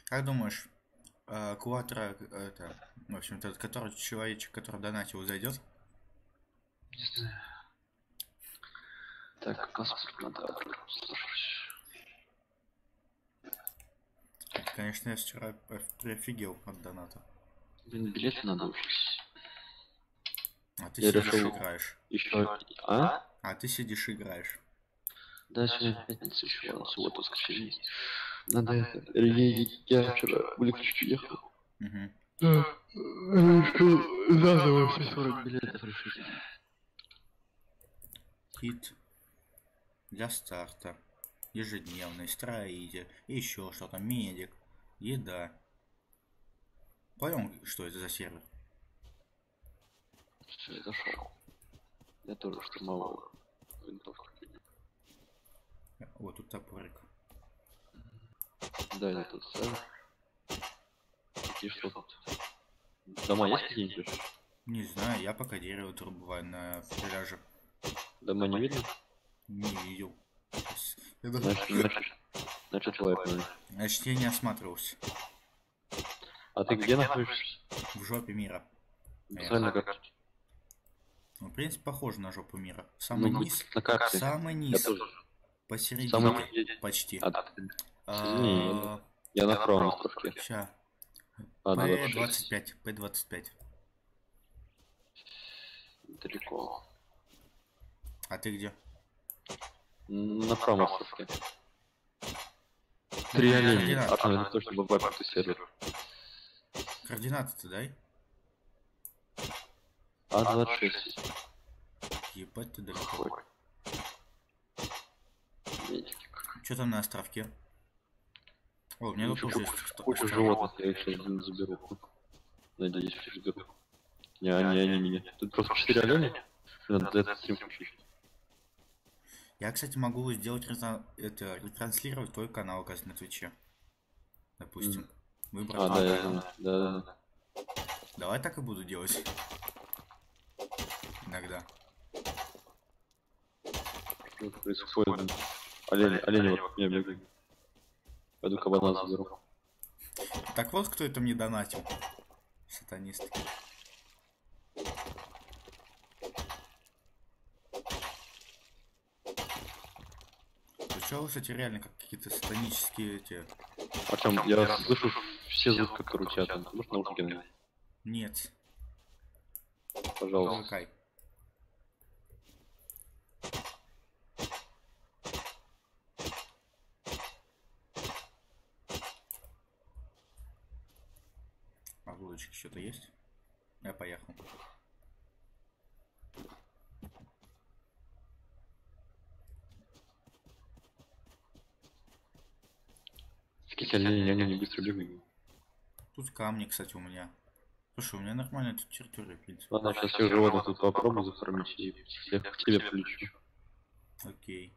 Как думаешь, Куатро, это, в общем-то, этот, который человечек, который донатил, зайдет? Не знаю. Так, паспорт надо. Слушай. Конечно, я вчера прифигел от доната. Блин, билеты надо учить. А ты Я сидишь решил играешь. еще. А? А ты сидишь играешь. Да, сегодня пятница еще, ладно, суббота, воскресенье. Надо это. Я вчера в электричке ехал. Угу. Решил заново все 40 билетов решить. Кит для старта. Ежедневный, строитель, еще что-то, медик, еда. Понял, что это за сервер? Все, я зашел. Я тоже штурмовал винтовку. Вот тут топорик. Да, я тут ставлю. И что тут? Дома есть какие-нибудь? Не знаю, я пока дерево трубываю на пляже. Дома не видно? Не видел. Значит, лайпный. Значит, я не осматривался. А ты где находишься? В жопе мира. Специально как? Ну, в принципе, похоже на жопу мира. Самый низ. На карте. Самый низ. Посередине. Самый... Почти. Я на правом островке. Ща. А, П-25. П-25. Далеко. А ты где? На правом островке. 3 оленя. Это точно был веб сервер. Координаты-то дай. А26. Ебать ты далеко. Медики. Что там на островке? О, у меня тут уже есть куча животных, я их сейчас заберу. Надеюсь, всех заберу. Не, они меня. Тут просто 4 оленя. Надо этот стрим включить. Я, кстати, могу сделать ретранслировать твой канал, оказывается, на Твиче. Допустим. Выбрать. Да. Давай так и буду делать. Иногда. Что происходит? Олени вот меня бегают. Пойду кабана заберу. Так вот, кто это мне донатил. Сатанист. Причем, кстати, реально как какие-то сатанические эти... Артем, я слышу все звуки, которые у тебя там. Ты можешь наушники надеть? Нет. Пожалуйста. Привыкай. А булочки что-то есть? Я поехал. Какие оленей, они не быстро бегают. Тут камни, кстати, у меня. Слушай, у меня нормальная тут территория, в принципе. Ладно, сейчас всех животных тут попробую зафармить и всех к тебе включу. Окей.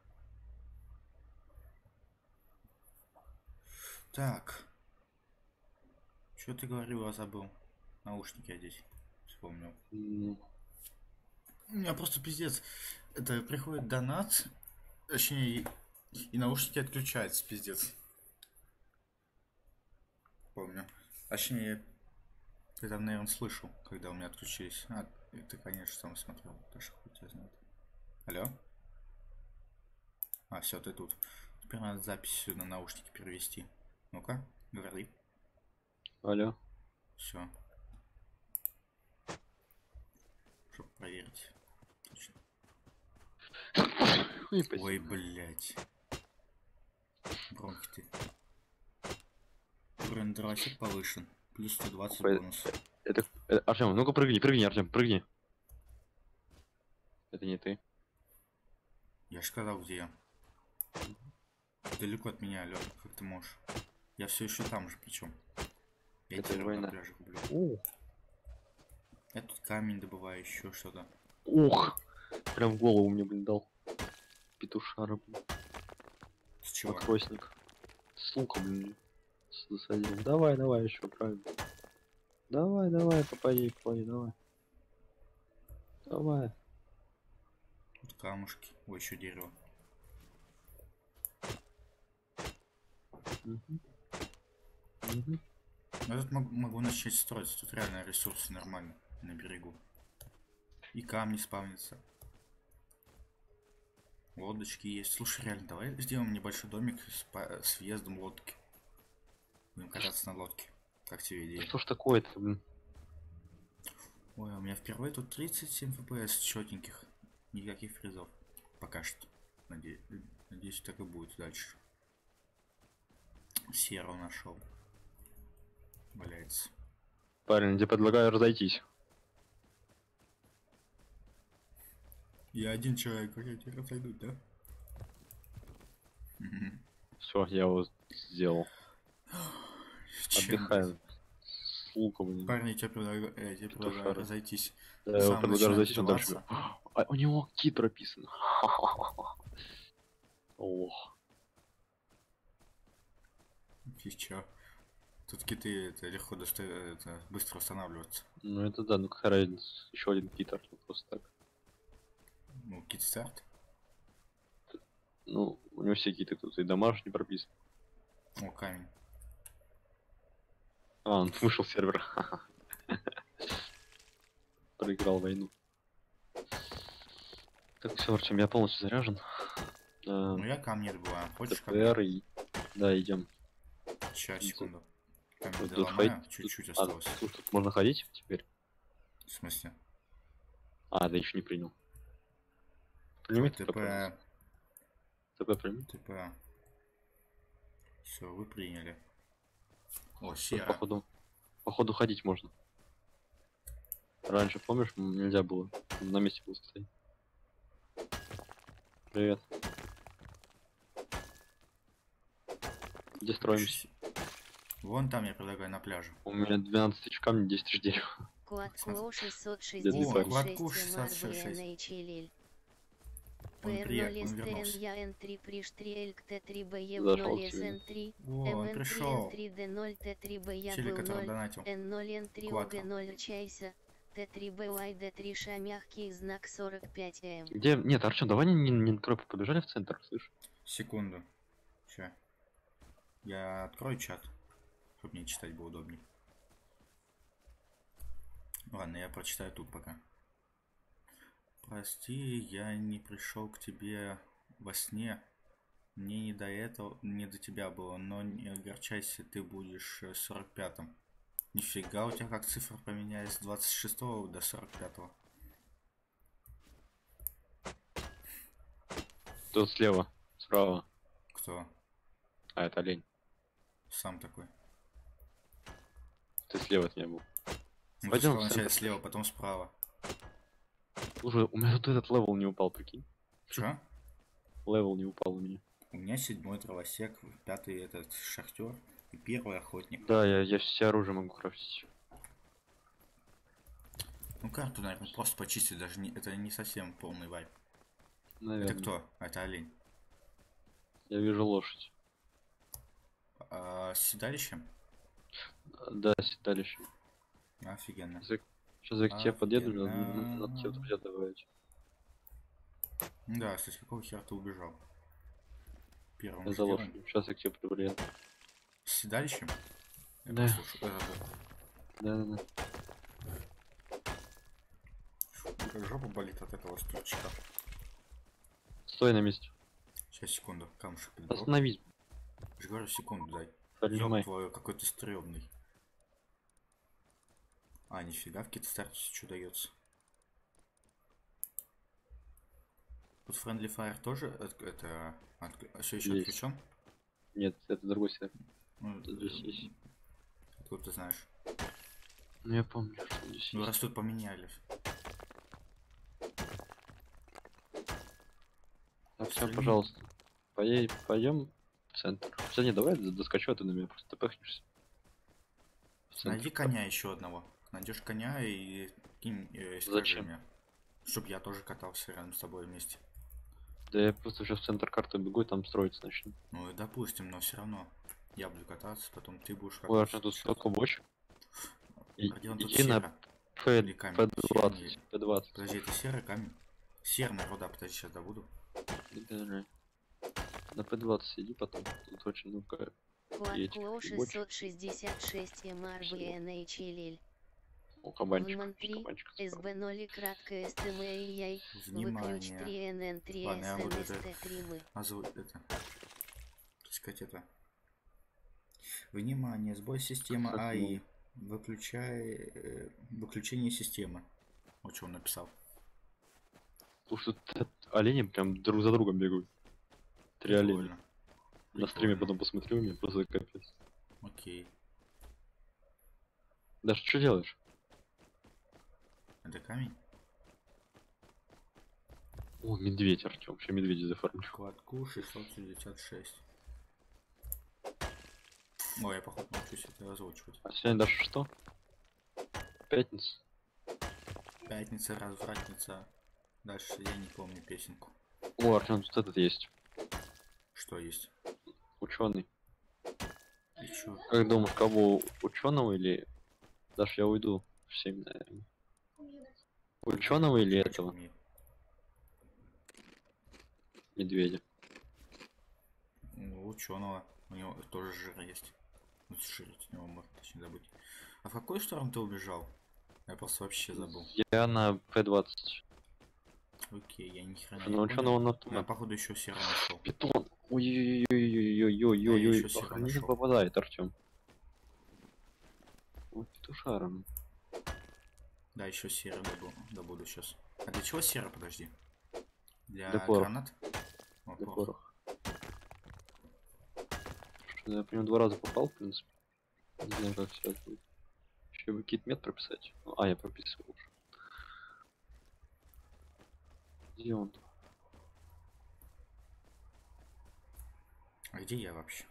Так. Что ты говорил, я забыл. Наушники одеть. Вспомнил. У меня просто пиздец. Это приходит донат. Точнее, и наушники отключаются, пиздец. Помню. Точнее, ты там, наверное, слышал, когда у меня отключились. А, ты, конечно, сам смотрел. Даже хуй тебя знает. Алло? А, все, ты тут. Теперь надо запись на наушники перевести. Ну-ка, говори. Алло. Все. Чтобы проверить. Точно. Ой, блять. Громкий ты. Уровень дросик повышен. Плюс 120 бонус. Это Артем, ну-ка прыгни, Артем, прыгни. Это не ты. Я же сказал, где я. Далеко от меня, алё, как ты можешь? Я все еще там же, причем. Я дерево на пляже гублю. Я тут камень добываю, еще что-то. Ух! Прям в голову мне, блин, дал. Петушара, блин. С чего? Откройсник. С лука, блин. Засадил. Давай, еще, правильно. Давай, попади, давай. Давай. Тут камушки. Ой, еще дерево. Мгм. Я тут могу начать строиться. Тут реально ресурсы нормально на берегу. И камни спавнятся. Лодочки есть. Слушай, реально, давай сделаем небольшой домик с въездом лодки. Будем кататься на лодке. Как тебе Да идея? что ж такое-то, блин? Ой, у меня впервые тут 37 FPS четеньких. Никаких фризов. Пока что. Надеюсь, так и будет дальше. Серу нашел. Валяется. Парень, я тебе предлагаю разойтись. Я один человек, как я тебя разойдут, да? Все, я его сделал. Чем, Отдыхаем. С луком. парни, я тебе предлагаю разойтись. Да, я его Сам предлагаю начинает разойтись, он дальше. взрываться. А у него кит прописан. Лох. И чё? Тут киты это легко это быстро восстанавливаться. Ну это да, ну какая разница. Еще один кит, Артем, просто так. Ну, кит старт. Ну, у него все киты тут и домашний прописан. О, камень. А, он вышел с сервера. Проиграл войну. Так, все, Артем, я полностью заряжен. Ну я камни добываю. Хочешь ТПР камни? и... Да, идем. Сейчас, секунду. Камень Тут доломаю, ходить- чуть-чуть тут- осталось. тут можно ходить теперь? В смысле? А, да еще не принял. Прими ТП, ТП, пожалуйста. ТП прими. ТП. Все, вы приняли. О, Тут, сера. походу ходить можно. Раньше, помнишь, нельзя было. На месте было стоять. Привет. Где строимся? Вон там я предлагаю на пляже. У меня 12 тысяч камней, 10 тысяч дерева. Кладку О, 666 кладку Марвуя. Он вернулся. Я N3 Приштрельк Т3БЕ Зашел 0 сегодня. СН3 О, он пришел. N3D0 Т3БЕ Челик, был который 0 донатил. N0 N3 Кватро. УГ0 Чайса Т3БY Д3 Ша мягкий знак 45М. Где? Нет, Артем, давай не на тропу побежали в центр, слышь? Секунду. Ща. Я открою чат, чтобы мне читать было удобнее. Ладно, я прочитаю тут пока. Прости, я не пришел к тебе во сне. Мне не до этого, не до тебя было, но не огорчайся, ты будешь 45-м. Нифига, у тебя как цифры поменялись с 26 до 45-го. Тут слева, справа. Кто? А, это олень. Сам такой. Ты слева от меня был. Ну, Пойдем в вначале центр. слева, потом справа. Слушай, у меня тут этот левел не упал, прикинь. Чё? Левел не упал у меня. У меня 7-й дровосек, 5-й этот шахтер и 1-й охотник. Да, я все оружие могу крафтить. Ну карту, наверное, просто почистить, даже не, это не совсем полный вайп. Наверное. Это кто? Это олень. Я вижу лошадь. А, с седалищем? Да, седалище. Офигенно. Сейчас я к тебе подъеду, Офигенно. надо тебе друзья добавить. Да, с какого хера ты убежал? Первым Это же делом. лошадь. Сейчас я к тебе приеду. С седалищем? Я Да. послушаю. Да. Как жопа болит от этого стульчика. Стой на месте. Сейчас, секунду, камушек подберу. Остановись. Я же говорю, секунду дай. Поднимай. Ёб твою, какой ты стрёмный. А, нифига, в кит-старте что дается. Тут Friendly Fire тоже это все еще Есть. отключен? Нет, это другой сервер. Ну, Здесь есть. откуда ты знаешь? Ну я помню, что здесь Ну есть. раз тут поменяли. Так, все, пожалуйста. Пойдем в центр. Хотя нет, давай доскочу, а ты на меня просто пыхнешься. В центр. Найди коня еще одного. Найдешь коня и кинь скажи Зачем? мне. Чтоб я тоже катался рядом с тобой вместе. Да я просто сейчас в центр карты бегу и там строиться начну. Ну и допустим, но все равно. Я буду кататься, потом ты будешь Ой, кататься. а тут столько бочек. Где он тут Иди на сера? Или камень? P20. Серый. P20. Подожди, это серый камень? Серная руда, подожди, сейчас добуду. На P20 иди потом. Тут очень много Квадкло 666 МРВНХ Лиль. О, кабанчик. Вман 3, Кабанчик справа. СБ 0 кратко СТМИ, выключ Внимание. 3 НН 3 Ладно, я буду СМСТ 3 мы. это. Так сказать, это. Внимание, сбой системы Как АИ. Выключение системы. Вот что он написал. Слушай, тут олени прям друг за другом бегают. 3 оленя. Прикольно. На стриме Прикольно. потом посмотрю, мне просто капец. Окей. Даже что делаешь? Это камень? О, медведь, Артем. Вообще медведя зафармлю. Кладку 666. Ой, я походу научусь это озвучивать. А сегодня даже что? Пятница. Пятница, развратница. Дальше я не помню песенку. О, Артем, тут этот есть. Что есть? Ученый. И чё? Как думаешь, кого ученого или... Даже я уйду в 7, наверное. Ученого или этого? Мне. Медведя. Ну, ученого. У него тоже жир есть. Ну, жирить него можно точнее забыть. А в какую сторону ты убежал? Я просто вообще забыл. Я на П-20. Окей, я ни хрена На не понял. ученого на Я автомат. походу еще серо нашел. Питон. Ой-ой-ой-ой-ой-ой-ой-ой. Я ещё Охренеть нашёл. попадает, Артем. Вот петушаром. Да, еще серо добуду сейчас. А для чего серо, подожди? Для Для пороха. гранат? О, Для порох. пороха. Я по нему 2 раза попал, в принципе. Не знаю, как сейчас будет. Еще бы какие-то мет прописать. А, я прописывал уже. Где он? А где я вообще?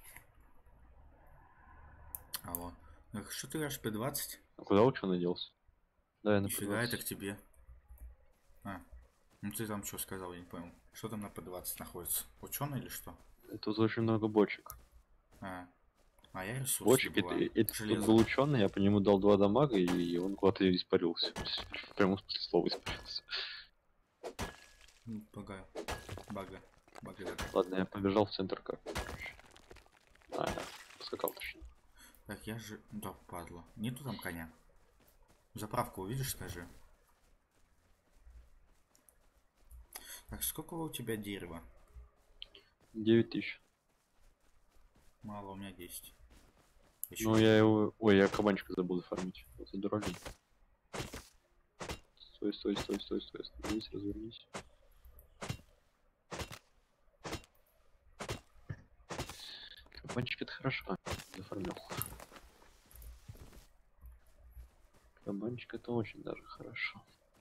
Алло. Ну, что ты говоришь, П-20? А куда ученый делся? Да, я на Нифига, это П-20. к тебе. А, ну ты там что сказал, я не понял. Что там на П-20 находится? Ученый или что? Тут очень много бочек. А я ресурс Бочек, добываю. это тут Железо. был ученый, я по нему дал 2 дамага, и он куда-то испарился. В прямом смысле слова испарился. Бага. Бага. Бага, да. Ладно, я побежал в центр карты. А, я поскакал точнее. Так, я же... Да, падла. Нету там коня. Заправку увидишь, скажи. Так, сколько у тебя дерева? 9000. Мало, у меня 10. Ну я его... Ой, я кабанчика забыл зафармить. Вот за дороги. Стой, стой, стой, стой, стой. Остановись, развернись. Кабанчик это хорошо. Зафармил. Кабанчик это очень даже хорошо.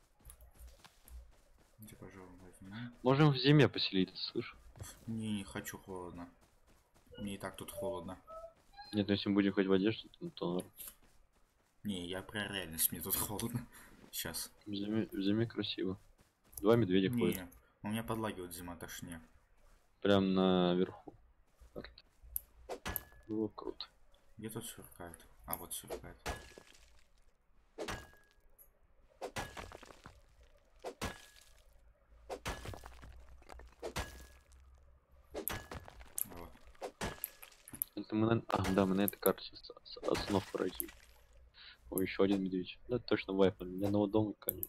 Я, пожалуй, возьму. Можем в зиме поселиться, слышь? Не хочу, холодно. Мне и так тут холодно. Нет, ну если мы будем хоть в одежде, то норм. Не, я про реальность, мне тут холодно. Сейчас. В зиме красиво. 2 медведя ходят. Не, у меня подлагивает зима, так что не. Прям наверху карты. Было круто. Где тут сверкает? А, вот сверкает. Вот. Это мы на... А, да, мы на этой карте основ пройдем. О, еще один медведь. Да, точно вайпнули. Ни одного дома коня.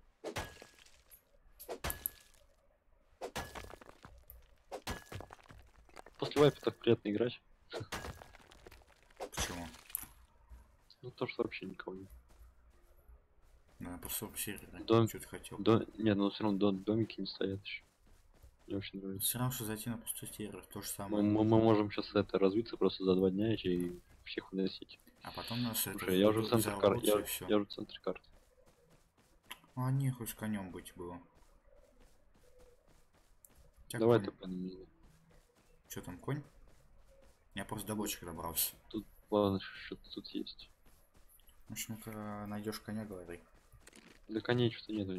После вайпа так приятно играть. Почему? Ну то, что вообще никого нет. На просто сервере. Дом- Что ты хотел? Нет, но все равно домики не стоят еще. Мне очень нравится. Все равно, что зайти на пустой сервер, то же Мы, самое. мы можем сейчас это развиться просто за 2 дня и всех уносить. А потом нас это... Слушай, я уже в центре карты. взорвутся и всё. Я уже в центре карты. А, не, хоть с конем быть было. Давай ты по нему. Что там, конь? Я просто до бочек добрался. Тут, ладно, что-то тут есть. В общем, когда найдешь коня, говори. Да коней что-то нету.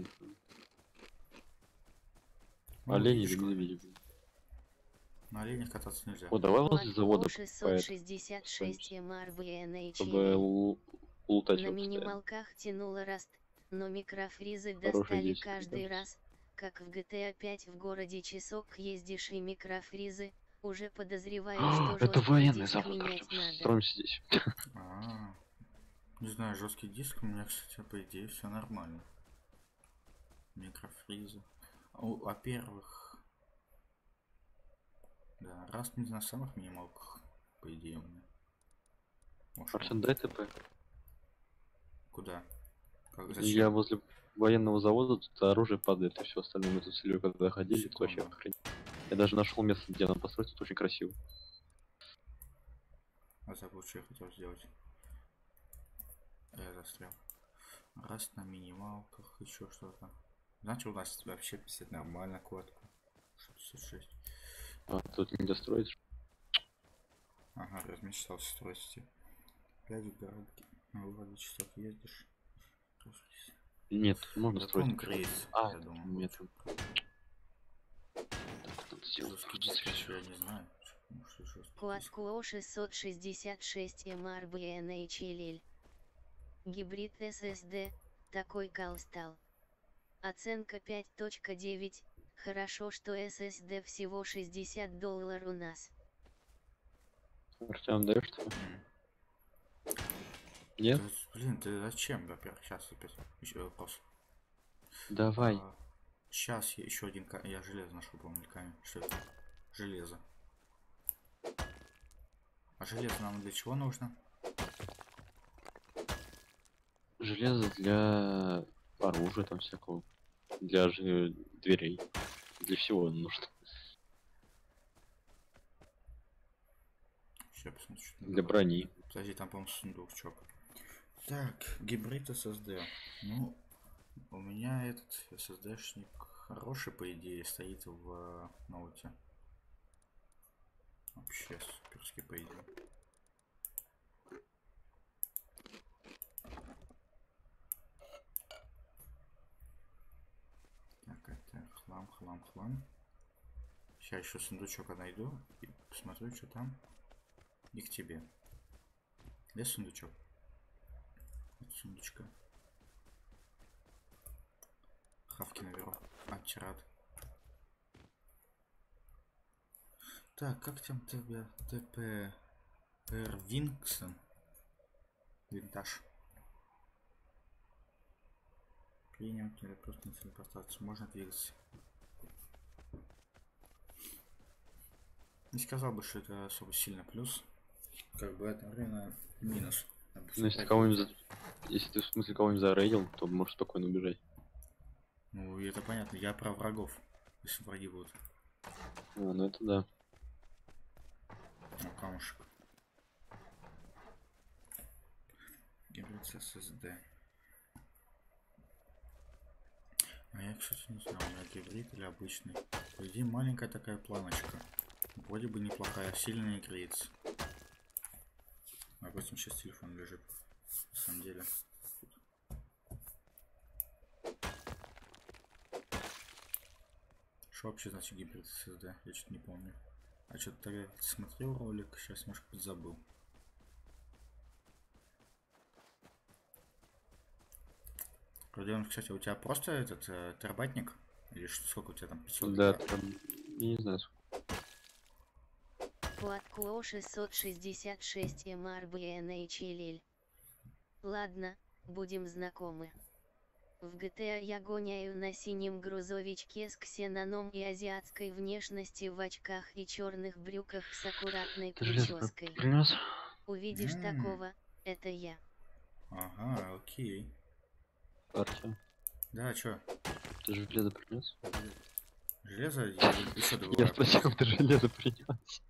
Ну, Олени видишь, или медведи. на оленях кататься нельзя. О, давай возле завода Квадкло поэт, 666 МРВНХ чтобы Лиль. лутать На его постоянно. минималках тянуло раст, но микрофризы Хороший достали действие, каждый кажется. раз, как в GTA 5 в городе часок ездишь и микрофризы, Уже подозреваю, что Это жесткий военный диск завод, менять Артем. надо. Строимся здесь. А, не знаю, жесткий диск у меня, кстати, по идее, все нормально. Микрофризы. Во-первых, да, раз не на самых минималках, по идее, у меня. Может, Артем, дай ТП. куда? Как, Я зачем? возле военного завода, тут оружие падает, и все остальное. Мы тут с Ильей когда ходили, тут вообще Секунду. охренеть. Я даже нашел место, где нам построить, тут очень красиво. А забыл, что я хотел сделать. Я застрял. Раз на минималках, еще что-то. Значит, у нас вообще 50 нормально, кладку. 66. А тут не достроить. Ага, размечтался строить. 5 в городке. На вроде часов ездишь. Нет, тут можно Закон строить. Грейс, А, я думаю. нет. Тут сделать Жесткий просто диск здесь. еще я не знаю. Может, и жесткий диск. Кладку 666 MRBNH Лиль. Гибрид SSD, такой кал стал. Оценка 5.9, хорошо, что SSD всего $60 у нас. Артем, даешь что? Нет? Блин, ты зачем, во-первых, сейчас опять еще вопрос. Давай. Сейчас я еще один я железо нашел, по-моему, камень. Что это? Железо. А железо нам для чего нужно? Железо для оружия там всякого. Для дверей. Для всего нужно. Сейчас посмотрю. Что Для брони. Подожди, там, по-моему, сундучок. Так, гибрид SSD. Ну, у меня этот SSD-шник хороший, по идее, стоит в ноуте. Вообще суперский, по идее. Так, это хлам. Сейчас еще сундучок найду и посмотрю, что там. И к тебе. Где сундучок? Вот сундучка. Хавки наверху. Антирад. Так, как там тебя? ТП Винксон. Винтаж. Принять или просто на телепортацию. Можно двигаться. Не сказал бы, что это особо сильно плюс. Как бы это время минус. Ну, если кого-нибудь если ты в смысле кого-нибудь зарейдил, то можешь спокойно убежать. Ну, и это понятно. Я про врагов. Если враги будут. А, ну это да. Ну, камушек. Гибрид SSD. А я, кстати, не знаю, у меня гибрид или обычный. По идее, маленькая такая планочка. Вроде бы неплохая, сильно не греется. Допустим, сейчас телефон лежит. На самом деле. Что вообще значит гибрид SSD? Я что-то не помню. А что-то тогда смотрел ролик, сейчас немножко подзабыл. Родион, кстати, у тебя просто этот терабайтник? Или что, сколько у тебя там? 500? Да, там, я не знаю. Кладку 666 MRBNH Лиль. Ладно, будем знакомы. В GTA я гоняю на синем грузовичке с ксеноном и азиатской внешности в очках и черных брюках с аккуратной Ты железо прической. принес? Увидишь такого, это я. Ага, окей. Артем, Да, чё? ты же железо принес? Железо? Я еще Я добываю. спросил, ты железо принес.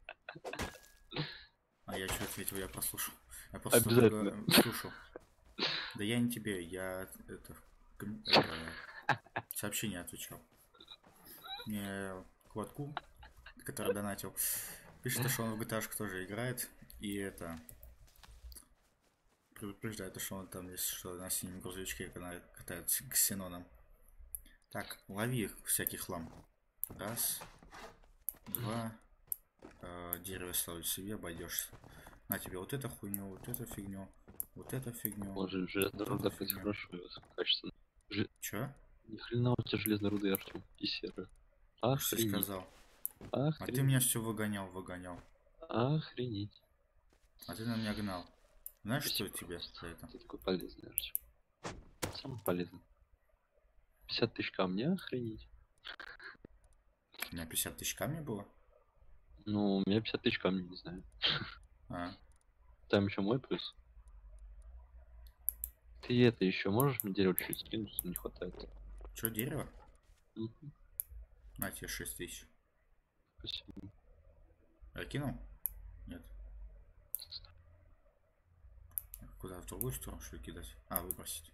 А я что ответил? Я прослушал. Я просто Обязательно. слушал. Да я не тебе, я это сообщение отвечал. Мне Квадку, который донатил, пишет, что он в GTA тоже играет. И это предупреждает, что он там, если что, на синем грузовичке катается ксеноном. Так, лови всякий хлам. Раз, два. Дерево ставить себе, обойдешься. На тебе вот эту хуйню, вот эту фигню, вот эту фигню. Может, железная вот руда, эту кстати, фигню. хорошо, качественно. Чё? Ни хрена у тебя железная руда, Артем, и серая. Что ты Охренеть. сказал? А ты Охренеть. меня все выгонял. Охренеть. А ты на меня гнал. Знаешь, что Спасибо, тебе пожалуйста. за это? Ты такой полезный, Арчи. Самый полезный. 50 тысяч камней, охренеть. У меня 50 тысяч камней было. Ну, у меня 50 тысяч камней, не знаю. А, Там еще мой плюс. Ты это еще можешь мне дерево чуть скинуть? Не хватает. что, дерево? Мгм. На тебе 6 тысяч. Спасибо. Я кинул? Нет. Куда? В другую сторону, что ли, кидать? А, выбросить.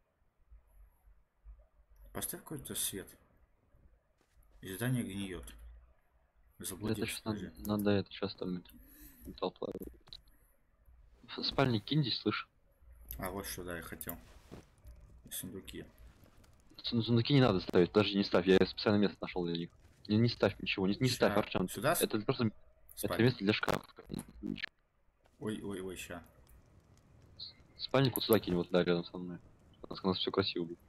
Поставь какой-то свет. И здание гниет. Это Заблудился, сейчас подожди. надо это сейчас там это, металл плавит. В спальник кинь здесь, слышь. А, вот что, да, я хотел. Сундуки. Сундуки не надо ставить, даже не ставь. Я специально место нашел для них. Не ставь ничего, не ставь, Ща. Арчан. Сюда? Это просто это Спальник. место для шкафа. Ой, ща. Спальник вот сюда кинь, вот да, рядом со мной. У нас все красиво будет.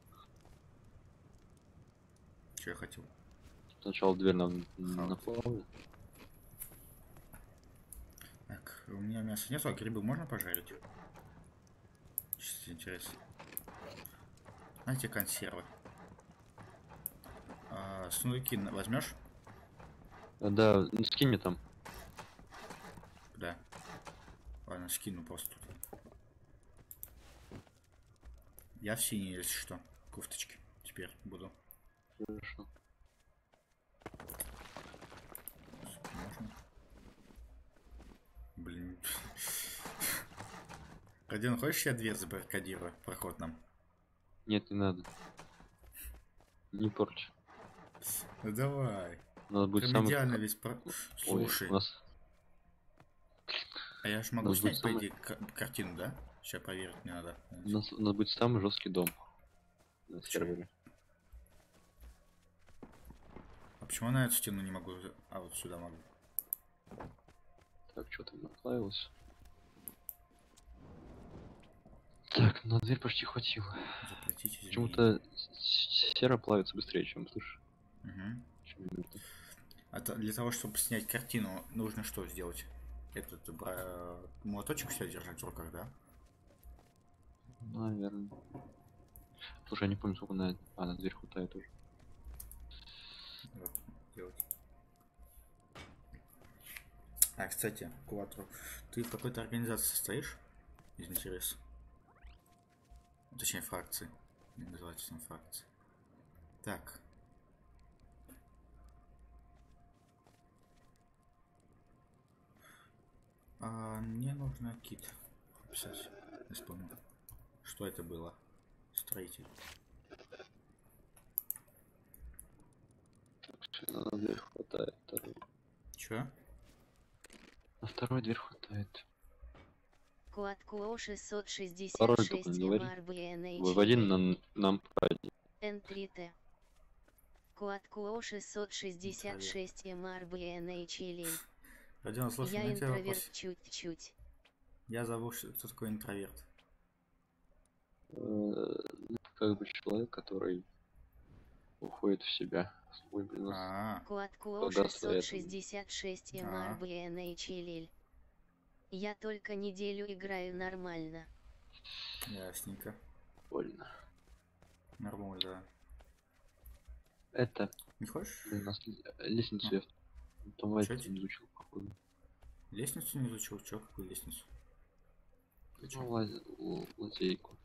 Что я хотел? Сначала дверь нам Хаос. наплавали. Так, у меня мяса нет, а грибы можно пожарить? Чисто интересно. Знаете, консервы. А, сундуки возьмешь? Да, ну, скинь мне там. Да. Ладно, скину просто тут. Я в синий, если что. Кофточки. Теперь буду. Хорошо. Можно? Блин. Родион, хочешь, я дверь забаррикадирую? Проход нам. Нет, не надо. Не порчи. Ну давай. Надо будет Прям самый... идеально весь Ой, Слушай, у нас... а я ж у могу нас будет снять, по самый... идее, картину, да? Сейчас проверить не надо. у нас будет самый жесткий дом на Почему? сервере. А почему на эту стену не могу? А вот сюда могу. Так, что там наплавилось? Так, на дверь почти хватило. Запретить изменения. Почему-то сера плавится быстрее, чем слышишь. Угу. Чем это. А для того, чтобы снять картину, нужно что сделать? Этот молоточек все держать в руках, да? Наверное. Слушай, я не помню, сколько на... А, на дверь хватает уже. Вот, делать. А, кстати, Куатру, ты в какой-то организации состоишь? Из интереса. Точнее, фракции. Не называется там фракции. Так. А, мне нужно кит написать. Не вспомнил. Что это было? Строитель. На дверь хватает. Второй. Чё? На второй дверь хватает. Куатко Пароль только 666 не говори. MRBNH Выводи нам N3T. Куатко 666 MRBNH Родион, слушай, Я на тебя интроверт вопрос. чуть-чуть. Я зову, кто такой интроверт. Как бы человек, который уходит в себя. Ой, блин, у нас А, Куатко когда стоят. 666 MRBNH Я только неделю играю нормально. ясненько. Больно. Нормально, да. Это, Не хочешь? блин, у нас лестницу А. я там Вайт Чё тебе? не изучил, походу. Лестницу не изучил? Чё, какую лестницу? Ты чё? Ну, лазейку.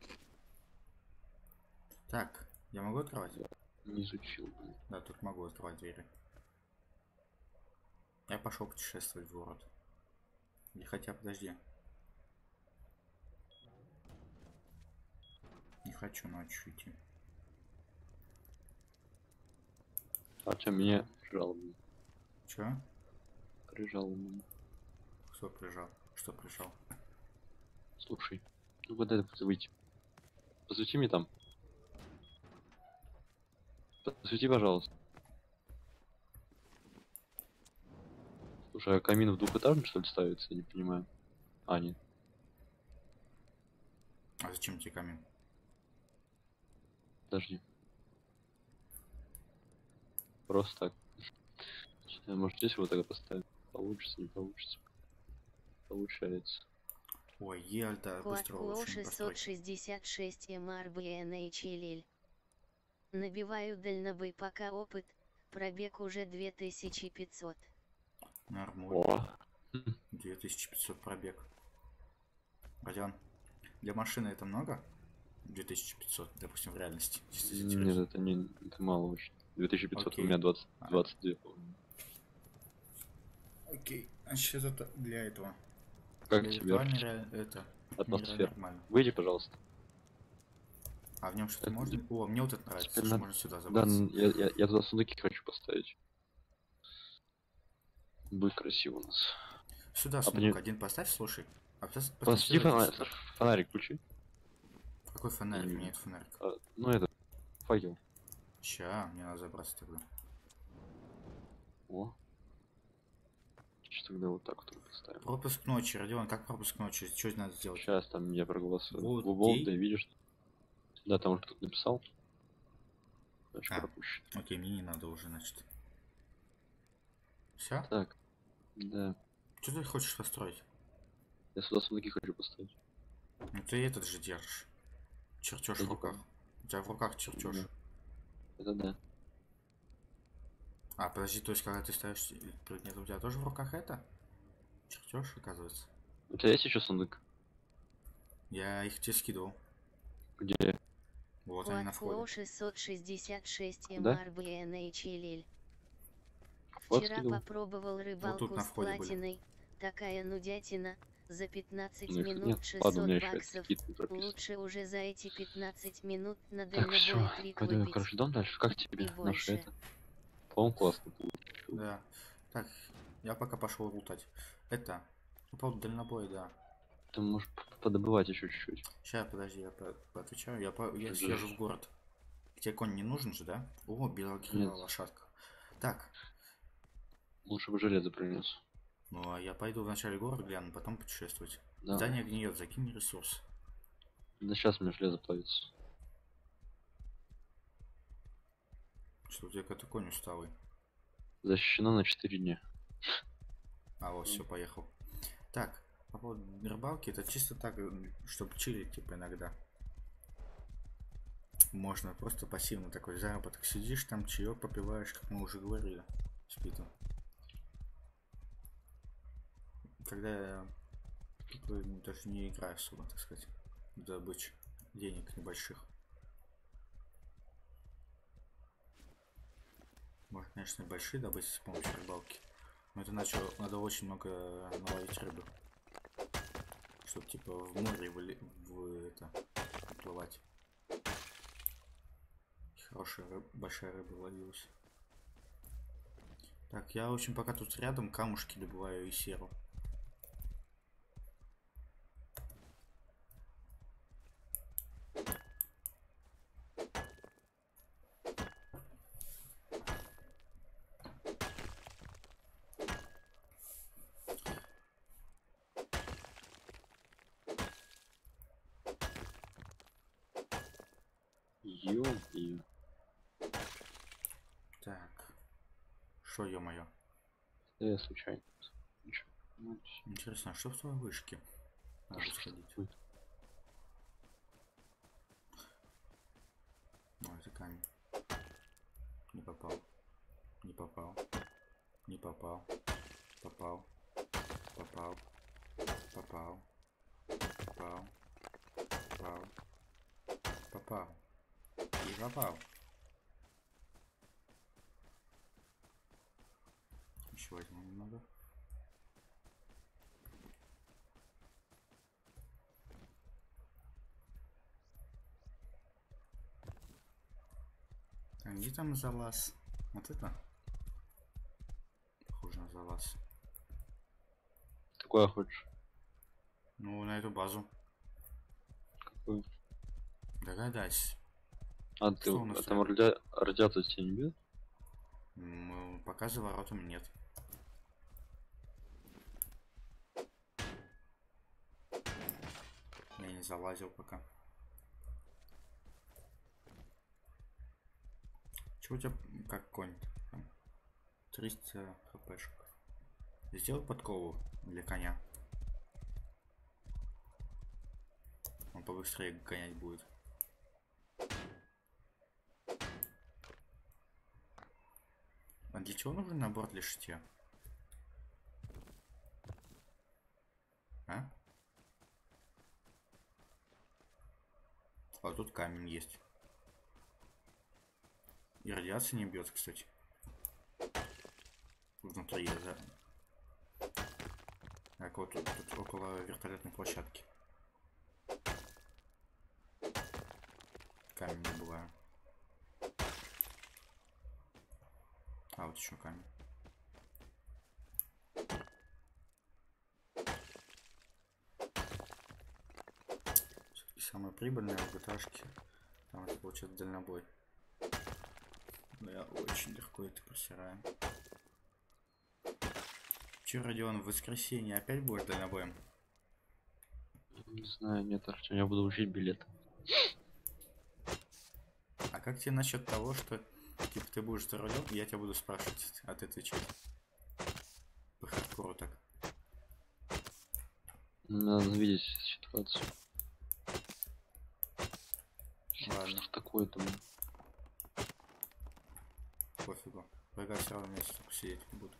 Так, я могу открывать? Не изучил, блин. Да, тут могу открывать двери. Я пошел путешествовать в город. Или хотя, подожди. Не хочу ночью идти. А что меня прижал, блин. Чё? Прижал меня. Кто прижал? Что прижал? Слушай, ну вот это выйти. Посвети мне там. Посвети, пожалуйста. Слушай, а камин в двухэтажный, что ли, ставится? Я не понимаю. А, нет. А зачем тебе камин? Подожди. Просто так. Может здесь вот тогда поставить? Получится, не получится. Получается. Ой, Альта, быстро Куакуо очень построй. 666 MRBNH Лиль. Набиваю дальнобой пока опыт, пробег уже 2500. Нормально. О, 2500 пробег. Родион, для машины это много? 2500, допустим, в реальности. Если нет, интересно. это не, это мало очень. 2500 у Окей. меня 22, по-моему. Окей, значит это для этого. Как Для тебе виртуальной это атмосфера? нормально. Выйди, пожалуйста. А в нем что-то Это можно? О, мне вот это нравится, теперь что надо... можно сюда Да, забраться. я туда сундуки хочу поставить. Будет красиво у нас. Сюда А сундук по один поставь, слушай. А потом Посвети сюда, фонарик, сюда. фонарик включи. Какой фонарик? У меня нет фонарика. Ну это, факел. Ща, мне надо забраться тогда. О. Что тогда вот так вот поставим. Пропуск ночи, Родион, как пропуск ночи? Что надо сделать? Сейчас там я проголосую. Вот Волк, да дей. видишь? Да, там уже кто-то написал. Значит, А. пропущен. Окей, мне не надо уже, значит. Все? Так, да. Что ты хочешь построить? Я сюда сундуки хочу поставить. Ну ты этот же держишь. Чертеж Я в не руках. помню. У тебя в руках чертеж. Да. Это да. А, подожди, то есть когда ты ставишь предмет, у тебя тоже в руках это? Чертеж, оказывается. У тебя есть еще сундук? Я их тебе скидывал. Где? Вот они на Куакуо входе. 666 Да? MRBNH Лиль. Вот Вчера скидывал. попробовал Вот рыбалку тут на с входе были. платиной, такая нудятина, за 15 Ну, их минут нет. 600 Ладно, у меня еще баксов, какие-то не прописаны. лучше уже за эти 15 минут на Так, все. дальнобой трик Пойду я, выбить. короче, дом дальше. Как тебе И наше больше. это? По-моему, классно. Да. Так, я пока пошел лутать. Это. По поводу дальнобоя, да. Ты можешь подобывать еще чуть-чуть. Сейчас, подожди, я поотвечаю. Я съезжу в город. Тебе конь не нужен же, да? О, белогривая Нет. лошадка. Так, Лучше бы железо принес. ну а я пойду вначале город гляну, потом путешествовать. Да. Здание гниет, закинь ресурс. Да сейчас мне железо плавится. Что у тебя какой-то конь усталый. Защищено на 4 дня. А вот, все, поехал. Так, по поводу рыбалки, это чисто так, чтобы чилить, типа, иногда. Можно просто пассивно такой заработок. Сидишь там, чаек попиваешь, как мы уже говорили с Питом. Когда я даже не играю особо, так сказать, в добычу денег небольших. Можно, конечно, большие добыть с помощью рыбалки. Но это надо очень много наловить рыбы. Чтобы типа в море выплывать. Хорошая большая рыба ловилась. Так, я, в общем, пока тут рядом камушки добываю и серу. Ё-моё. Так. Что, ё-моё? Я случайно. Ничего. Ну, Интересно, а что в твоей вышке? Надо что ж сходить. будет? Ой, это камень. Не попал. Не попал. Не попал. Попал. Попал. Попал. Попал. Попал. Попал. И попал. Еще возьму немного. А где там залаз? Вот это? Похоже на залаз. Ты куда хочешь? Ну, на эту базу. Какую? Догадайся. А, ты, Что у нас там радиация тебя не бьет? Пока за воротами нет. Я не залазил пока. Чего у тебя как конь? Там 300 хпшек. Сделай подкову для коня. Он побыстрее гонять будет. А для чего нужен набор для шитья? А? А тут камень есть. И радиация не бьет, кстати. Внутри я за... Так вот тут около вертолетной площадки. Камень не бывает. А вот еще камень. И самое прибыльное в GTA-шке. Там это получается дальнобой. Но я очень легко это просираю. Че, Родион, в воскресенье опять будешь дальнобоем? Не знаю, нет, Артем, я буду учить билет. А как тебе насчет того, что типа ты будешь за рулем, и я тебя буду спрашивать, а ты отвечать? По хардкору так. Надо видеть ситуацию. Ладно. Что ж такое-то? Пофигу. Врага все равно вместе посидеть буду.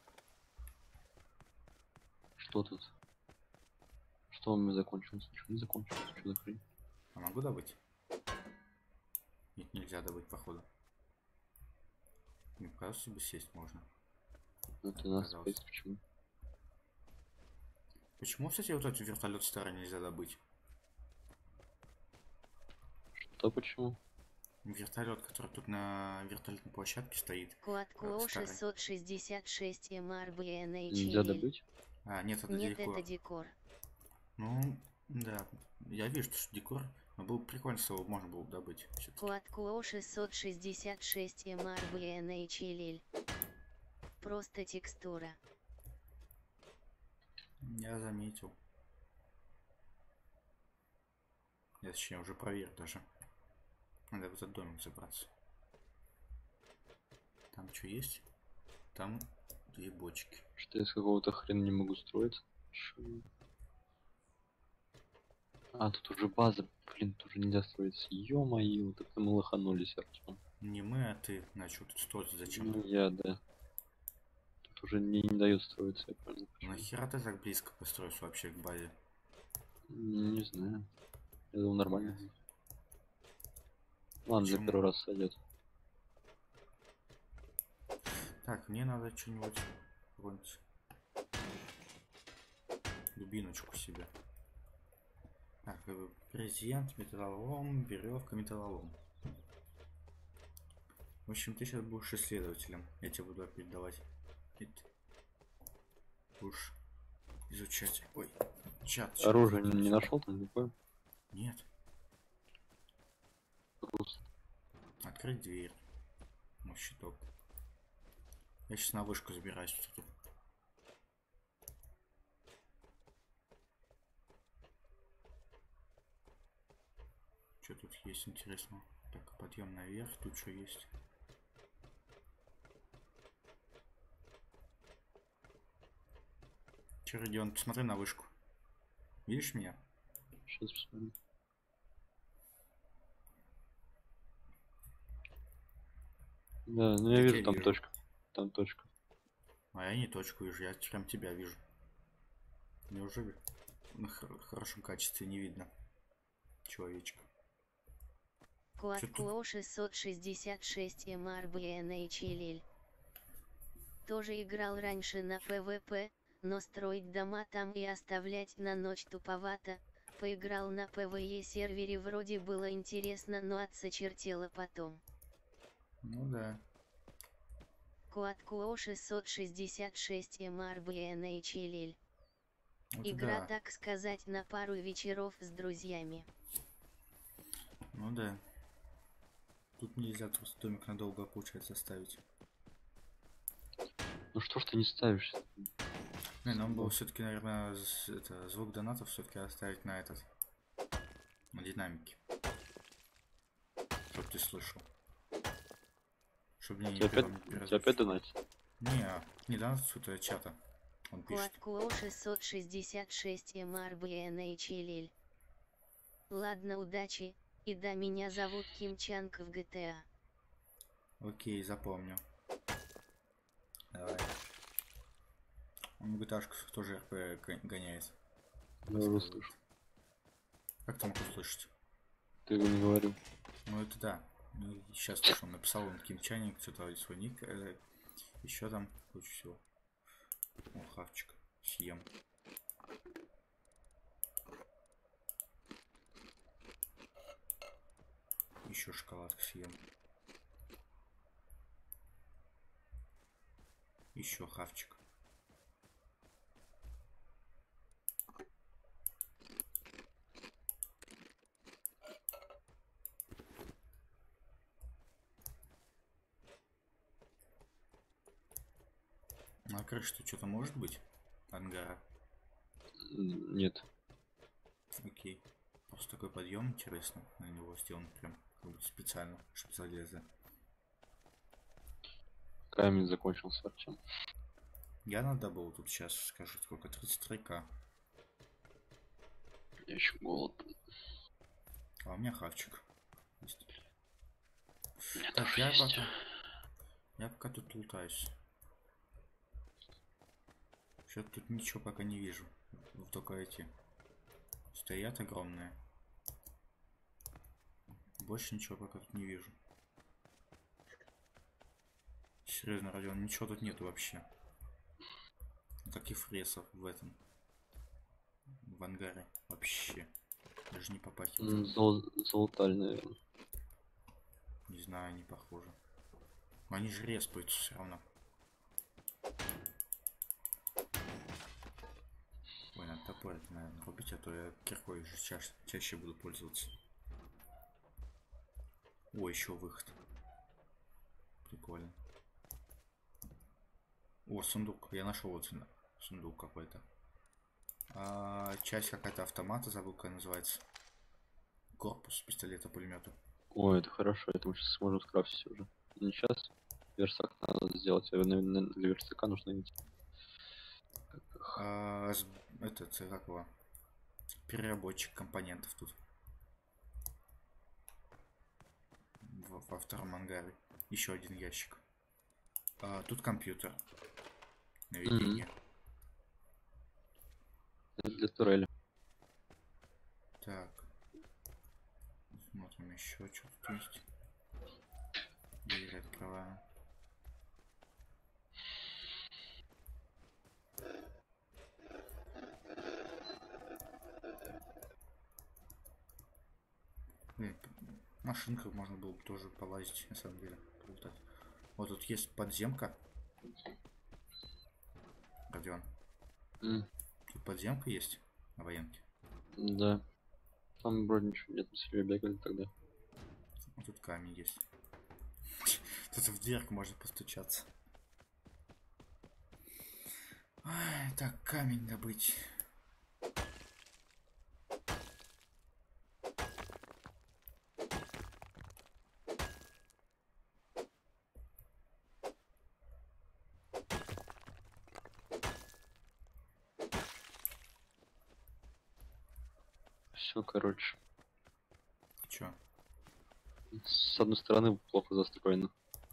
Что тут? Что у меня закончилось? Ничего не закончилось. Что за хрень? А могу добыть? Нет, нельзя добыть, походу. Мне кажется, себе сесть можно. Это нас спейс, почему? Почему, кстати, вот этот вертолет старый нельзя добыть? Что почему? Вертолет, который тут на вертолетной площадке стоит. Куатко старый. 666 MRBNH. Нельзя добыть? А, нет, это Нет, декор. это декор. Ну, да. Я вижу, что декор. Но было бы прикольно, если его можно было добыть. Куатко 666 MRBNH. Просто текстура. Я заметил. Я точнее уже проверю даже. Надо в этот домик забраться. Там что есть? Там 2 бочки. Что я с какого-то хрена не могу строиться? А, тут уже база. Блин, тут уже нельзя строиться. Ё-моё, вот это мы лоханулись, Артем. Не мы, а ты начал тут строить зачем? Ну, я, да. Тут уже не дает строиться, я правильно понимаю. Нахера ты так близко построился вообще к базе? Не знаю. Я думал, нормально. Нет. Ладно, для Почему? первый раз сойдет. Так, мне надо что-нибудь. Какую-нибудь дубиночку себе. Так, презент, металлолом, веревка, металлолом. В общем, ты сейчас будешь исследователем. Я тебе буду опять давать. И ты будешь изучать. Ой, чат. Оружие не нашел там никакое? Нет. Грустно. Открыть дверь. Ну, щиток. Я сейчас на вышку забираюсь. Тут. Что тут есть интересного? Так, подъем наверх. Тут что есть? Че, Родион, посмотри на вышку. Видишь меня? Сейчас посмотрим. Да, ну я вижу, там вижу. точка. Там точка. А я не точку вижу, я прям тебя вижу. Неужели на хорошем качестве не видно человечка? Куатко 666 MRBNH. Тоже играл раньше на PvP, но строить дома там и оставлять на ночь туповато. Поиграл на PvE сервере, вроде было интересно, но отсочертело потом. Ну да. Куатко 666 MRBNH. Вот Игра, да. так сказать, на пару вечеров с друзьями. Ну да. Тут нельзя просто домик надолго, получается, ставить. Ну что ж ты не ставишь? Не, нам было все-таки, наверное, звук донатов все-таки оставить на этот. На динамике. Чтоб ты слышал. Чтобы мне Тебя опять донатить? Не да, отсюда чата. Он пишет. Куаткуо 666 МРБНХ Лиль. Ладно, удачи, и да, меня зовут Ким Чанг в GTA. Окей, запомню. Давай. Он в GTA тоже РП гоняет. Я его слышу. Как ты мог услышать? Ты его не говорил. Ну это да. Ну, сейчас то, что он написал, он Ким Чанг, что-то свой ник, еще там куча всего. О, хавчик. Съем. Еще шоколадку съем. Еще хавчик. На крыше что-то может быть? Ангара. Нет. Окей. Просто такой подъем, интересно, на него сделан прям как бы специально, чтобы залезли. Камень закончился, Артем. Я надо был тут сейчас, скажу, сколько, 33к. Я еще голодный. А у меня хавчик есть. У меня Так, тоже я есть. пока тут лутаюсь. Что-то тут ничего пока не вижу. Только эти стоят огромные. Больше ничего пока тут не вижу. Серьезно, Родион, ничего тут нету вообще. Таких фресов в этом. В ангаре. Вообще. Даже не попахивает. Золоталь, наверное. Не знаю, не похоже. Но они же респаются все равно. Ой, надо топорик, наверное, рубить, а то я киркой же чаще буду пользоваться. О, еще выход. Прикольно. О, сундук. Я нашел вот сундук какой-то. Часть какая-то автомата, забыл, как называется. Корпус пистолета-пулемета. О, это хорошо, это мы сейчас сможем скрафтить уже. Не сейчас. Версак надо сделать, а для версака нужно идти. Этот, как его? Переработчик компонентов тут. Во втором ангаре. Еще один ящик. Тут компьютер. Наведение. Это для турели. Так. Смотрим еще что-то есть. Дверь открываем. Машинках можно было бы тоже полазить, на самом деле. Вот тут есть подземка. Родион. Тут подземка есть на военке. Да. Там вроде ничего нет, мы себе бегали тогда. Вот тут камень есть. Тут в дверку можно постучаться. Ай, так, камень добыть. Все, короче. Чё? С одной стороны плохо застроено.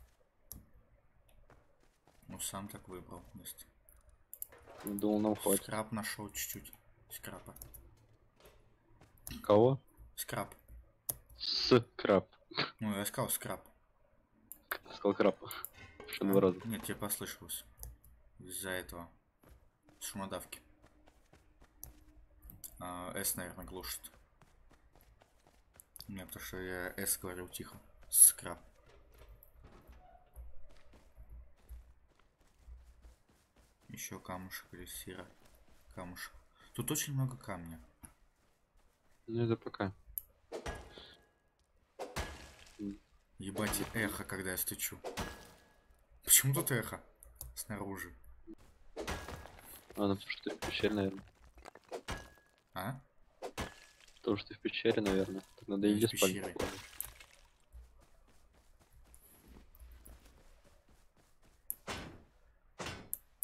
Ну сам так выбрал место. Думал, нам хватит. Скраб нашел чуть-чуть. Скрапа. Кого? Скраб. Скраб. Ну, я сказал скраб. Сказал краб. Еще 2 раза. Нет, тебе послышалось. Из-за этого. Шумодавки. С, наверное, глушит. Нет, потому что я С говорил тихо. Скраб. Еще камушек или сера. Камушек. Тут очень много камня. Ну это пока. Ебать, эхо, когда я стучу. Почему тут эхо? Снаружи. Ну потому что ты в пещере, наверное. А? Потому что ты в пещере, наверное. Так надо Я иди в спать. пещере.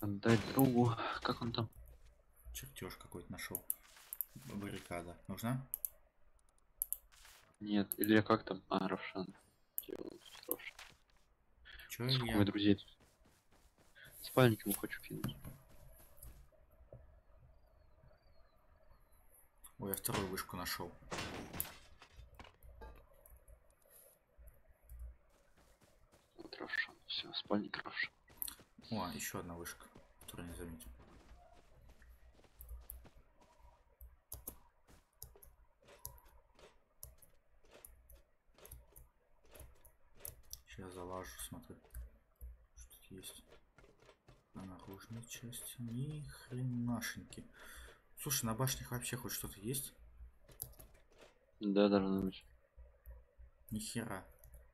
Отдать другу. Как он там? Чертеж какой-то нашел. Баррикада. Нужна? Нет, или как там? А, Равшан. Равшан. Че, Сколько Илья? моих друзей тут? Спальник ему хочу кинуть. Ой, я вторую вышку нашел. Вот Равшан. Все, спальник Равшан. О, еще одна вышка, которую не заметил. Сейчас залажу, смотрю. Что тут есть. На наружной части. Ни хренашеньки. Слушай, на башнях вообще хоть что-то есть? Да, должно быть. Ни хера.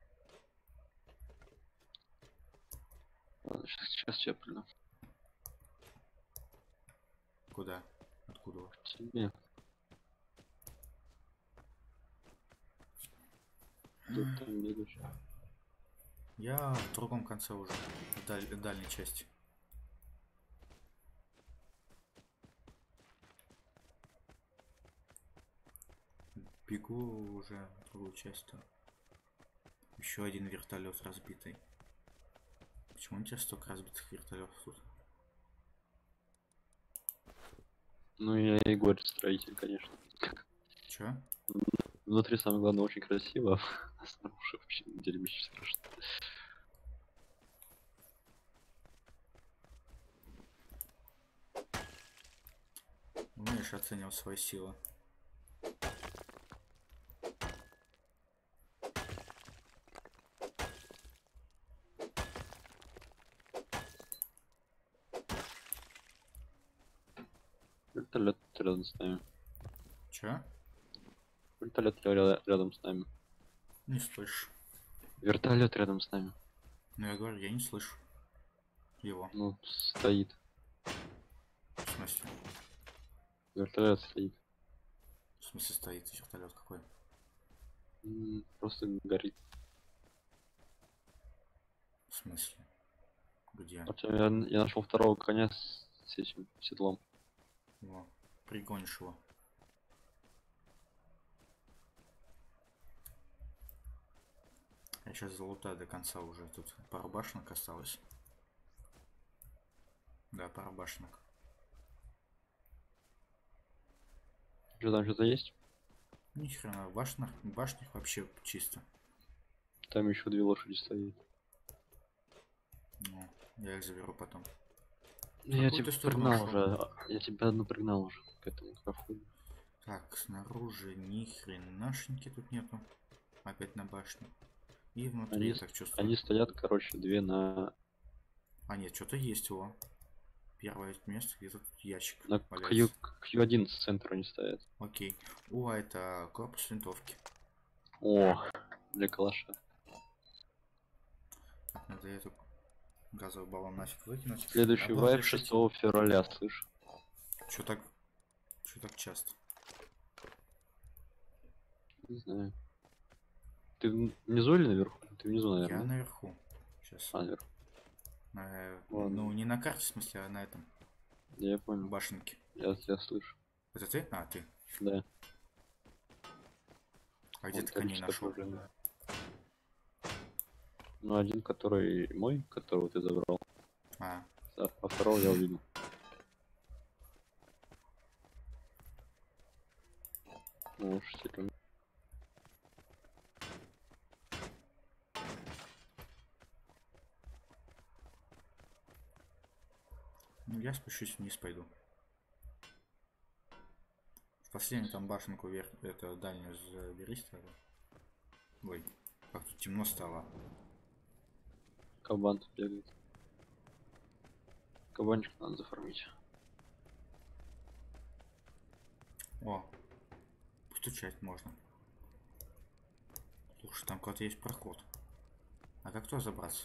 Ладно, сейчас я приду. Куда? Откуда? К тебе. Ты там бегаешь. Я в другом конце уже. В дальней части. Бегу уже в другую часть. Еще один вертолет разбитый. Почему у тебя столько разбитых вертолетов тут? Ну, я и горе-строитель, конечно. Че? Внутри, самое главное, очень красиво, а снаружи вообще дерьмище страшно. Умеешь оценивать свои силы. Вертолет рядом с нами. Че? Вертолет рядом с нами. Не слышу. Вертолет рядом с нами. Ну я говорю, я не слышу его. Ну, стоит. В смысле? Вертолет стоит. В смысле стоит вертолет какой? Просто горит. В смысле? Где? Хотя я нашел второго коня с этим седлом. Во. Пригонишь его. Я сейчас залутаю до конца уже. Тут пару башенок осталось. Да, пару башенок. Что там что-то есть? Ни хрена, в башнях вообще чисто. Там еще 2 лошади стоят. Ну, я их заберу потом. Я Какую тебя ты сторону пригнал нашел? уже. Я тебя одну пригнал уже к этому кафу. Так, снаружи ни хренашеньки тут нету. Опять на башне. И внутри я так чувствую. Они стоят, короче, 2 на... А нет, что-то есть его. Первое место, где-то тут ящик На валяется. Q1 с центра они стоят. Окей. О, это корпус винтовки. О, для калаша. Так, надо эту газовый баллон нафиг выкинуть. Следующий вайп 6 февраля, слышь. Что так часто? Не знаю. Ты внизу или наверху? Ты внизу, Я наверное. наверху. Сейчас. А, наверху. Ну, не на карте, в смысле, а на этом. Я понял. Башенке. Я тебя слышу. Это ты? А, ты. Да. А где Вот ты коней количество нашел? проблем. Ну, один, который мой, которого ты забрал. А, А второго я увидел. Ну, секунду. ну я спущусь вниз, пойду. В последнюю там башенку вверх, это дальнюю заберись тогда. Ой, как тут темно стало. Кабан тут бегает. Кабанчик надо зафармить. О, постучать можно. Слушай, там куда-то есть проход. А как туда забраться?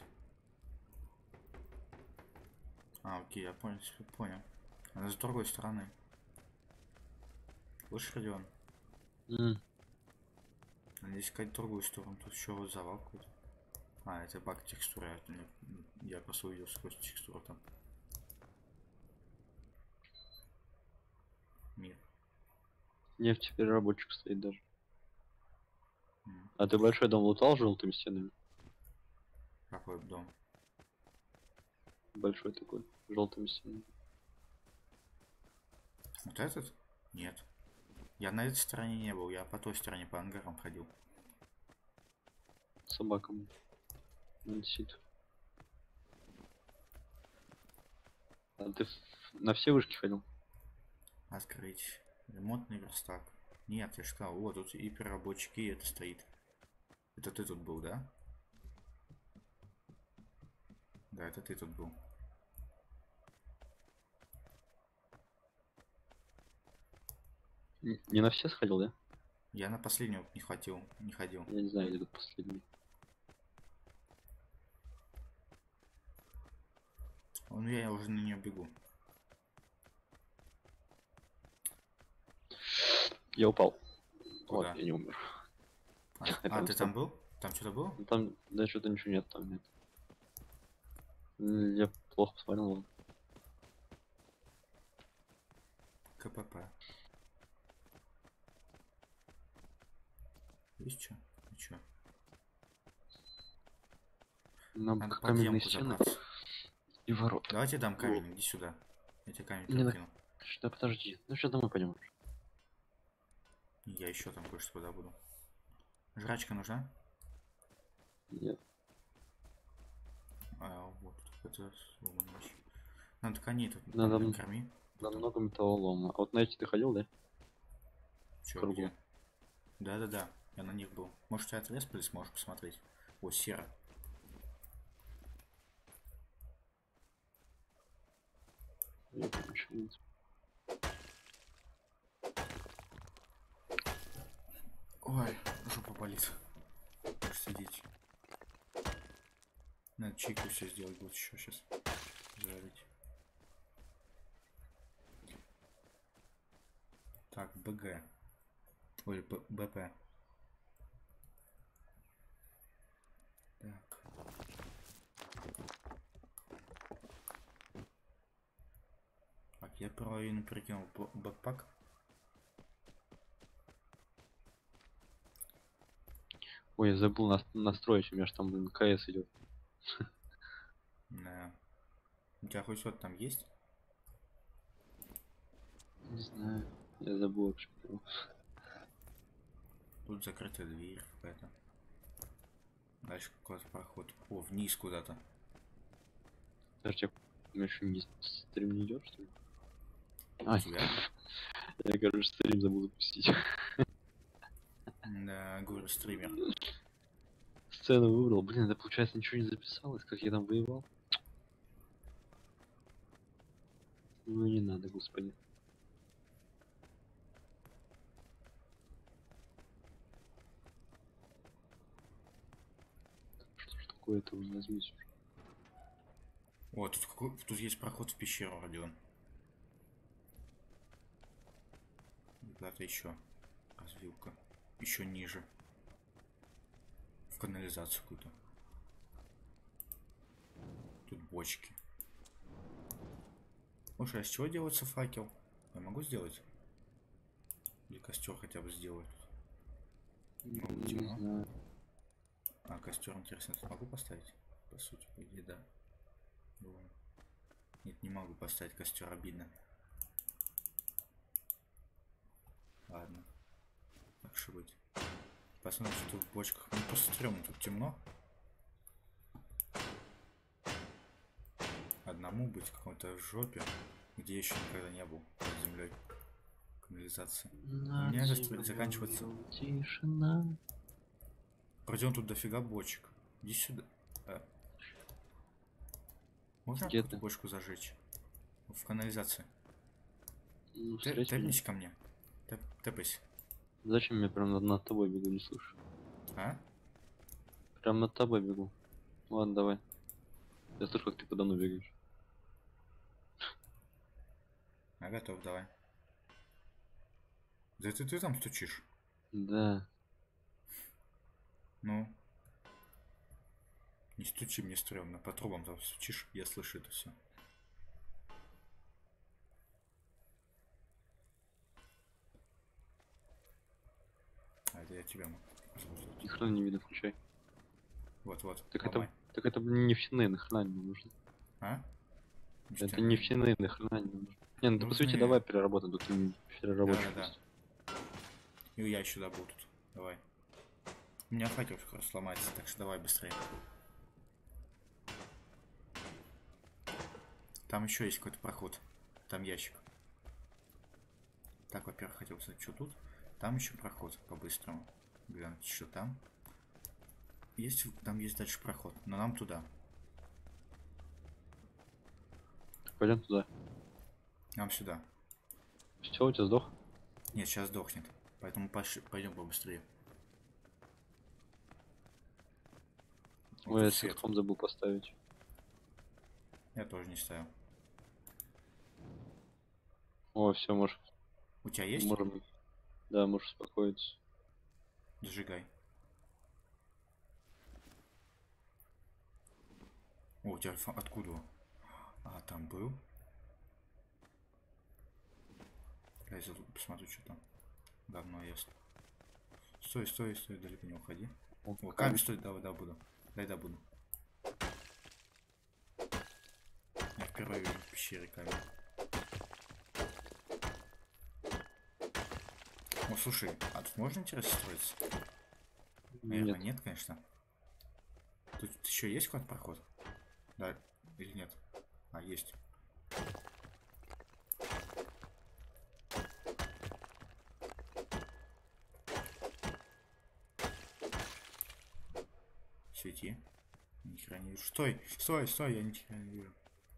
А, окей, я понял. Она с другой стороны. Слышишь, Родион? Надо искать другую сторону. Тут еще вот завал какой-то. А, это баг текстуры. Я просто увидел сквозь текстуру там. Нефтепереработчик стоит даже. М, А ты большой дом лутал желтыми стенами? Какой дом? Большой такой, желтыми стенами. Вот этот? Нет. Я на этой стороне не был, я по той стороне по ангарам ходил. Собакам. Висит. А ты на все вышки ходил? Открыть. Ремонтный верстак. Нет, я же сказал, вот тут и переработчики, и это стоит. Это ты тут был, да? Да, это ты тут был. Не на все сходил, да? Я на последнего не ходил, не ходил. Я не знаю, где тут последний. Ну я уже на нее бегу. Я упал. Куда? Вот, я не умер. А, ты там был? Там что-то было? Ну, там, да, что-то ничего нет, там нет. Я плохо посмотрел. Ладно. КПП. Есть что? Ничего. Нам Надо каменные подземку стены забраться. и ворота. Давайте дам камень, иди сюда. Я тебе камень Не, подкину. Да подожди, ну сейчас домой пойдем. Я еще там кое-что добуду. Жрачка нужна? Нет. А, вот, это сломанный меч. Надо коней тут Надо корми. намного металлолома. А вот на эти ты ходил, да? Чё, кругу. где? Да-да-да, я на них был. Может, тебя отреспались, можешь посмотреть. О, серо. Я там ничего нет. Ой, жопа болит. Можешь сидеть. Надо чайку все сделать будет еще сейчас. Жарить. Так, БГ. Ой, БП. Так. Так, я половину прикинул бэкпак. Ой, я забыл настроить, у меня же там, блин, КС идет. Да. У тебя хоть что-то там есть? Не знаю. Я забыл вообще. Тут закрытая дверь какая-то. Дальше какой-то проход. О, вниз куда-то. Подожди, у меня еще не стрим не идет, что ли? У тебя? Я, короче, стрим забыл запустить. Да, говорю, стример. Сцену выбрал. Блин, это получается ничего не записалось, как я там воевал. Ну не надо, господи. Что ж такое-то уже возьмись уже. О, тут есть проход в пещеру, Родион. Куда-то еще. Развилка. Еще ниже. В канализацию какую-то. Тут бочки. Слушай, а с чего делается факел? Я могу сделать? Или костер хотя бы сделать? Много Не темно. знаю. А, костер, интересно, тут могу поставить? По сути, по идее, да. Думаю. Нет, не могу поставить костер, обидно. Ладно. Так что быть. Посмотрим, что тут в бочках. Ну, просто стрёмно, тут темно. Одному быть в какой-то жопе, где еще никогда не был под землей. Канализация. У меня заканчивается. Тишина. Пройдем тут дофига бочек. Иди сюда. Можно Где какую-то ты? бочку зажечь? В канализации. Ну, встреть меня. Тэпнись ко мне. Тэпайся. Зачем я прям над тобой бегу, не слышу? А? Прям над тобой бегу. Ладно, давай. Я слышу, как ты подо мной бегаешь. А, готов, давай. Да ты там стучишь? Да. Ну. Не стучи, мне стрёмно. По трубам там стучишь, я слышу это все. тебя могу загрузить. Ни хрена не видно, включай. Вот. Так ломай. это блин, нефтяные, нахрена не нужно. А? Это нефтяные, нахрена не нужно. Не, ну ты по сути Нужны. давай переработаем, тут переработчик Да. есть. И я еще добыл тут. Давай. У меня факел скоро сломается, так что давай быстрее. Там еще есть какой-то проход. Там ящик. Так, во-первых, хотел сказать, что тут. Там еще проход по-быстрому. Гляньте, что там. Там есть дальше проход, но нам туда. Пойдем туда. Нам сюда. Все, у тебя сдох? Нет, сейчас сдохнет. Поэтому пойдем побыстрее. Вот Ой, я тут свет. сетком забыл поставить. Я тоже не ставил. О, все, можешь. У тебя есть? Можем. Да, можешь успокоиться. Зажигай. О, у тебя откуда? А, там был. Я посмотрю, что там. Говно ест. Стой, далеко не уходи. О, камень, стой, да, буду. Дай добуду. Я впервые вижу в пещере камень. О, слушай, а тут можно интересно строиться? Наверное, нет, конечно. Тут еще есть какой-то проход? Да, или нет? А, есть. Свети. Ни хера не вижу. Стой, я ни хера не вижу.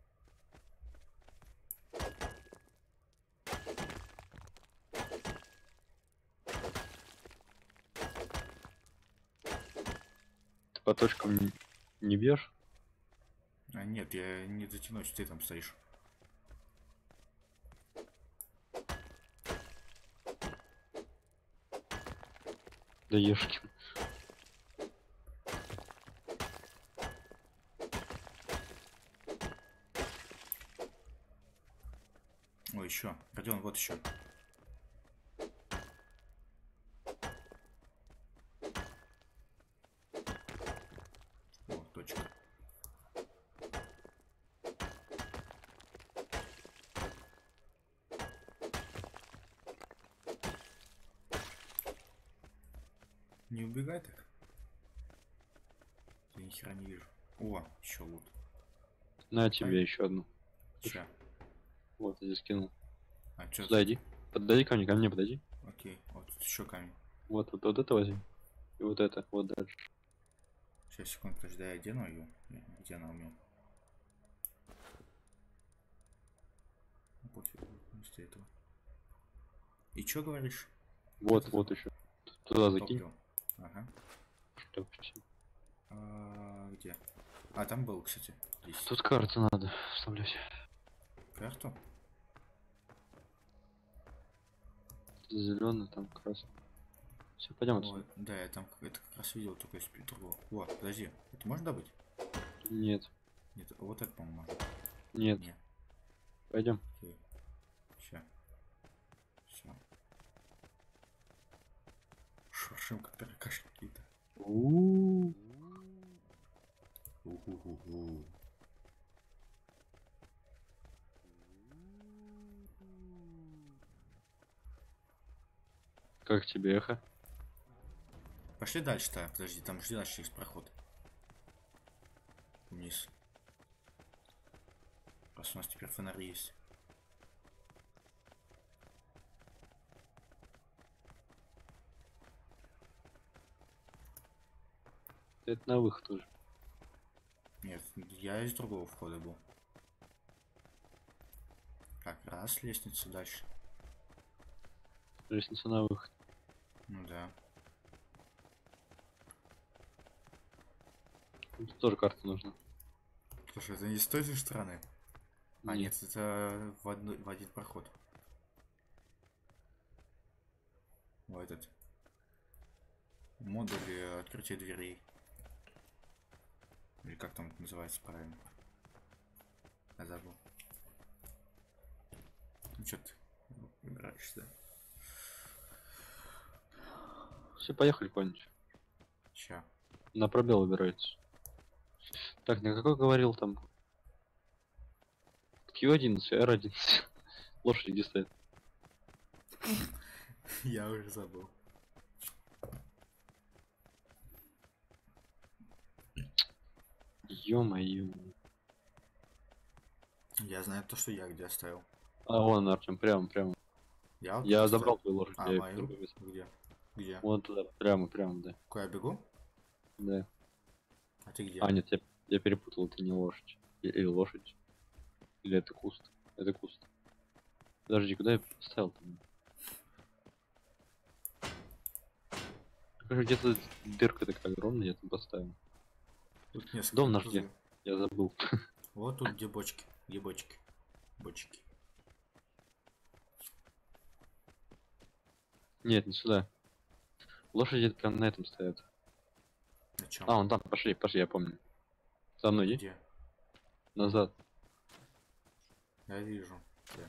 Ты по точкам не бьешь? А нет, я не дотянусь, ты там стоишь. Да ешки. Ой, еще. Родион, вот еще. О, точка. Не убегай так. Я ни хера не вижу. О, еще лут. На тебе еще одну. Ща. Вот, я здесь кинул. А что? Сюда иди. Подойди ко мне, подойди. Окей, вот тут еще камень. Вот это возьми. И вот это, вот дальше. Сейчас, секунду, подожди, я одену ее. Где она у меня? Пофиг, вместо этого. И что говоришь? Вот, вот еще. Туда закинь. Топливо. Ага. Что почти. Где? А, там был, кстати. Здесь. Тут карту надо вставлять. Карту? Зеленый, там красный. Все, пойдем Ой, отсюда. да, я там это как раз видел, только из другого. О, подожди, это можно добыть? Нет. Нет, вот это, по-моему, можно. Нет. Нет. Пойдем. Окей. Ща. Все. Шуршим, как таракашки какие-то. У-ху-ху-ху. Как тебе эхо? Пошли дальше-то. Подожди, там жди дальше есть проход. Вниз. Раз у нас теперь фонарь есть. Это на выход уже. Нет, я из другого входа был. Так, раз, лестница дальше. Лестница на выход. Ну да. Тут тоже карта нужна. Слушай, это не с той же стороны? А, нет, это в один проход. Вот этот. Модуль открытия дверей. Или как там это называется правильно? Я забыл. Ну что ты убираешься, да? Все, поехали куда-нибудь. Ща. На пробел убирается. Так, на какой говорил там? Q11, R11. Лошадь где стоит? Я уже забыл. Ё-моё. Я знаю то, что я где оставил. А, вон, Артем, прямо. Я вот Я тут забрал оставил. твою лошадь, А, я её в мою? другое место. Где? Где? Вон туда, прямо, да. Куда я бегу? Да. А ты где? А, нет, я перепутал, это не лошадь. Или лошадь. Или это куст. Это куст. Подожди, куда я поставил там? Короче, где-то дырка такая огромная, я там поставил. Тут несколько. Дом наш где? Я забыл. Вот тут где бочки. Где бочки? Бочки. Нет, не сюда. Лошади прям на этом стоят. На чем? А, вон там, пошли, я помню. За мной иди. Где? Назад. Я вижу. Где?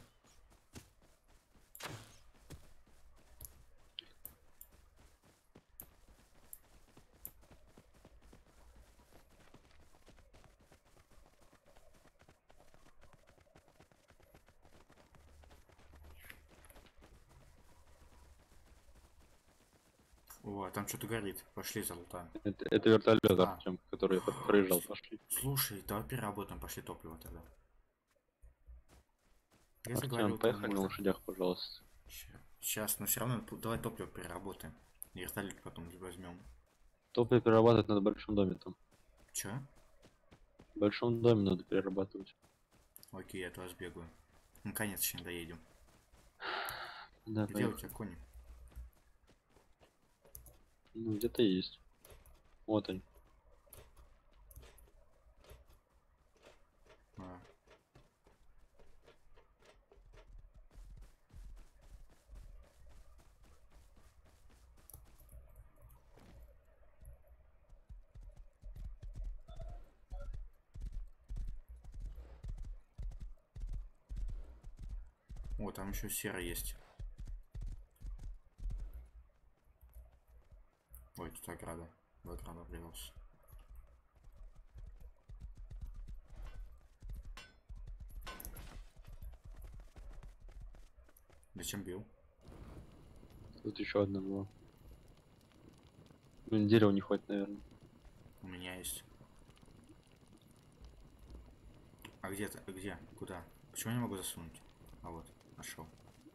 О, там что-то горит. Пошли залутаем. Это вертолет, А. Артем, который я проезжал, пошли. Слушай, давай переработаем, пошли топливо тогда. Я же Артем, говорю, поехали на лошадях, пожалуйста. Сейчас, но все равно давай топливо переработаем. И вертолет потом возьмем. Топливо перерабатывать надо в большом доме там. Че? В большом доме надо перерабатывать. Окей, я туда сбегаю. Наконец еще не доедем. Да, Где поехали. у тебя кони? Ну, где-то есть. Вот они. А. О, там еще серый есть. Ой, тут ограда. В ограду врезался. Зачем бил? Тут еще одна была. Блин, дерева не хватит, наверное. У меня есть. А где ты? Где? Куда? Почему я не могу засунуть? А вот, нашел.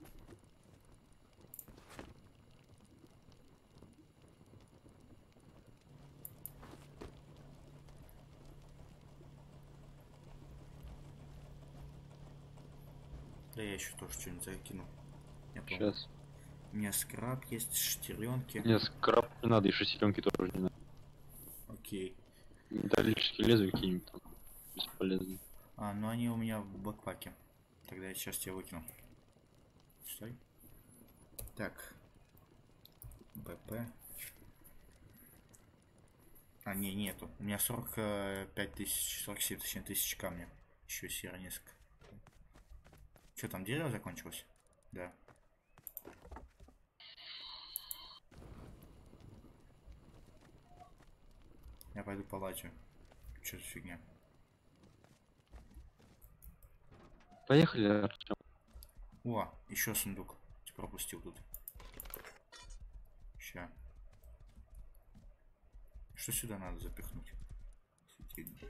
Да я еще тоже что-нибудь закину. Я помню. Сейчас. У меня скраб есть, шестеренки. Нет, скраб не надо, и шестеренки тоже не надо. Окей. Металлические лезвия какие-нибудь там. Бесполезные. А, ну они у меня в бэкпаке. Тогда я сейчас тебя выкину. Стой. Так. БП. А, не, нету. У меня 45 тысяч, 47 точнее, тысяч камня. Еще серо несколько. Что там, дерево закончилось? Да. Я пойду полачу. Что за фигня? Поехали, Артем. О, еще сундук. Пропустил тут. Ща. Что сюда надо запихнуть? Светильник.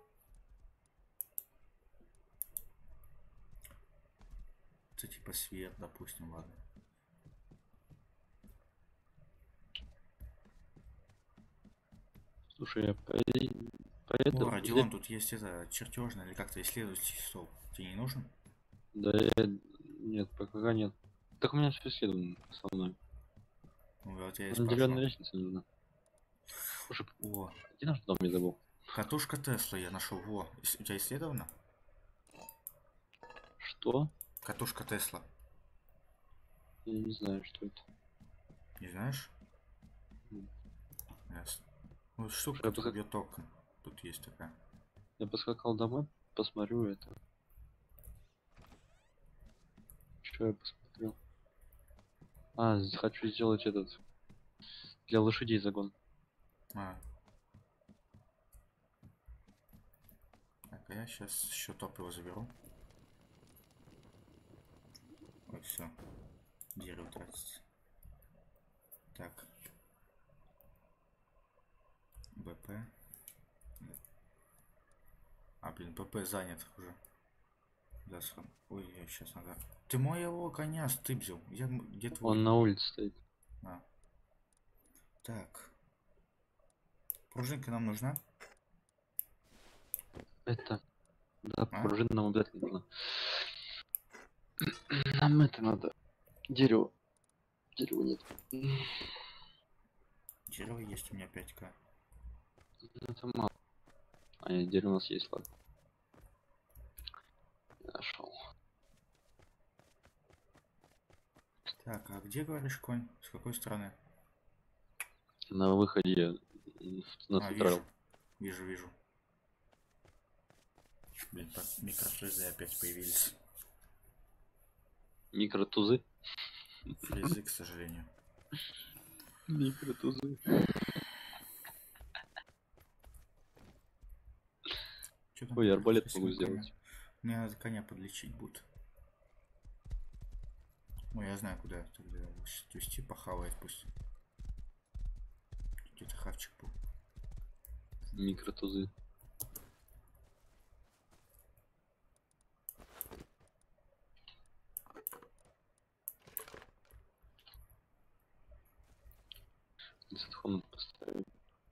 Это типа свет, допустим, ладно. Слушай, я О, Родион, тут есть это чертежный или как-то исследовательский стол. Тебе не нужен? Да, я... Нет, пока нет. Так у меня все исследовано основное. Ну, вот я и Деревянная спрашивал. лестница нужна. Слушай, О, где наш дом, я забыл. катушка Тесла я нашел. Во, у тебя исследовано? Что? Катушка Тесла. Я не знаю, что это. Не знаешь? М. Ясно. Ну, штука, Слушай, которая бьет током. Тут есть такая. Я поскакал домой, посмотрю это. Что я посмотрел? А, хочу сделать этот Для лошадей загон. А. Так, а я сейчас еще топливо заберу. Ой, все. Дерево тратится. Так. БП. А, блин, ПП занят уже. Да, сам. Ой, я сейчас надо. Ты моего коня стыбзил. Я где твой? Он на улице стоит. А. Так. Пружинка нам нужна? Это. Да, А? пружина нам обязательно нужна. Нам это надо. Дерево. Дерева нет. Дерево есть у меня 5К. Ну, это мало. А нет, дерево у нас есть, ладно. Нашел. Так, а где, говоришь, конь? С какой стороны? На выходе на А, централ. вижу. Блин, так микрофрезы опять появились. Микротузы. Фрезы, к сожалению. Микротузы. Чё там Ой, такое арбалет красивое могу коня? сделать. Мне надо коня подлечить будет. Ой, я знаю, куда тогда вести, похавает пусть. Где-то хавчик был. Микротузы. Сетхон поставить.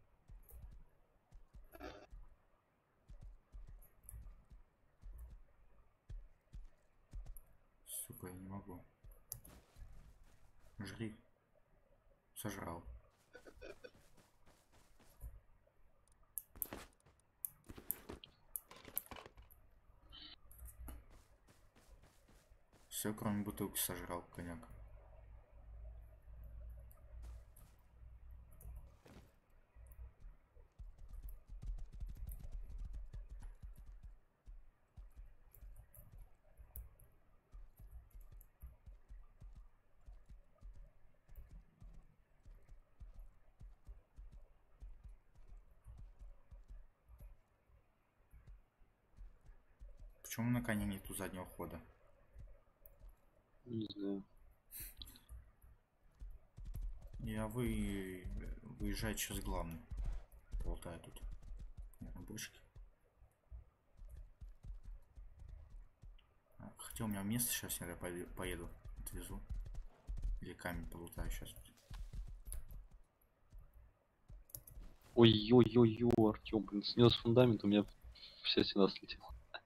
Сука, я не могу. Жри. Сожрал. Все, кроме бутылки, сожрал коняк. Почему на коне нету заднего хода? Не знаю. Я выезжаю через главный. Болтаю тут. На бочке. Хотя у меня место сейчас, я поеду. Отвезу. Или камень полутаю сейчас. Ой-ой-ой-ой, Артём, блин, снес фундамент, у меня вся стена слетела.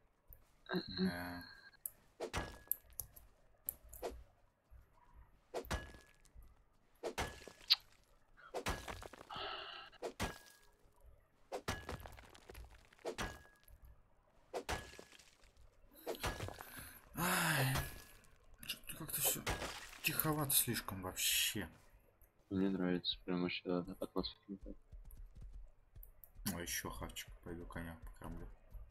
Что-то как-то все тиховато слишком вообще. Мне нравится, прям вообще атмосфера. Ой, еще хавчик. Пойду коня покормлю.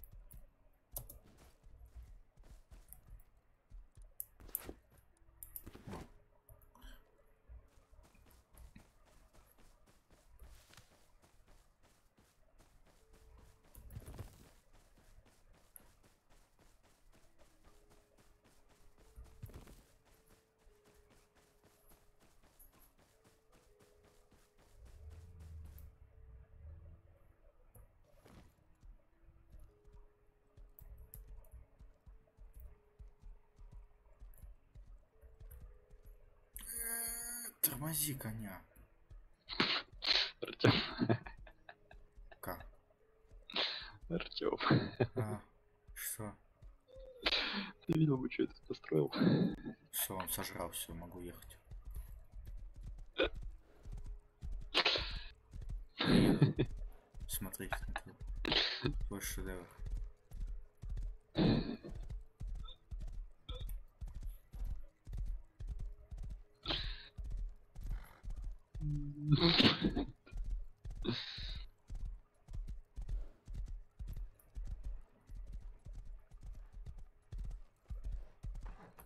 Тормози коня. Артём. Как? Артём. А, что? Ты видел бы, что это построил? Все, он сожрал, все, могу ехать. Смотри, твой шедевр.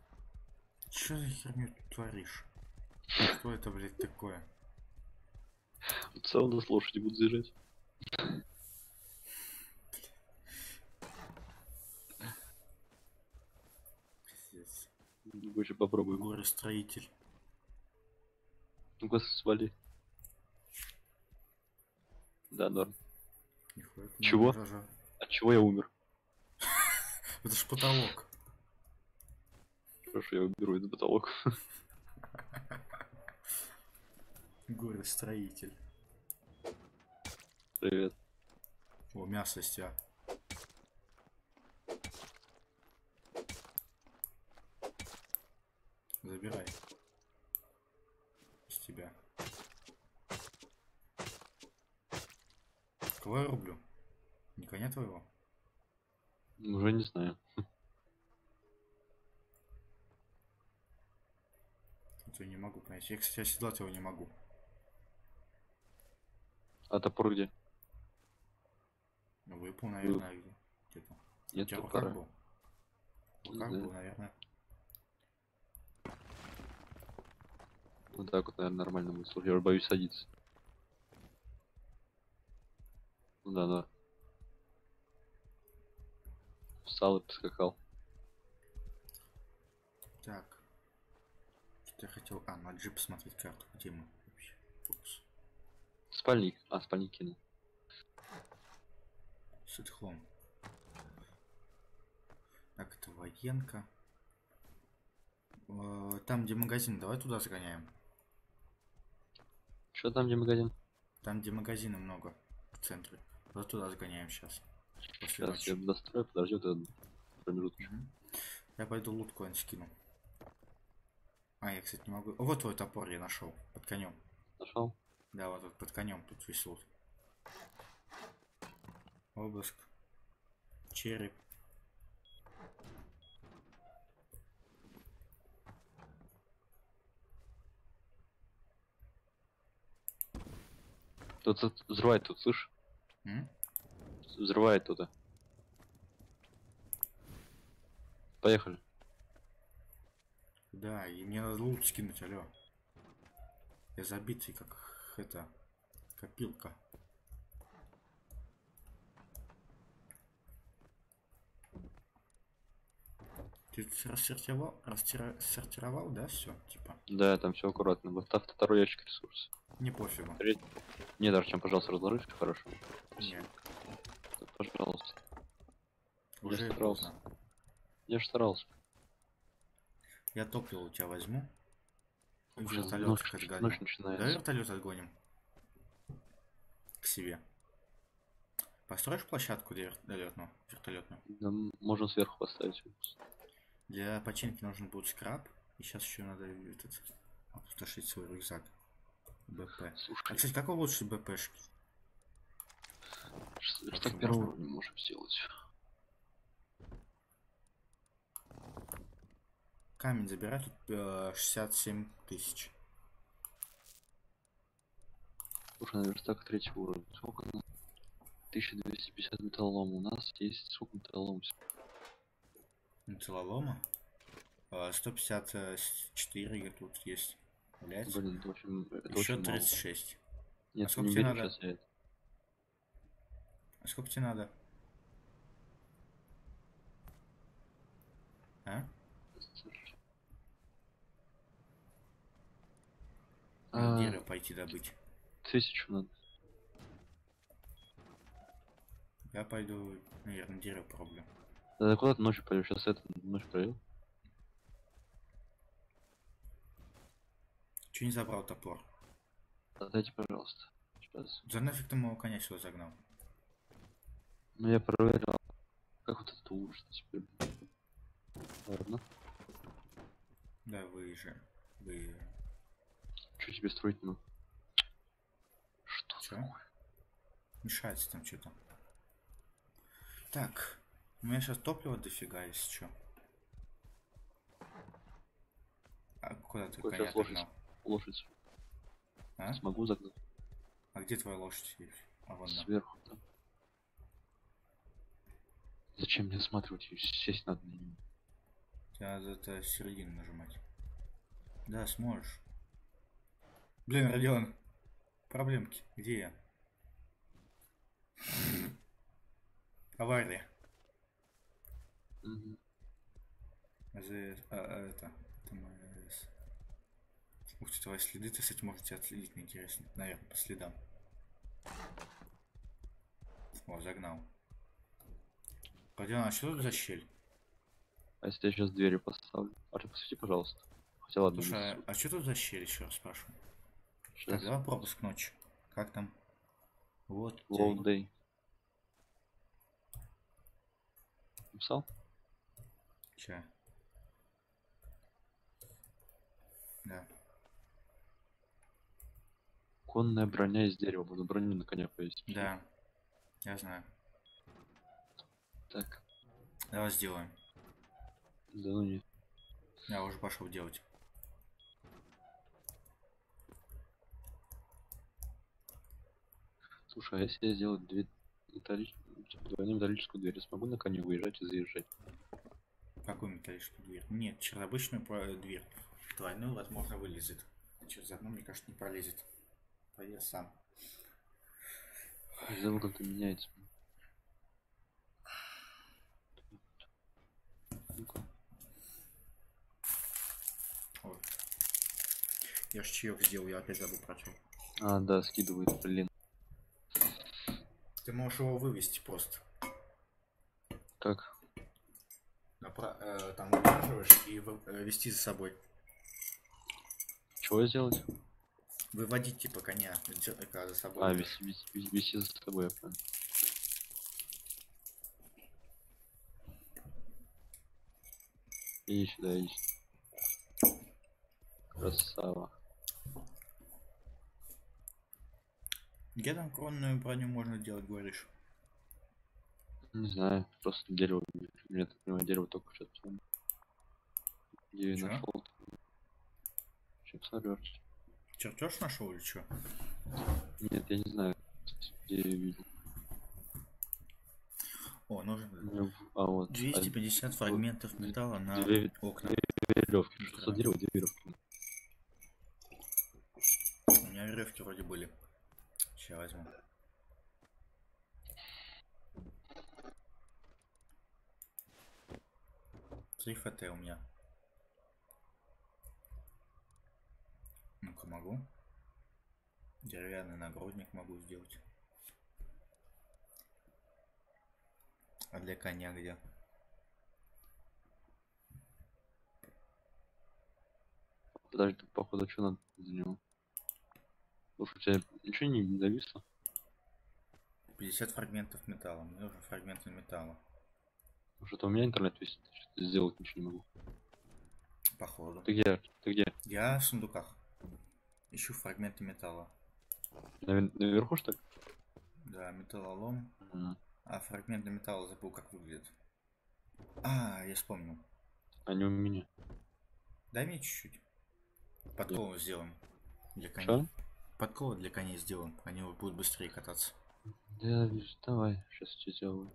Что за херню ты творишь? Что это, блядь, такое? Все равно с лошади будут заезжать. Пиздец. Больше попробуем. Горе-строитель. Ну-ка, свали. Да, норм. Нихуя. Чего? Жажа. От чего я умер? Это ж потолок. Хорошо, я уберу этот потолок. Горе-строитель. Привет. О, мясо с тебя. Забирай. С тебя. Кого я рублю? Не коня твоего? Уже не знаю. Это я не могу понять. Я, кстати, оседлать его не могу. А топор где? Ну, выпал, наверное, где-то. У Нет тебя в топора. руках был? В Не руках знаю. был, наверное. Вот так вот, наверное, нормально будет. Слушай, я уже боюсь садиться. Ну да, да. Встал и поскакал. Так. Что я хотел... А, на джип посмотреть карту. Где мы вообще? Упс. Спальник. А, спальник кинул. Ситхом. Так, это военка. Там, где магазин, давай туда загоняем. Что там, где магазин? Там, где магазина много. В центре. Вот туда загоняем сейчас. После Сейчас ночи. я дострою, подожди вот этот промежуточек. Мгм. Я пойду лут куда-нибудь скину. А, я, кстати, не могу. О, вот твой топор я нашел. Под конем. Нашел? Да, вот под конем тут весь лут. Обыск. Череп. Тут взрывает тут, слышь? М? Взрывает тут. Поехали. Да, и мне надо лут скинуть, алло. Я забитый, как это, копилка. Ты тут рассортировал, да, все, типа? Да, там все аккуратно. Вот второй ящик ресурс. Не пофигу. Третий. Не, Дарчан, пожалуйста, разложи все хорошо. Не, Пожалуйста. уже Я старался. поздно. Я же старался. Я топливо у тебя возьму. Уже Вертолет ночь отгоним. Да, начинается. вертолет отгоним. К себе. Построишь площадку вертолетную? Да, можно сверху поставить. Для починки нужен будет скраб. И сейчас еще надо этот опустошить свой рюкзак. БП. А, Слушай, кстати, как улучшить БПшки? что первого уровня можем сделать? Камень забирай, тут 67 тысяч. Слушай, на верстак третьего уровня. Сколько у нас? 1250 металлолома. У нас есть сколько металлолома? Металлолома. 154 тут есть. Блять. Блин, это очень, Еще очень мало. 36. Нет, сколько не тебе берем надо? сейчас я это. А сколько тебе надо? А? Надо дерево пойти добыть. 1000 надо. Я пойду, наверное, дерево пробую. Да куда ты ночью пойдешь? Сейчас это ночью пройдем. Че не забрал топор? Отдайте, пожалуйста. Сейчас. За нафиг ты моего коня сюда загнал? Ну я проверил. Как вот это улучшить теперь? Ладно. Да, вы же. Вы. Что тебе строить надо? Что Чё? такое? Мешается там что-то. Так. У меня сейчас топлива дофига, если что. А куда ты Какой коня сейчас лошадь? загнал? Лошадь. А? Смогу загнать? А где твоя лошадь? А вон она. Сверху, да. Зачем мне осматривать ее? Сесть надо на нее. Тебе надо это середину нажимать. Да, сможешь. Блин, Родион. Проблемки. Где я? Авария. Мгм. Это ТМС. Ух ты, твои следы, ты, кстати, можете отследить, мне интересно. Наверное, по следам. О, загнал. Пойдем, а что тут за щель? А если я сейчас двери поставлю? А ты посвети, пожалуйста. Хотя ладно, не Слушай, суть. а что тут за щель, еще раз спрашиваю? Так, Сейчас. давай пропуск ночью. Как там? Вот. Low day. Написал? Че? Да. Конная броня из дерева. Буду броню на коня повесить. Да. Я знаю. Так. Давай сделаем. Да ну нет. Я уже пошел делать. Слушай, а если я сделаю двойную металлическую дверь, я смогу на коне выезжать и заезжать? Какую металлическую дверь? Нет, через обычную дверь. Двойную, возможно, вылезет. Через одну, мне кажется, не пролезет. Поезд сам. Сделал как-то меняется. Ну-ка. Ой. Я ж чаек сделал, я опять забыл про чай. А, да, скидывает, блин. Ты можешь его вывести просто. Как? Там удерживаешь и вести за собой. Чего сделать? Выводить типа коня за собой. А, ведёшь. вести за собой, я понял. Иди сюда, иди сюда. Красава. Где там кронную броню можно делать, говоришь? Не знаю, просто дерево. Я так понимаю, дерево только что-то. Где я Чё? нашел? Чем сорвёшься? Чертеж нашел или что? Нет, я не знаю, где я видел. О, нужно А вот. 250 фрагментов металла на Две окна. веревки. Что за дерево, две веревки? У меня веревки вроде были. Сейчас возьму. Три ФТ у меня. Ну-ка, могу. Деревянный нагрудник могу сделать. А для коня где? Подожди, походу, что надо за него? Слушай, у тебя ничего не зависло? 50 фрагментов металла. Мне нужны фрагменты металла. Что-то у меня интернет висит, что-то сделать ничего не могу. Походу. Ты где? Ты где? Я в сундуках. Ищу фрагменты металла. Наверху, что ли? Да, металлолом. Ага. А фрагменты металла забыл, как выглядит. А, я вспомнил. Они у меня. Дай мне чуть-чуть. Подкову сделаем. Для коней. Что? Подкову для коней сделаем. Они будут быстрее кататься. Да, вижу. Давай, сейчас тебе сделаю.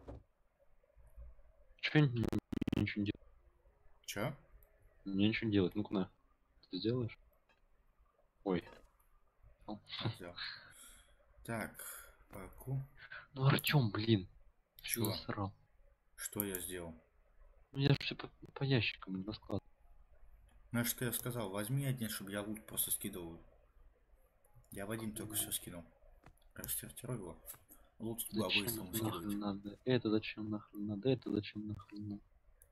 Чё ничего не делать? Чё? Мне ничего не делать. Ну-ка на. Ты сделаешь? Ой. Взял. Так, паку. Ну, Артём, блин. Чё? Засрал. Что я сделал? Ну я же все по ящикам не раскладывал. Ну, что я сказал, возьми один, чтобы я лут просто скидывал. Я в один только все скинул. Растертирую его. Лут туда Зачем быстро нахрен скидывать. надо? Это зачем нахрен надо? Это зачем нахрен надо?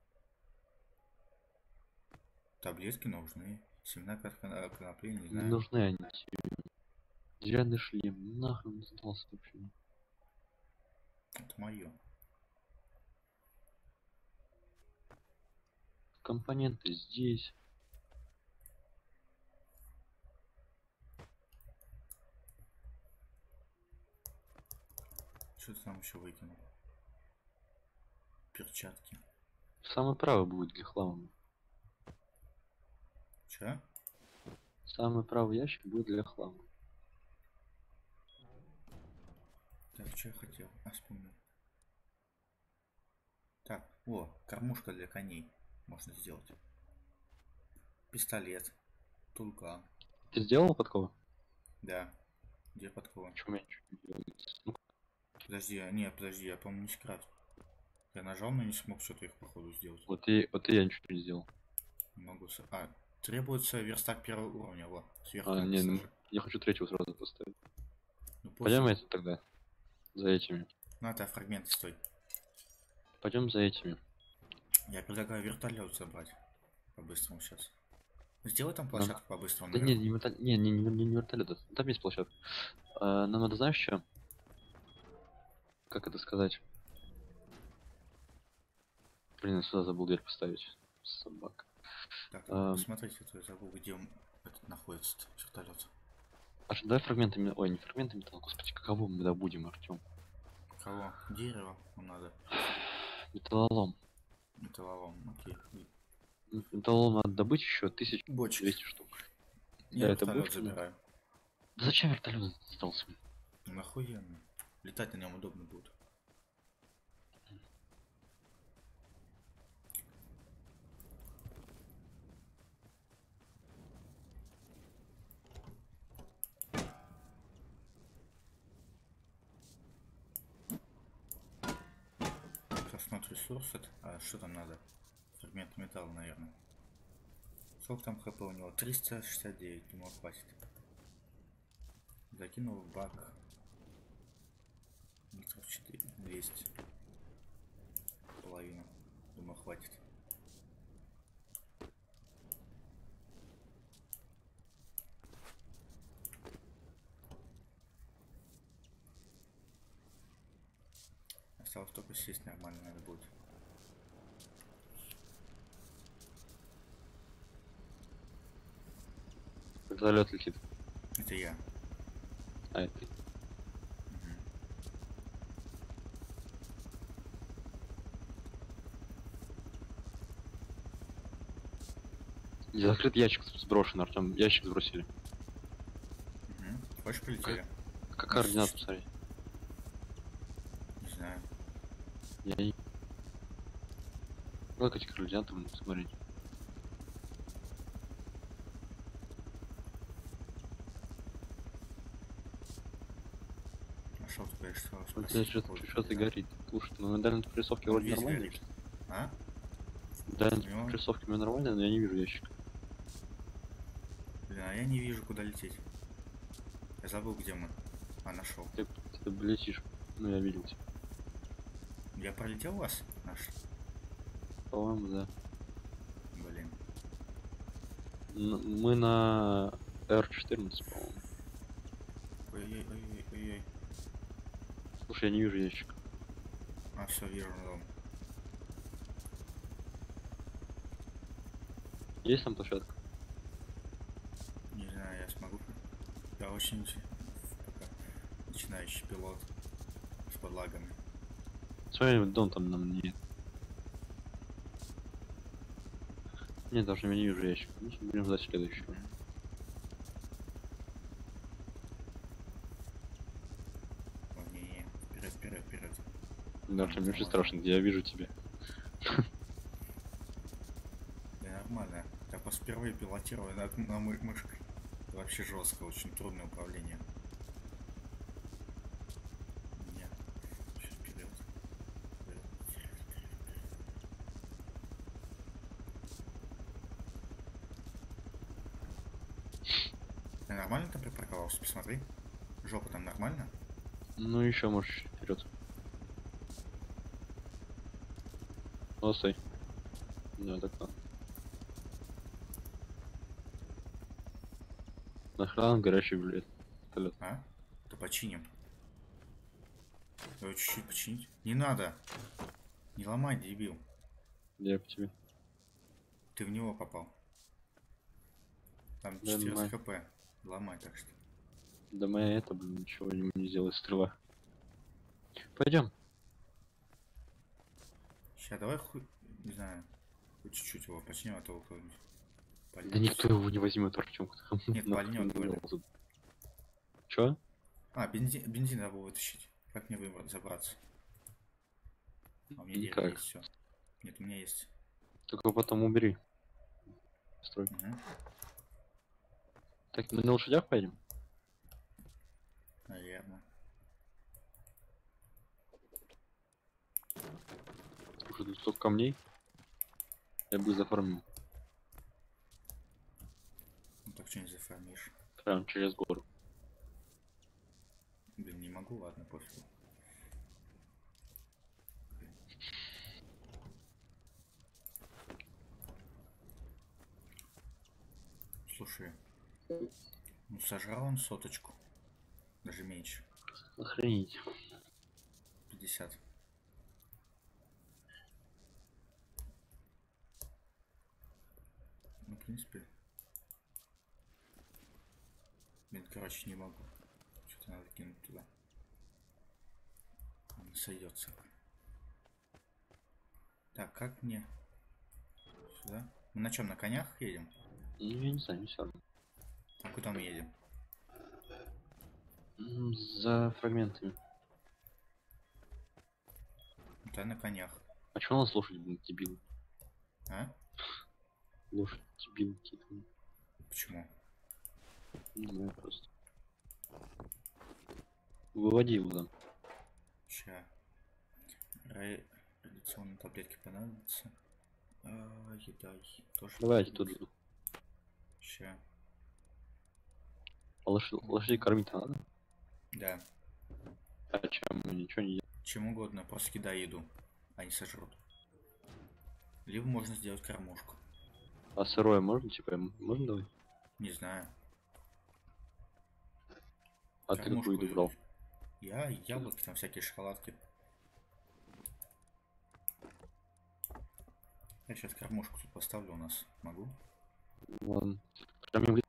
Таблетки нужны. Семена конопли, не Не знаю. нужны они тебе. Деревянный шлем. Нахрен сдался вообще. Это мое. Компоненты здесь. Что ты там еще выкинул? Перчатки. Самый правый будет для хлама. Че? Самый правый ящик будет для хлама. Так, что я хотел? А, вспомнил. Так, о, кормушка для коней. Можно сделать. Пистолет. Тулка. Ты сделал подкову? Да. Где подкова? Чё у меня ничего не делается? Ну, Подожди, я помню не секрет. Я нажал, но не смог что-то их походу сделать. вот и я ничего не сделал. Не могу. Требуется верстак первого уровня, во. Сверху А, надо не, ну, сложить. я хочу третьего сразу поставить. Ну Пойдем пофиг. это тогда. За этими. Надо фрагменты стой. Пойдем за этими. Я предлагаю вертолет забрать. По-быстрому сейчас. Сделай там Нам- площадку по-быстрому Да не, наверху. не вертолет. Там есть площадка. Нам надо, знаешь, что? Как это сказать? Блин, я сюда забыл дверь поставить. Собака. Так, А, посмотрите, это я забыл, где он этот находится, вертолет. Аж давай фрагментами. Ой, не фрагментами металла. Господи, каково мы добудем, Артем? Кого? Дерево нам надо. Металлолом. Металлолом, окей. Металлолом надо добыть еще Бочки. 1200 штук. Я Да, это вертолет быстро. забираю. Да зачем вертолет остался? Ну, нахуя мне? Летать на нем удобно будет. Сейчас смотрю ресурс. А что там надо? Фрагмент металла, наверное. Сколько там хп у него? 369. Думаю, хватит. Закинул в бак. Литров 4, 200. Половину. Думаю, хватит. Осталось только сесть нормально надо будет. Вертолет летит. Это я. А, это ты. Мгм. Закрыт ящик сброшен, Артем. Ящик сбросили. Мгм. Хочешь полетели? Как координаты, посмотри. Не знаю. Я не... Как эти координаты смотреть? Нашел такое, что У тебя что-то горит. Слушай, ну на дальней прорисовке Он вроде весь нормально. горит. А? Дальней Ну. прорисовке у меня нормально, но я не вижу ящика. Блин, а я не вижу, куда лететь. Я забыл, где мы. А, нашел. Ты летишь. Ну я видел тебя. Я пролетел вас? Наш. По-моему, да. Блин. Мы на R14, по-моему. Ой-ой-ой-ой-ой. Слушай, я не вижу ящика. А, все, вижу дом. Есть там площадка? Не знаю, я смогу. Я очень пока начинающий пилот с подлагами. Смотри, дом там нам нет. Нет, даже я не вижу ящика. Ну, будем ждать следующего. О, не, вперед, вперед, вперед. Да, мне очень страшно, где я вижу тебя. Да нормально. Я просто впервые пилотирую на мышкой. Это вообще жестко, очень трудное управление. Нет. Чуть вперед. Вперед, вперед, вперед, вперед. Ты нормально там припарковался? Посмотри. Жопа там нормально? Ну еще можешь вперед. Ну, стой. Да, так надо. Нахрена горящий билет? Вертолет. А? То починим. Давай чуть-чуть починить. Не надо. Не ломай, дебил. Я по тебе. Ты в него попал. Там Да, 400 ломай. хп. Ломай так что. Да моя это, блин, ничего не сделает стрела. Пойдем. Сейчас давай хуй. Не знаю. Хоть чуть-чуть его починим, а то кто-нибудь Да пальнет. никто его не возьмет, Артем. Нет, пальнет, говорю. Чё? А, бензин надо было вытащить. Как мне забраться? А у меня дерево Никак. есть все. Нет, у меня есть. Только потом убери. Строй. Угу. Так, мы на лошадях поедем? Наверное. Слушай, тут столько камней. Я бы зафармил. Ну так что не зафармишь? Прям через гору. Блин, не могу, ладно, пофиг. Слушай, ну сожрал он соточку. Даже меньше. Охренеть. 50. Ну, в принципе. Блин, короче, не могу. Что-то надо кинуть туда. Он сойдется. Так, как мне? Сюда? Мы на чем, на конях едем? Ну, я не знаю, не все равно. А куда мы едем? За фрагментами. Да, на конях. А чё у нас лошадь, блин, дебил? А? Лошадь, дебил какие-то. Почему? Не знаю, просто. Выводи его там. Ща. Радиационные таблетки понадобятся. Еда тоже. Давайте тут же. Ща. А лошадей кормить надо? Да. А чем мы ничего не делаем? Чем угодно, просто кидай еду. Они сожрут. Либо можно сделать кормушку. А сырое можно, типа, можно давать? Не знаю. А ты какую еду брал? Я яблоки, там всякие шоколадки. Я сейчас кормушку тут поставлю у нас. Могу? Ладно. Прям в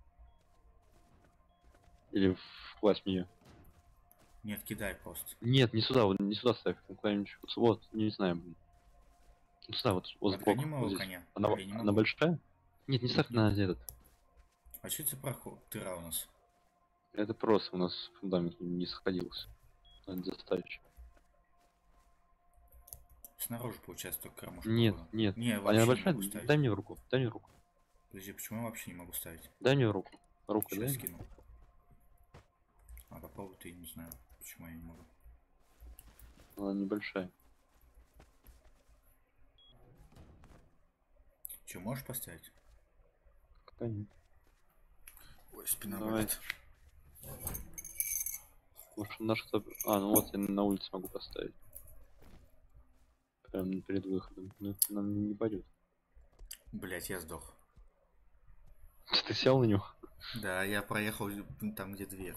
или в класть меня? Нет, кидай просто. Нет, не сюда, вот не сюда ставь. Куда-нибудь. Вот, не знаю, блин. Вот сюда, вот Отгони сбоку. моего Вот здесь. коня. Она, Я не она могу. большая? Нет, не ставь на этот. А что это за проход? Тыра у нас? Это просто у нас фундамент не сходился. Надо заставить. Снаружи, получается, только кормушка. Нет, была. нет. Не, я Она вообще не большая? могу ставить. Дай мне в руку. Дай мне в руку. Подожди, почему я вообще не могу ставить? Дай мне в руку. Руку Сейчас дай. скину. А попробуй ты, не знаю, почему я не могу. Она небольшая. Че, можешь поставить? Конечно. Ой, спина Давай. болит. Может, на что... А, ну вот я на улице могу поставить. Прям перед выходом. Но это нам не пойдет. Блять, я сдох. Ты сел на него? Да, я проехал там, где дверь.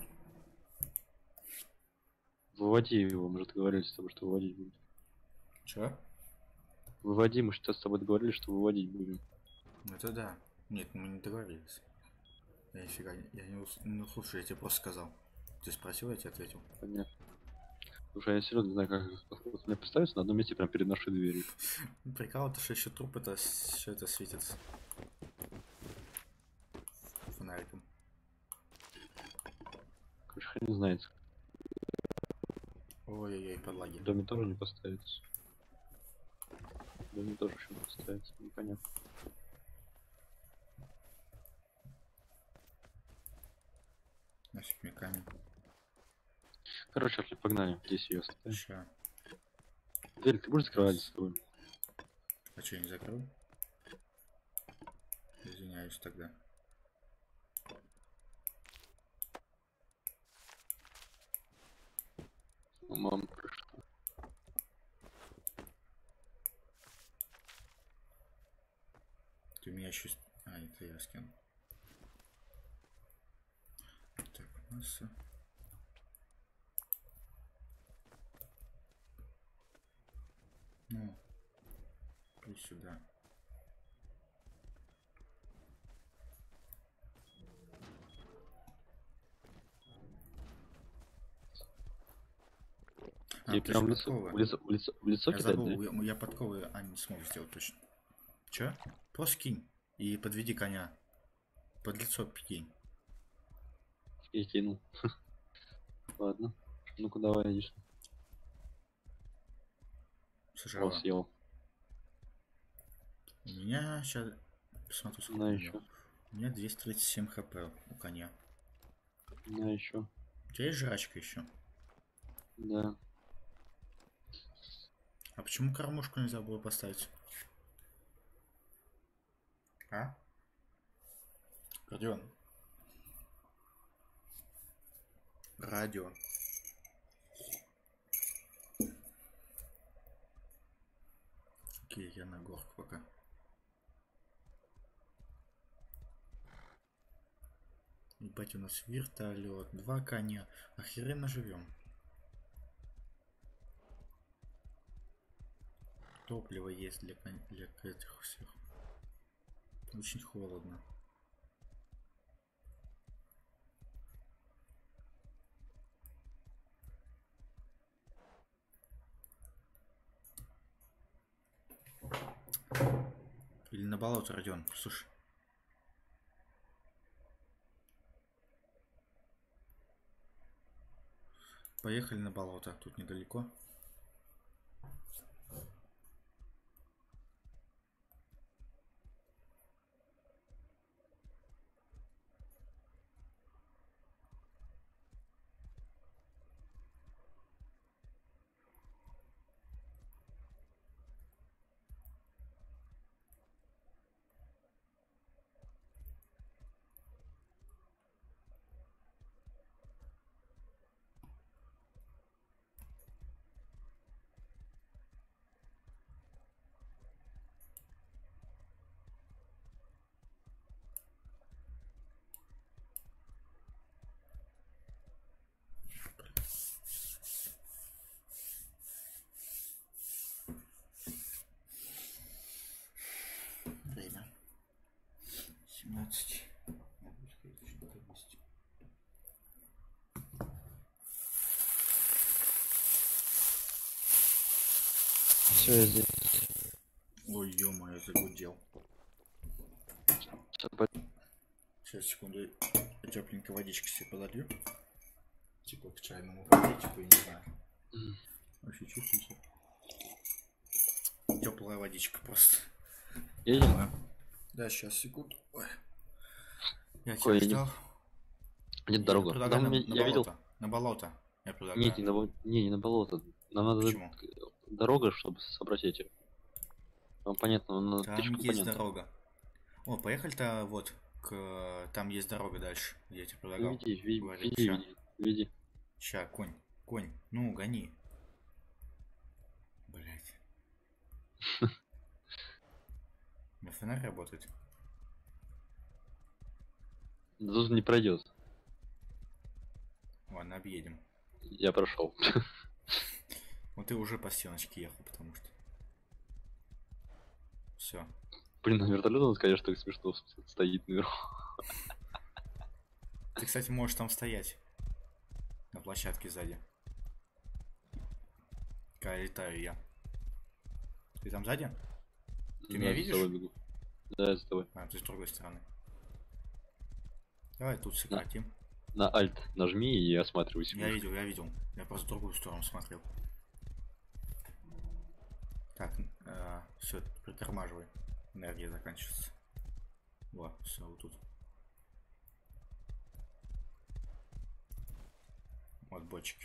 Выводи его, мы же договорились с тобой, что выводить будем. Че? Выводи, мы что с тобой договорились, что выводить будем. Ну это да. Нет, мы не договорились. Я нифига я не ну слушай, я тебе просто сказал. Ты спросил, я тебе ответил. Понятно. Слушай, я серьезно не знаю, как вот мне представиться на одном месте прям перед нашей дверью. Прикол, то что еще труп, это все это светится. Фонариком. Короче, хрен знает. Ой-ой-ой, подлаги. В доме тоже не поставится. В доме тоже еще не поставится, непонятно. Нафиг мне камень. Короче, погнали. Здесь ее оставим. Ща. Дверь ты будешь закрывать за собой? А что, я не закрыл? Извиняюсь тогда. Мама пришла. Ты меня еще... А, это я скину. Так, масса. Ну, и сюда. Тебе прям в лицо, подковы. в лицо Я кидать, забыл, да? я подковы не смог сделать точно. Че? Просто кинь и подведи коня. Под лицо кинь. Я кинул. Ладно. Ну-ка давай идешь. Сожрала. О, съел. У меня сейчас... Посмотрю, сколько На у еще. меня. У меня 237 хп у коня. На еще. У тебя есть жрачка еще? Да. А почему кормушку нельзя было поставить? А? Родион. Радио. Окей, я на горку пока. Ебать, у нас вертолет, 2 коня. Охеренно живем. Топливо есть для этих всех. Очень холодно. Или на болото, Родион, слушай. Поехали на болото, тут недалеко. Время 17. Все, я здесь. Ой, ё-моё, загудел. Сейчас, секунду. Я тепленькой водички себе подолью. Типа к чайному пакетику, я не знаю. Вообще чувствуете? Теплая водичка просто. Едем? Да, сейчас, секунду. Ой. Я Какой тебя едем? ждал. Нет, Я дорога. предлагаю Там на я видел. болото. На болото. Я предлагаю. Нет, не на болото. Нам надо Почему? дорога, чтобы собрать эти. Там понятно, надо Там тысячу есть компонентов. дорога. О, поехали-то вот к... Там есть дорога дальше. Я тебе предлагал. Веди. Ща, конь. Конь. Ну, гони. Блять. У меня фонарь работает. Тут не пройдет. Ладно, объедем. Я прошел. Вот ты уже по стеночке ехал, потому что. Все. Блин, на вертолет он скажет, что смешно стоит наверху. Ты, кстати, можешь там стоять. На площадке сзади. Когда летаю я. Ты там сзади? Ты меня видишь? Да, я за тобой. А, ты с другой стороны. Давай тут сократим. На Alt нажми и осматривайся. Я видел. Я просто в другую сторону смотрел. Так, все, притормаживай. Энергия заканчивается. Вот, все, вот тут. Вот бочки.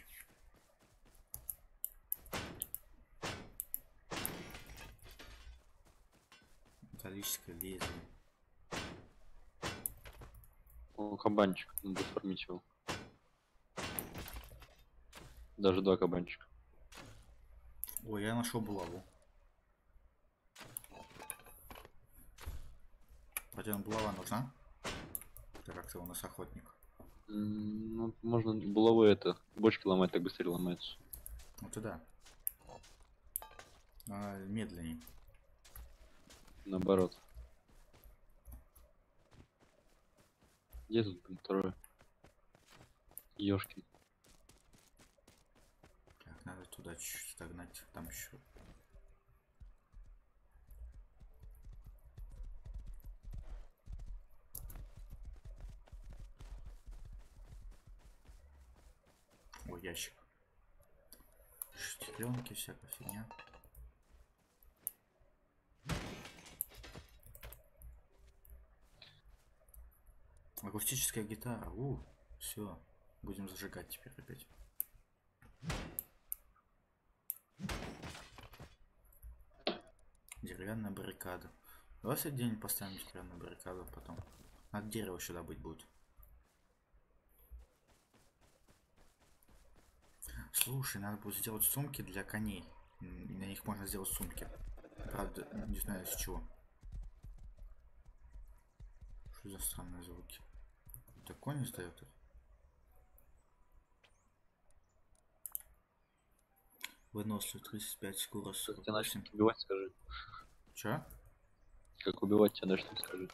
Металлическое лезвие. О, кабанчик, надо формить его. Даже 2 кабанчика. Ой, я нашел булаву. Хотя булава нужна? Это как-то у нас охотник. Ну, можно булавы это, бочки ломать, так быстрее ломается. Вот и да. Медленней. Наоборот. Где тут, блин, второе? Ёшкин. Так, надо туда чуть-чуть отогнать. Там еще. Ой, ящик. Шестеренки, всякая фигня. Акустическая гитара. Все. Будем зажигать теперь опять. Деревянная баррикада. Давай день поставим деревянную баррикаду потом. Надо дерево сюда быть будет. Слушай, надо будет сделать сумки для коней. На них можно сделать сумки. Правда, не знаю из чего. Что за странные звуки? Это конь издает их? Выносливость 35, скорость Как тебя 48. начнут убивать, скажи. Чё? Как убивать тебя начнут, скажи.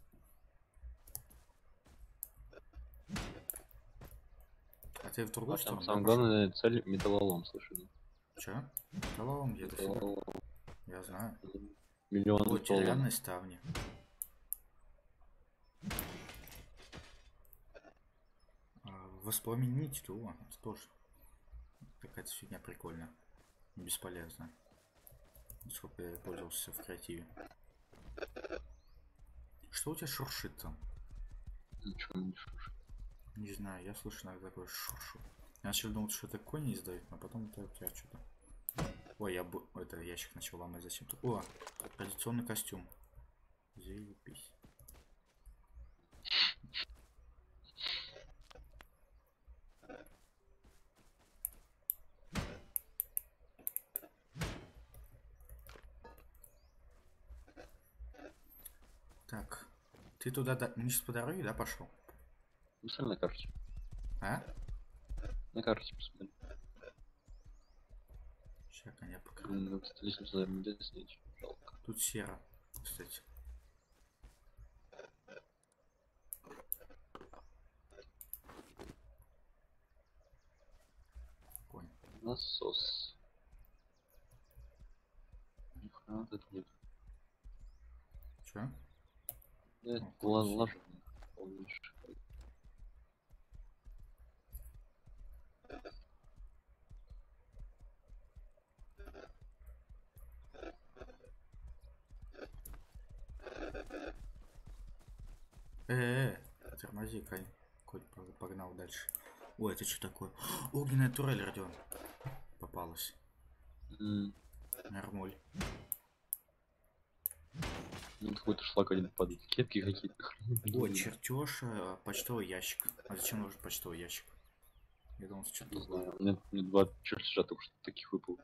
А ты в другую А там сторону? самая Да, пошёл? главная цель металлолом, слышали? Чё? Металлолом где-то сюда. Металлолом. Я знаю. Миллион Вот металлолом. деревянные ставни. Воспламенить то, это тоже какая-то фигня прикольная. Бесполезная. Сколько я пользовался в креативе. Что у тебя шуршит там? Ничего не шушит. Не знаю, я слышу иногда такое шуршу. Я начал думать, что это конь издает, но потом это у тебя что-то. Ой, это ящик начал ломать зачем-то. О, традиционный костюм. Заебись. Так, ты туда вниз по дороге, да, пошел? Посмотри на карте. А? На карте посмотри. Сейчас коня покажу. Ну, кстати, лестницу надо снять. Жалко. Тут серо, кстати. Конь. Насос. Нихуя тут нет. Чё? Это конь серый. лажа. Полнейший. Тормози, конь. Конь погнал дальше. Ой, это что такое? Огненная турель, Родион. Попалась. Нормуль. Ну, какой-то шлак один падает. Клетки какие-то. Ой, чертеж, почтовый ящик. А зачем нужен почтовый ящик? Я думал, что-то Не другое. знаю. Мне два чертежа только что таких выпало.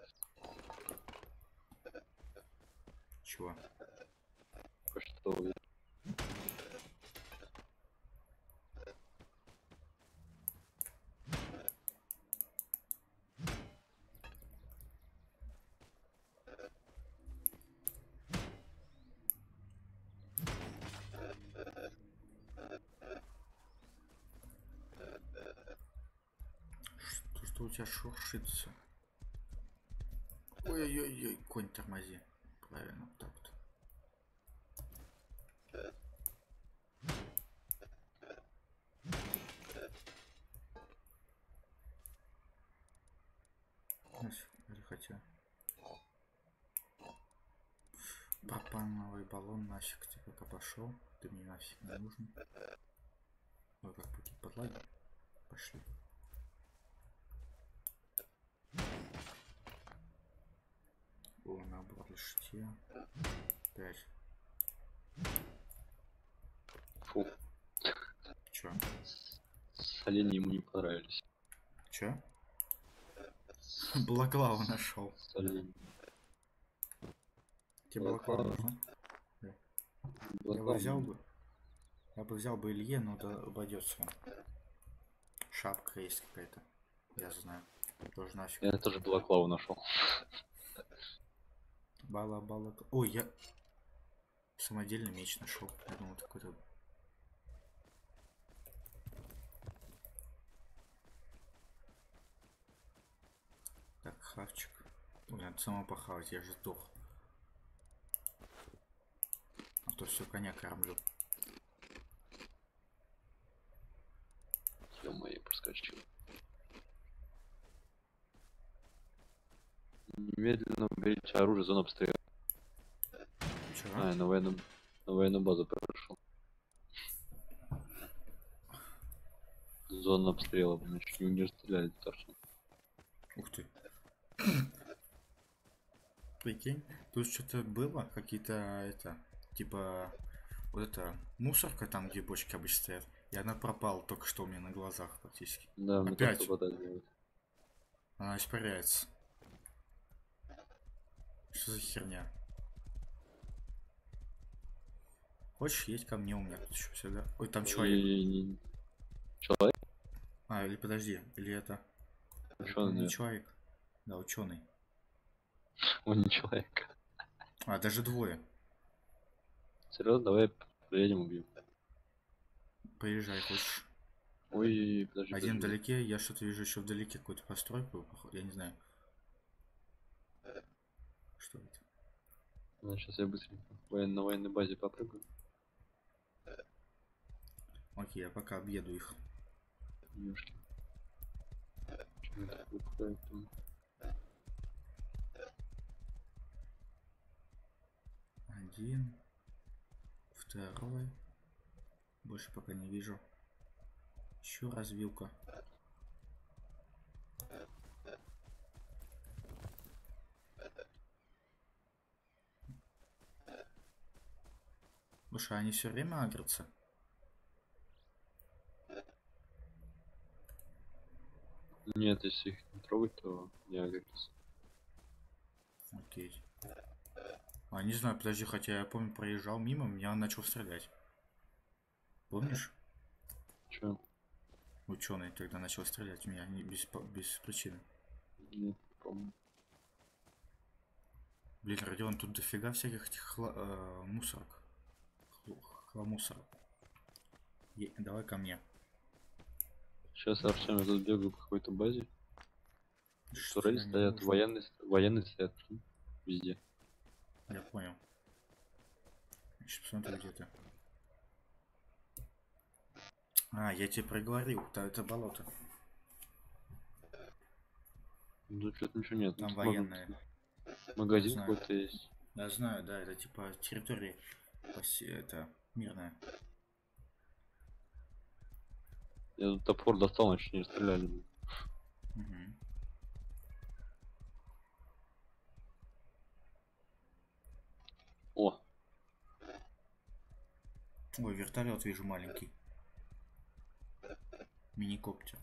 Чего? Почтовый. Что у тебя шуршится? Ой-ой-ой, конь тормози. Правильно, вот так вот. Или хотя. Пропановый баллон нафиг ты пока пошел. Ты мне нафиг не нужен. Ой, как пути подлаги. Пошли. О, набор лишьте. 5. Фу. Чё? Соленья ему не понравились. Чё? Балаклаву нашел. Соленья. Тебе балаклава нужна? Я бы взял бы. Я бы взял бы Илье, но да обойдется он. Шапка есть какая-то. Я знаю. Тоже нафиг. Я тоже балаклаву нашел. Бала. Ой, я самодельный меч нашел. Я думал, такой-то. Так, хавчик. Ой, надо самому похавать, я же сдох. А то все коня кормлю. Ё-моё, проскочил. Немедленно берите оружие, зона обстрела. Чё? А, я на военную базу прошел. Зона обстрела, блин, чуть не расстреляли торчат. Ух ты. Прикинь, тут что-то было, какие-то, это, типа, вот эта мусорка там, где бочки обычно стоят, и она пропала только что у меня на глазах практически. Да, мне Опять. тоже вода делает. Она испаряется. Что за херня? Хочешь, едь ко мне, у меня тут еще всегда. Ой, там человек. Человек? А, или подожди, или это... Ученый, Не наверное. человек. Да, ученый. Он не человек. А, даже двое. Серьезно, давай приедем, убьем. Приезжай, хочешь. Ой, подожди, Один подожди. вдалеке, я что-то вижу еще вдалеке какую-то постройку, походу, я не знаю. Что это? Ну, сейчас я быстренько на военной базе попрыгаю. Окей, я пока объеду их. Ёшки. Чё это такое там? Один. Второй. Больше пока не вижу. Еще развилка. Слушай, они все время агрятся? Нет, если их не трогать, то не агрится. Окей. А, не знаю, подожди, хотя я помню, проезжал мимо, меня он начал стрелять. Помнишь? Чё? Ученый тогда начал стрелять в меня не без причины. Нет, помню. Блин, Родион, тут дофига всяких этих мусорок. Хламусорок. Давай ко мне. Сейчас Артем, я тут бегаю по какой-то базе. Что Турели я не стоят, нужен. военные стоят везде. Я понял. Сейчас посмотрю, где ты. А, я тебе проговорил, это болото. Ну что-то ничего нет. Там Тут военные. магазин знаю. какой-то есть. Я знаю, да, это типа территория, это мирная. Я тут топор достал, значит не стреляли. Угу. О, Ой, вертолет вижу маленький. Мини-коптер.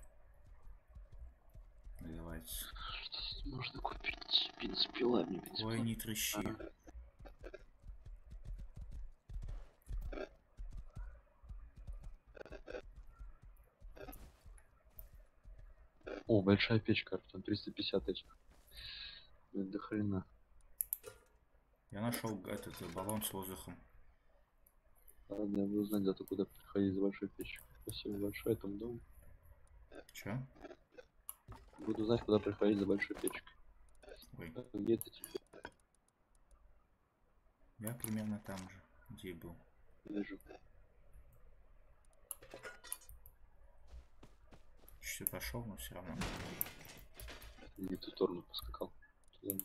Давайте. что здесь можно купить? Бензопила, мне бензопила. Ой, не трещи. О, большая печка, там 350 этих. Блин, до хрена. Я нашел этот баллон с воздухом. Ладно, я буду знать, зато куда приходить за большой печкой. Спасибо большое, там дом. Че? Буду знать, куда приходить за большой печкой. Ой, Где это тебе? я примерно там же, где и был. Вижу. Чуть пошел, но все равно. Не в ту сторону поскакал. Туда.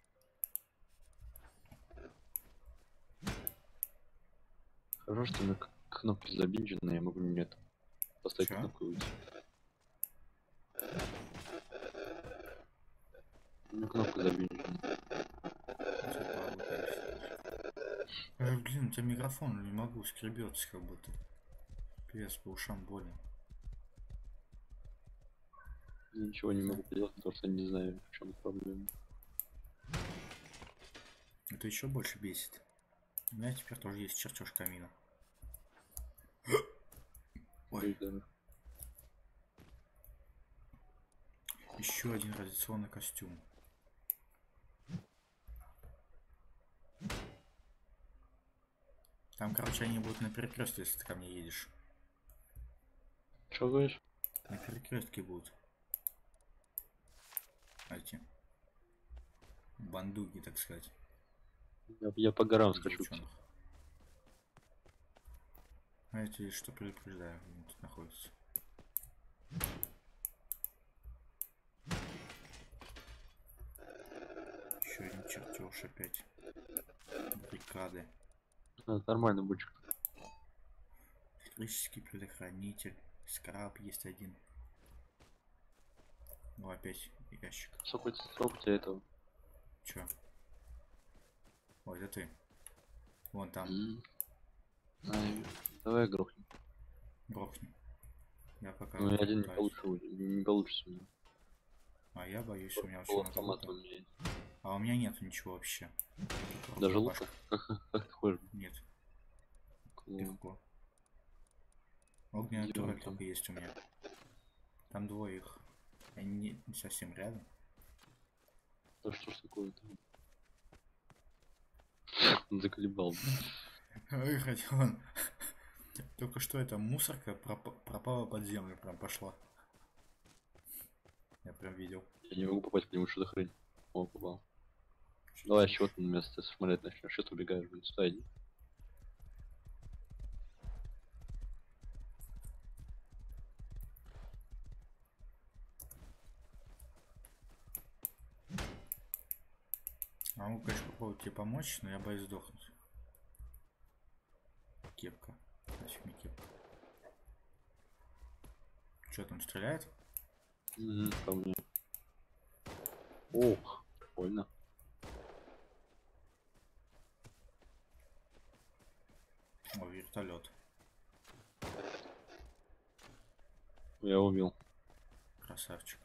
Хорошо, что у меня кнопки забинжены, я могу мне это поставить Чё? кнопку и уйти. У меня кнопка забинжена. Блин, у тебя микрофон, не могу, скребется как будто. Пес по ушам больно. Ничего не могу поделать, потому что не знаю, в чем проблема. Это еще больше бесит. У меня теперь тоже есть чертеж камина. Ой, Да. еще один радиационный костюм. Там, короче, они будут на перекрестке, если ты ко мне едешь. Что говоришь? На перекрестке будут. Эти бандуги, так сказать. Я по горам Для скачу. ученых. А эти, что предупреждаю, тут находятся. Еще один чертеж опять. Баррикады. Нормально, бочка. Электрический предохранитель. Скраб есть один. Ну опять ящик. Сколько у тебя этого? Чё? Ой, это ты. Вон там. Ай, давай грохнем. Грохни. Я пока Ну, один не пытаюсь. не получится у меня. А я боюсь, у меня вообще Полуавтомат много у лута. меня есть. А у меня нету ничего вообще. Даже Рукопашка. лука? Как ты ходишь? Нет, Клоун. легко. Огненная Где он турель там? только есть у меня. Там двое их. Они не совсем рядом. Да что ж такое-то? Заколебал. Ой, хоть он. Только что эта мусорка пропала под землю, прям пошла. Я прям видел. Я не могу попасть по нему, что за хрень. О, попал. Чё Давай за- еще вот на место смотреть начнешь. Что ты убегаешь, блин? Сюда иди. А могу, конечно, попробовать тебе помочь, но я боюсь сдохнуть. Кепка. Нафиг мне кепка. Что там, стреляет? Ко мне. Ох, прикольно. О, вертолет. Я убил. Красавчик.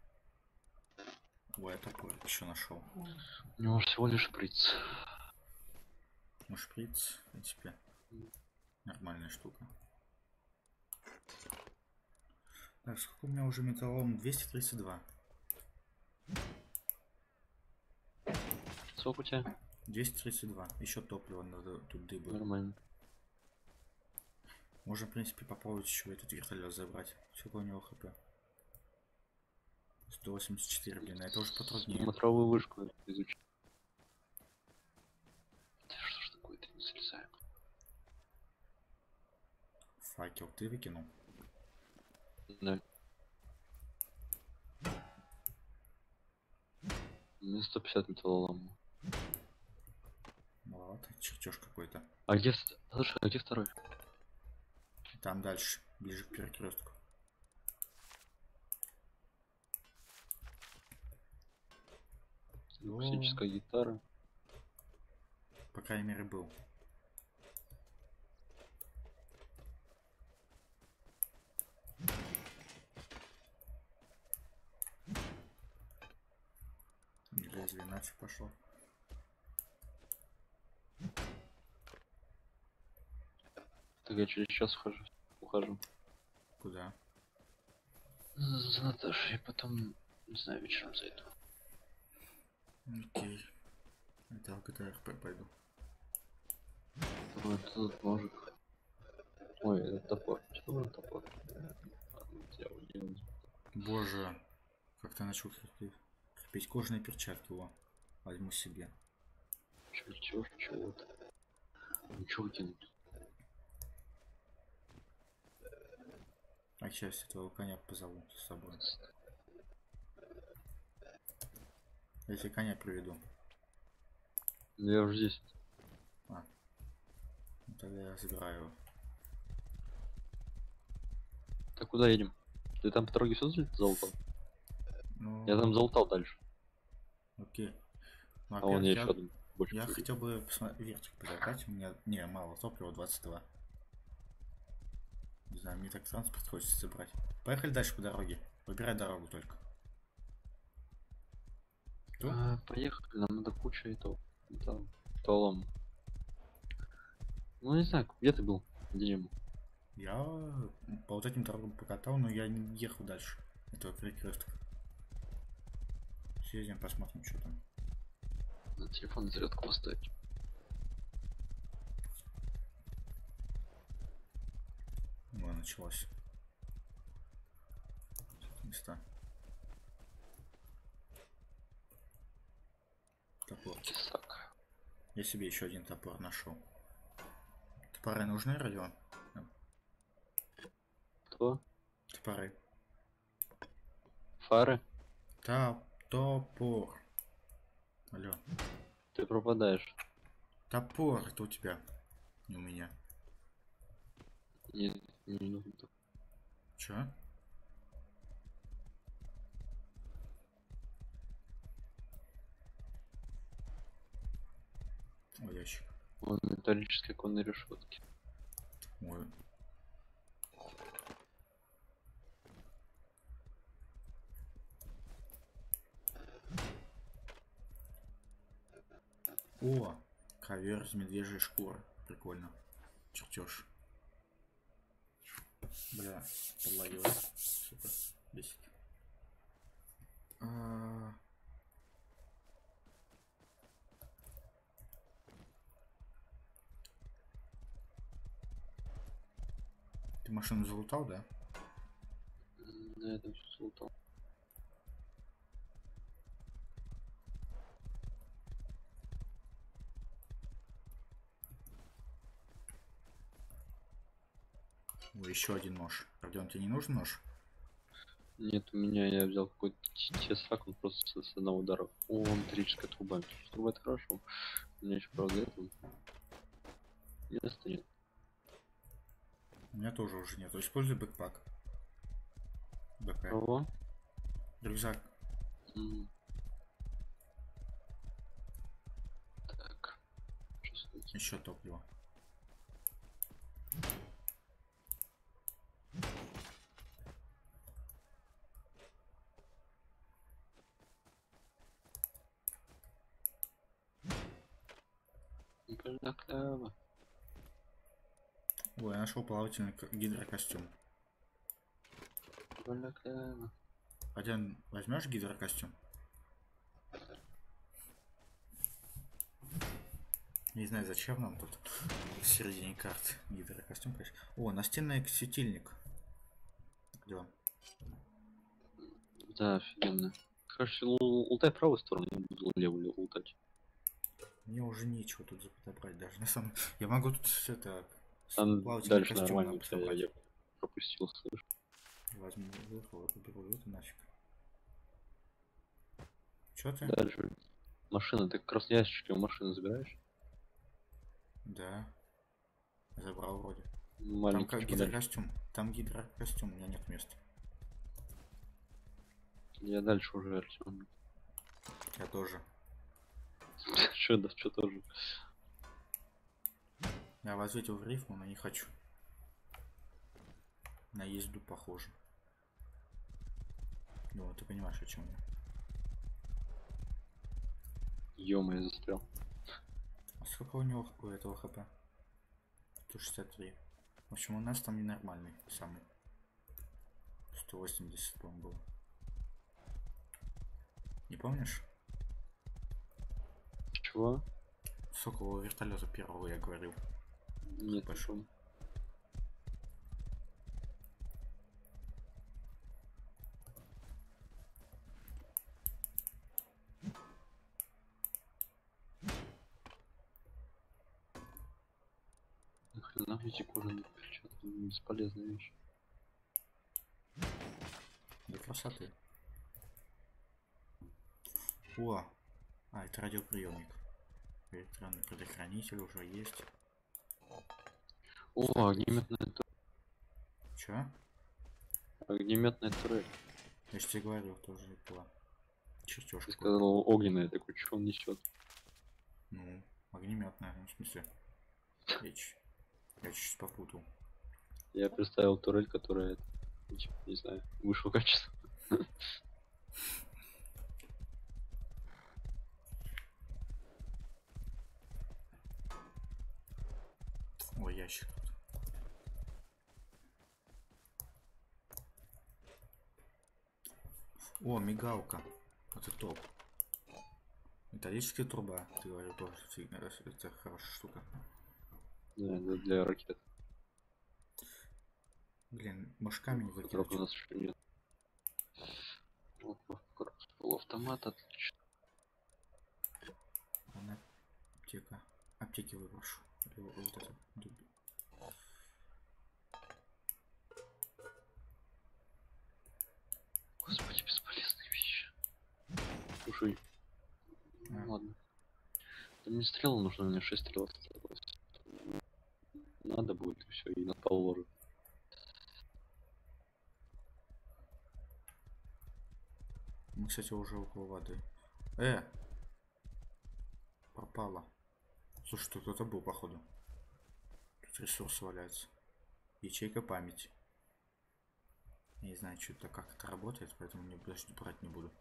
Ой, я такой еще нашел. У него всего лишь шприц. Ну, шприц, в принципе, нормальная штука. Так, сколько у меня уже металлолом? 232. Сколько у тебя? 232. Еще топливо надо тут дыбы. Нормально. Можно, в принципе, попробовать еще этот вертолет забрать. Сколько у него хп? 184, блин, а это уже потруднее. Смотровую вышку изучить. Да что ж такое-то, не слезаем. Факел ты выкинул? Да. Мне 150 металлолома. Маловато, чертеж какой-то. А где, слушай, а где второй? Там дальше, ближе к перекрестку. Акустическая гитара. По крайней мере, был. Лезвие нафиг пошло. Так я через час ухожу. Куда? За Наташей, потом, не знаю, вечером зайду. Окей. Это в GTA RP пойду. Вот тут ножик. Ой, это топор. Что за топор? Я уделал. Боже, как ты начал крепить кожаные перчатки, его возьму себе. Чего-то. Ничего тянуть. А сейчас этого коня позову с собой. Я тебе коня приведу. Ну я уже здесь. Ну, тогда я забираю его. Так куда едем? Ты там по дороге все залутал? Ну, Я там залутал дальше. окей. Ну, А вон опять еще один. Больше я прыгает. хотел бы посмотреть вертик подобрать. У меня не мало топлива, 22. Не знаю, мне так транспорт хочется забрать. Поехали дальше по дороге. Выбирай дорогу только. Ту? Поехали, нам надо куча этого. Там, толом. Ну не знаю, где ты был? Где ему? Я по вот этим дорогам покатал, но я не ехал дальше этого перекрестка. Съездим, посмотрим, что там. На телефон зарядку поставить. Ну, началось. Места. Топор. Тесак. Я себе еще один топор нашел. Топоры нужны, Родион? Кто? Топоры. Фары? Топор. Алло. Ты пропадаешь. Топор, это у тебя. Не у меня. Не нужно так. Чё? О, ящик. Вон металлические оконные решетки. Ой. О, ковер из медвежьей шкуры. Прикольно. Чертеж. Бля, подлагивает. Супер. 10. Ты машину залутал, да? Да, это все золото. Ой, еще один нож. Родион, тебе не нужен нож? Нет, у меня я взял какой-то тесак, он просто с одного удара. О, металлическая труба. Труба это хорошо. У меня еще, правда, это места нет. У меня тоже уже нет. Используй бэкпак. БП. Кого? Рюкзак. Так. Еще топливо. Кляво. Ой, я нашел плавательный гидрокостюм. Кляво. Родион, возьмешь гидрокостюм? Не знаю, зачем нам тут в середине карты гидрокостюм, конечно. О, настенный светильник. Где он? Да, офигенно. Короче, лутай правую сторону, я буду левую лутать. Мне уже нечего тут подобрать даже. На самом... Я могу тут это... Там плавательный дальше костюм нормально, собрать. я пропустил, слышь. Возьму, уберу это нафиг. Чё ты? Дальше. Машина, ты как раз ящики у машины забираешь? Да. Забрал вроде. Маленький Там как чемоданчик. гидрокостюм. Там гидрокостюм, у меня нет места. Я дальше уже Артем. Я тоже. Чё, да, чё тоже. Я возвратил в рифму, но не хочу. На езду похоже. Ну, ты понимаешь, о чем я. Ё-моё, я застрял. А сколько у него у этого хп? 163. В общем, у нас там ненормальный самый. 180, по-моему, было. Не помнишь? Чего? Сколько у вертолета первого я говорил? Нет, Пошел. пошел. Нахрена эти кожаные перчатки? Бесполезная вещь. Для красоты. О! А, это радиоприемник. Электронный предохранитель уже есть. О, огнеметная турель. Чё? Огнеметная турель. Я же тебе говорил, тоже была. Ты Чертежка. сказал огненная, такой, что он несет? Ну, огнеметная, ну, в смысле. Я чуть попутал. Я представил турель, которая, типа, не знаю, высшего качества. Ой, ящик. О, мигалка. Это топ. Металлическая труба. Ты говорил тоже. Это хорошая штука. Да, для ракет. Блин, мошками не Которых у выкинуть. нас еще нет. Полуавтомат, отлично. Она аптека. Аптеки выброшу. Вот это. Господи, бесполезные вещи. Слушай. Ну, ладно. Да мне стрел нужно, у меня 6 стрел осталось. Надо будет и все, и на положу. Мы, кстати, уже около воды. Пропало. Слушай, тут кто-то был, походу. Тут ресурс валяется. Ячейка памяти. Я не знаю, что это, как это работает, поэтому не даже брать не буду.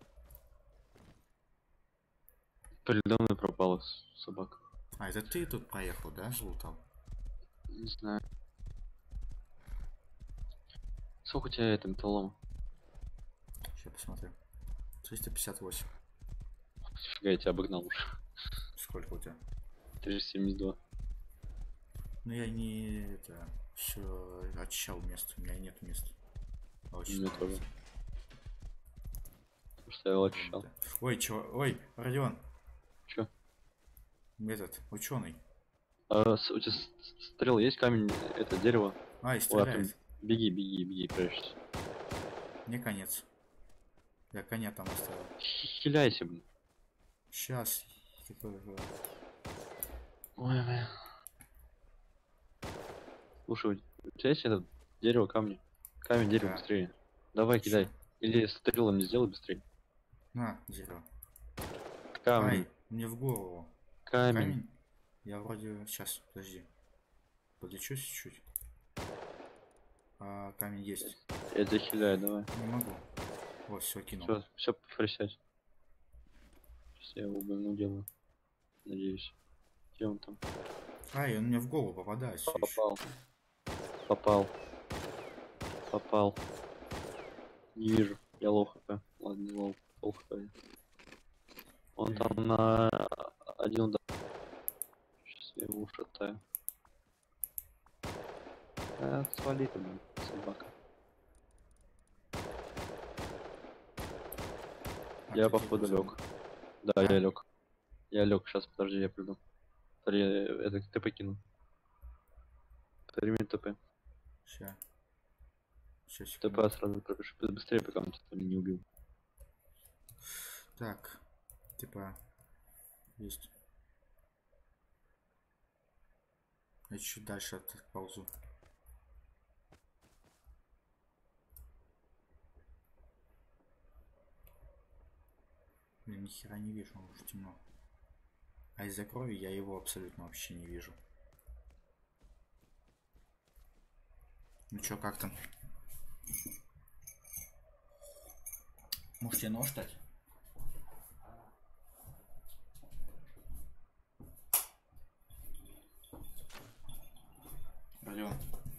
Передо мной пропала собака. А, это ты тут проехал, да, залутал? Не знаю. Сколько у тебя это металлом? Сейчас посмотрю. 358. Фига, я тебя обогнал уже. Сколько у тебя? 372. Ну я не это все очищал место, у меня нет места. Очень Мне много. тоже. Потому что я его очищал. Да. Ой, Родион, Чё? этот, ученый. У тебя стрел есть, камень, это дерево? Ай, Ой, стреляет. беги, прячься. Мне конец. Я коня там оставил. Хиляйся, блин. Сейчас. Ой, бля. Слушай, у тебя есть это дерево, камни? Камень, дерево, Да. быстрее. Давай, кидай. Чё? Или стрелом не сделай быстрее. На, дерево. Камень, Ай, мне в голову. камень. Я вроде... Сейчас, подожди. Подлечу чуть-чуть. А, камень есть. Я тебя хиляю, давай. Не могу. Вот, все кинул. Все, присядь. Сейчас я его говно делаю. Надеюсь. Где он там? Ай, он мне в голову попадает. всё ещё. Попал. Не вижу. Я лох хп. Ладно, не лох хп. Он там на один удар. Сейчас я его ушатаю. Свали ты, блин, собака. А, Я ты походу тут лег. Да, я лег. Я лег. Сейчас, подожди, я приду. Смотри, это ТП кину. Прими ТП. Сейчас. ТП сразу пропишу. Быстрее, пока он тебя там не убил. Так. Типа. Есть. Я чуть дальше отползу. Блин, ни хера не вижу, уже темно. А из-за крови я его абсолютно вообще не вижу. Ну чё, как там? Может тебе нож дать? Родион.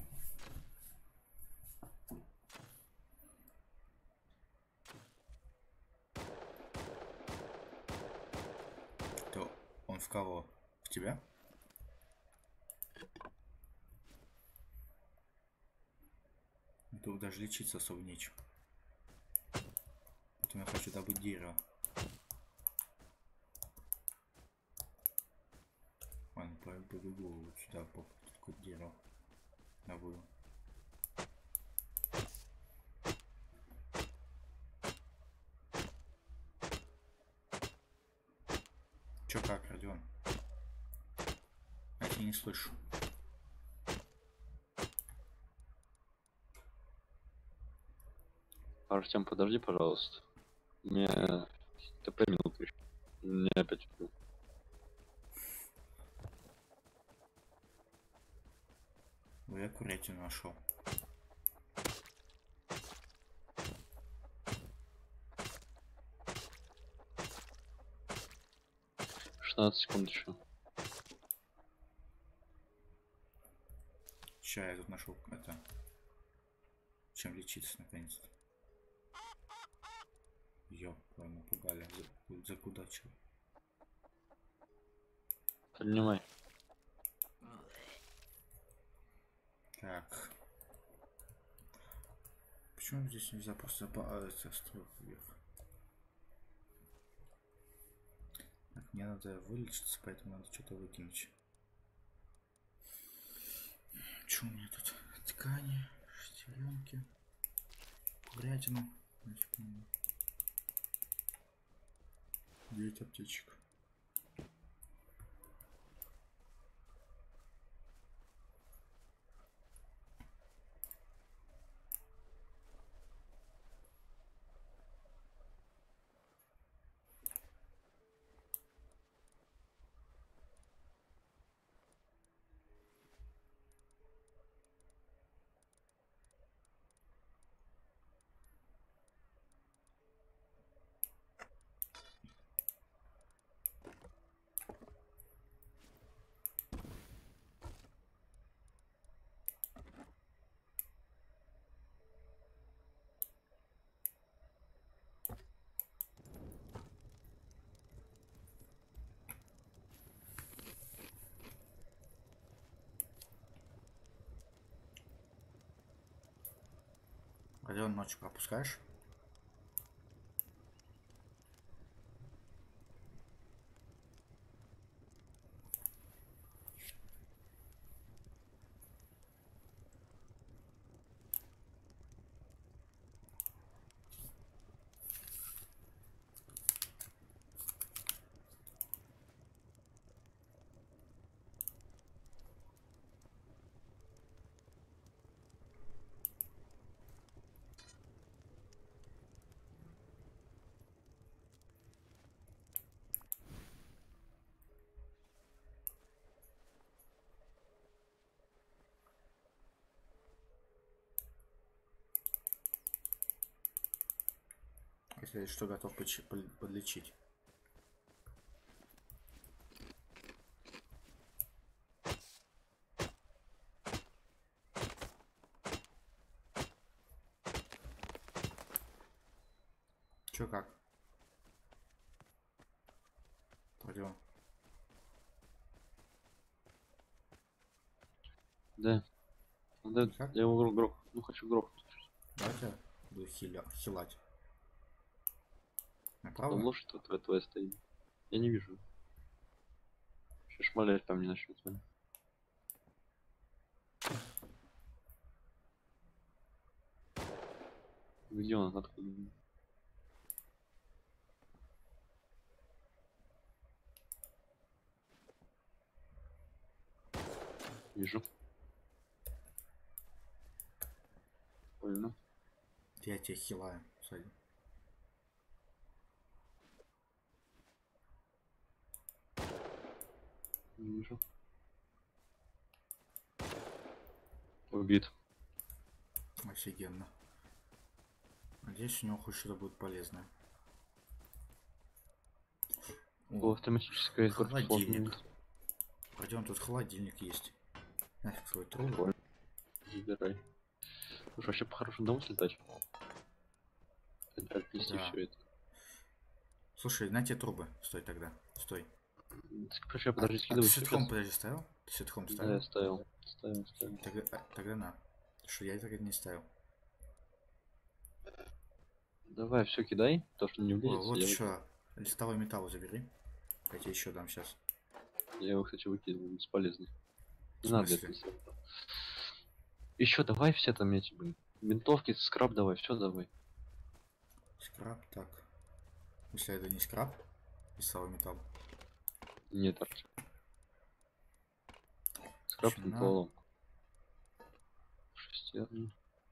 То он в кого? В тебя? Тут даже лечиться особо нечем. Поэтому я хочу добыть дерево. Ладно, побегу вот сюда, тут какое-то дерево. Добуду. Чё как, Родион? Я тебя не слышу. Артем, подожди, пожалуйста. Мне ТП минуту еще. Мне опять убил. Ой, я курятину нашел. Секунд еще. Ща я тут нашел это. Чем лечиться наконец-то. Ёп, напугали. Закудачил. Поднимай. Так. Почему здесь нельзя просто это стрелку вверх? Так, мне надо вылечиться, поэтому надо что-то выкинуть. Что у меня тут? Ткани, шестеренки, курятину. 9 аптечек. Спокойной ночи пропускаешь? Если что, готов подлечить. Чё как? Пойдем. Да. Да, Как? я его грох. Ну, хочу грохнуть. Давайте буду хилать. Там Направо? лошадь твоя стоит. Я не вижу. Сейчас шмалять там не начнет. Где он? Откуда? Вижу. Больно. Я тебя хилаю. Сзади. Вижу. Убит. Офигенно. Надеюсь, у него хоть что-то будет полезное. О, автоматическая холодильник. Пойдем, тут холодильник есть. Свой труд. Забирай. Слушай, вообще по-хорошему домой слетать. Отнести Да. все это. Слушай, на те трубы. Стой тогда. Стой. Короче, подожди, ты скидывай сетхом, сейчас. подожди, ставил? Ты сетхом Да, ставил? я ставил. Ставил. Тогда на. Что я тогда не ставил. Давай, все кидай. То, что не О, влезет. вот еще. Листовой металл забери. Я тебе еще дам сейчас. Я его, кстати, выкидываю, бесполезный. Не В надо смысле? это. Еще давай все там эти, блин. Винтовки, скраб давай, все давай. Скраб, так. Если это не скраб, листовой металл. Нет, Артем. Скраб Чё, на? металлолом. Шестерни.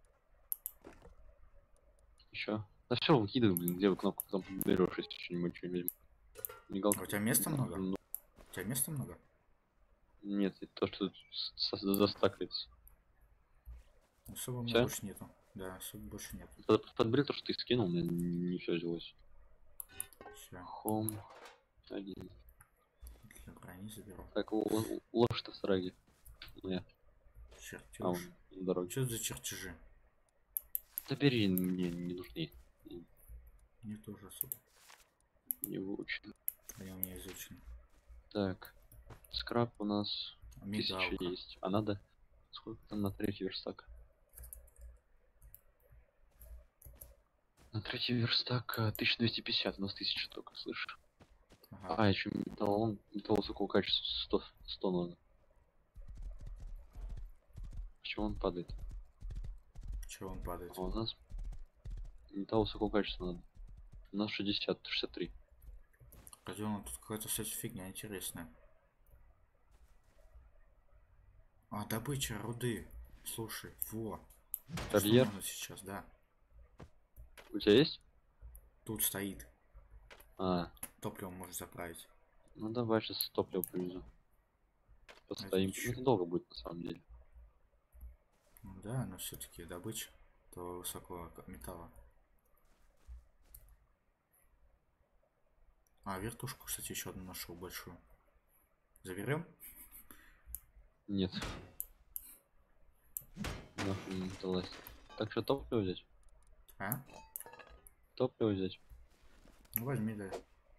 Еще. Да все, выкидывай, блин, где вы кнопку там берешь, если что-нибудь что возьму. Мигалка. А у тебя места много? Ну, У тебя места много? нет, это то, что застакается. Особо у меня Всё? больше нету. Да, особо больше нет. Подбери то, что ты скинул, мне не все взялось. Все. Хом. Один. Для брони заберу. Так, лошадь в сараге. Моя. А, он Чертеж. на дороге. Что за чертежи? Забери, мне не нужны. Мне тоже особо. Не выучен. Они у меня изучены. Так. Скраб у нас 1000 Мигалка. есть. А надо... Сколько там на третий верстак? На третий верстак 1250, у нас 1000 только, слышишь? Ага. А, еще металл высокого качества 100 надо. Почему он падает? Чего он падает? А у нас металл высокого качества надо. У нас 63. Пойдем, тут какая-то кстати фигня интересная. А, добыча руды. Слушай, во. Карьер? Что можно сейчас, да. У тебя есть? Тут стоит. А, Топливо можешь заправить. ну давай сейчас топливо привезу. Постоим. чё? Это долго будет на самом деле. Ну да, но все-таки добыча того высокого металла. А, вертушку, кстати, еще одну нашел большую. Заберем? Нет. Нахуй не сдалась. Так что топливо взять? А? Топливо взять. Ну возьми, да.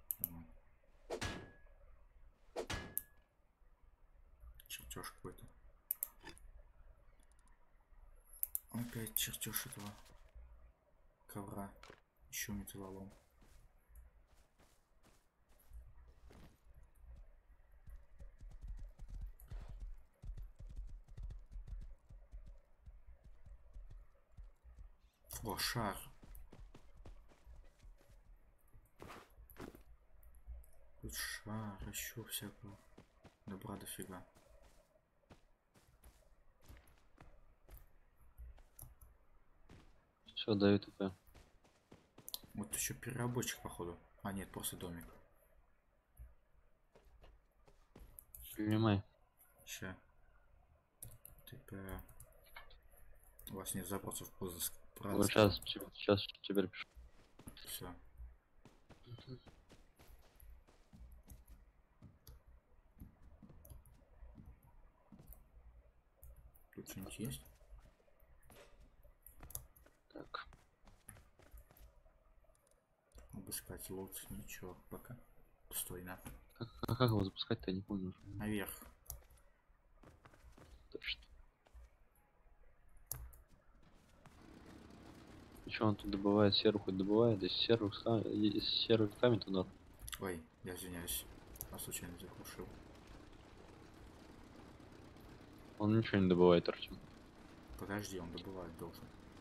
Чертеж какой-то. Опять чертеж этого. ковра. Еще металлолом. О, шар. Тут шар, еще всякого. Добра дофига. Все, даю ТП. Вот еще переработчик, походу. А, нет, просто домик. Принимай. Ща. ТП. У вас нет запросов Вот сейчас теперь пишу. Все. Тут что-нибудь есть? Так. Обыскать лот, ничего, пока. Пустойно. Как его запускать-то, я не помню уже. Наверх. Точно. И что он тут добывает? Серу хоть добывает? Если серый камень туда. Ой, я извиняюсь. Я случайно заглушил. Он ничего не добывает, Артем. Подожди, он добывать должен.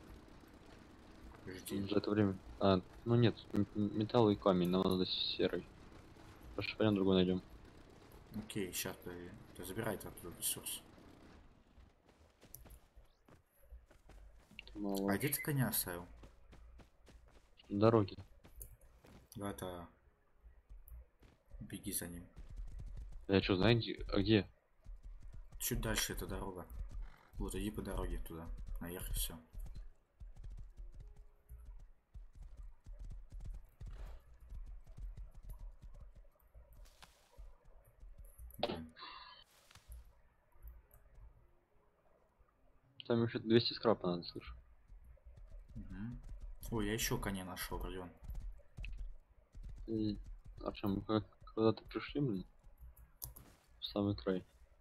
Жди. Он за это время. А, ну нет, металл и камень, нам надо серый. Хорошо, пойдем другой найдем. Окей, сейчас ты забирай оттуда ресурс. Мало. А где ты коня оставил? На дороге. Да, это... Беги за ним. Я что, знаете, а где? Чуть дальше эта дорога. Вот, иди по дороге туда. Наверх и все. Там еще 200 скрапа надо, слышь. Угу. Ой, я еще коня нашел, Родион. Артем, когда-то пришли, блин? В самый край.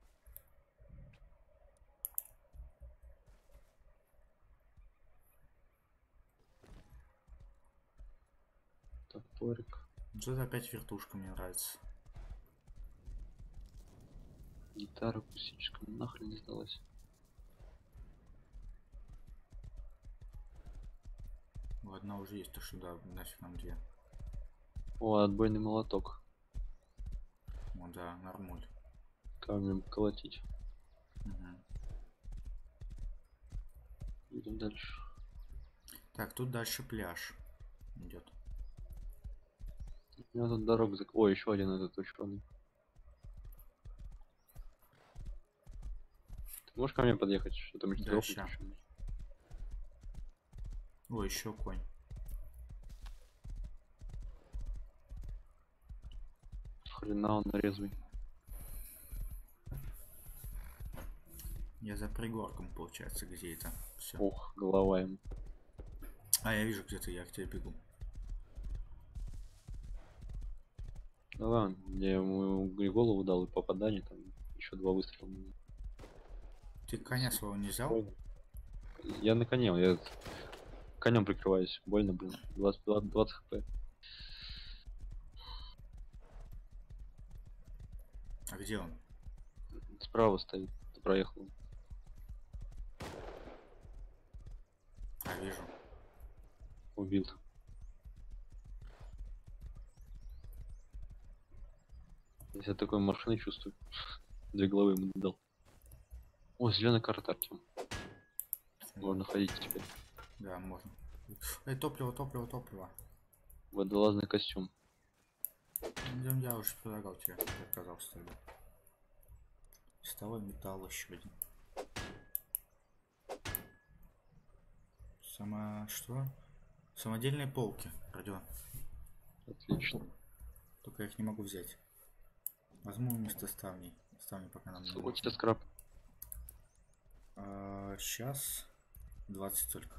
Топорик. Вот это опять вертушка мне нравится. Гитара акустическая нахрен не сдалась. Одна уже есть, то сюда нафиг нам две. О, отбойный молоток. О, да, нормуль. Камнем колотить. Угу. Идем дальше. Так, тут дальше пляж идет. У меня тут дорога О, еще один этот ученый. Ты можешь ко мне подъехать? Что-то мы Да, ща. О, еще конь. Хрена он резвый. Я за пригорком, получается, где это. Все. Ох, голова ему. А, я вижу, где-то я к тебе бегу. Да ладно, я ему голову дал и попадание, там еще 2 выстрела. Ты коня своего не взял? Я на коне, я конем прикрываюсь. Больно, блин. 20 хп. А где он? Справа стоит. Ты проехал. А, вижу. Убил. Я такой машины чувствую. 2 головы ему дал. О, зеленая карта, Артем. Можно ходить теперь. Да, можно. Эй, топливо, топливо, топливо. Водолазный костюм. Идем, я уже предлагал тебе, ты отказался тогда. Столовый металл еще один. Что? Самодельные полки, Родион. Отлично. Только я их не могу взять. Возьму вместо ставней. Ставни пока нам не Вот нужны. тебе скраб. Сейчас 20 только.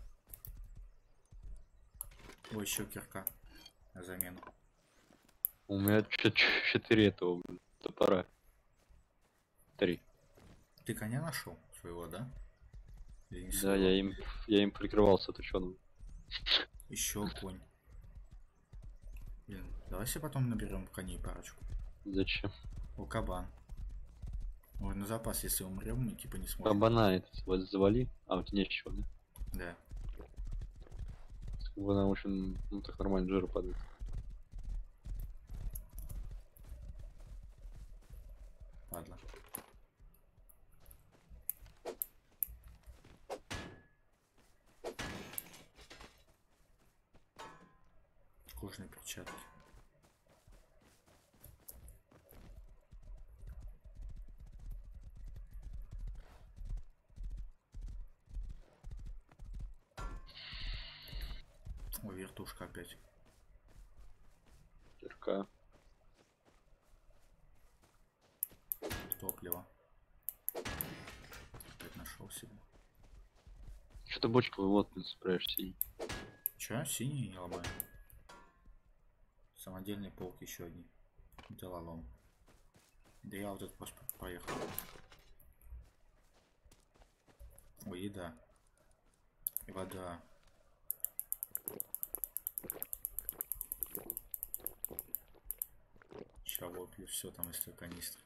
Ой, еще кирка на замену. У меня 4 этого, блин, топора. 3. Ты коня нашел своего, да? Или не Да, своего? я им прикрывался, ты чё, ну? Еще конь. Блин, давай себе потом наберем коней парочку. Зачем? О, кабан. Может, на запас, если умрем, мы типа не сможем. Кабана это завали. А, у тебя нечего, да? Да. Кабана очень, ну так нормально жир падает. Ладно. Кожаные перчатки. Ой, вертушка опять. Кирка. Топливо. Опять нашел себе. Что-то бочку вот не собираешься. Че? Синий не ломаю. Самодельный полк еще одни. Делолом. Да я вот этот просто поехал. Ой, еда. И вода. Ща выпью все там из той канистры.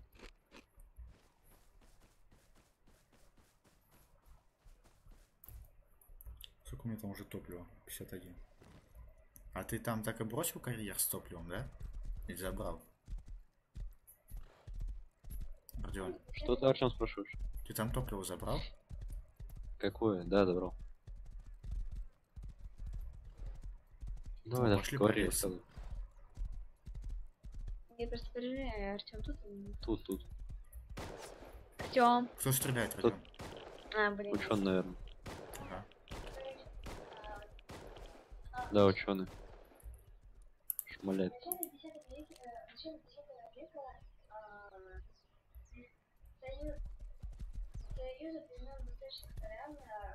Сколько у меня там уже топлива? 51. А ты там так и бросил карьер с топливом, да? Или забрал? Родион, Что ты, Артем, спрашиваешь? ты там топливо забрал? Какое? Да, добро. Давай, Ну, даже пошли говори, по рассказывай. Я просто проверяю, Артем тут? Тут. Артем. Кто стреляет, Тут- Родион? А, блин. Ученый, наверное. Ага. Да, ученый. Шмаляет. Начало 10 века, Союза племен восточных славян,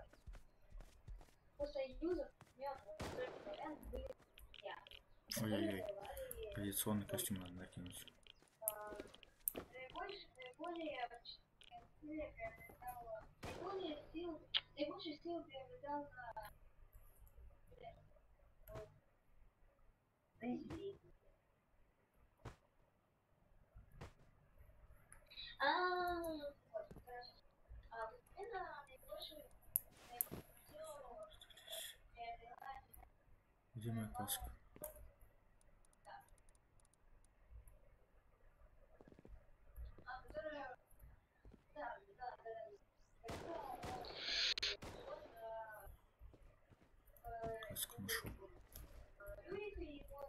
у союзов племен восточных славян были друзья. Ой-ой-ой. Традиционный костюм надо накинуть. Наибольшую силу приобретал постепенно наибольшую силу приобрела, Где моя каска? которая Каску нашел. Рюрика его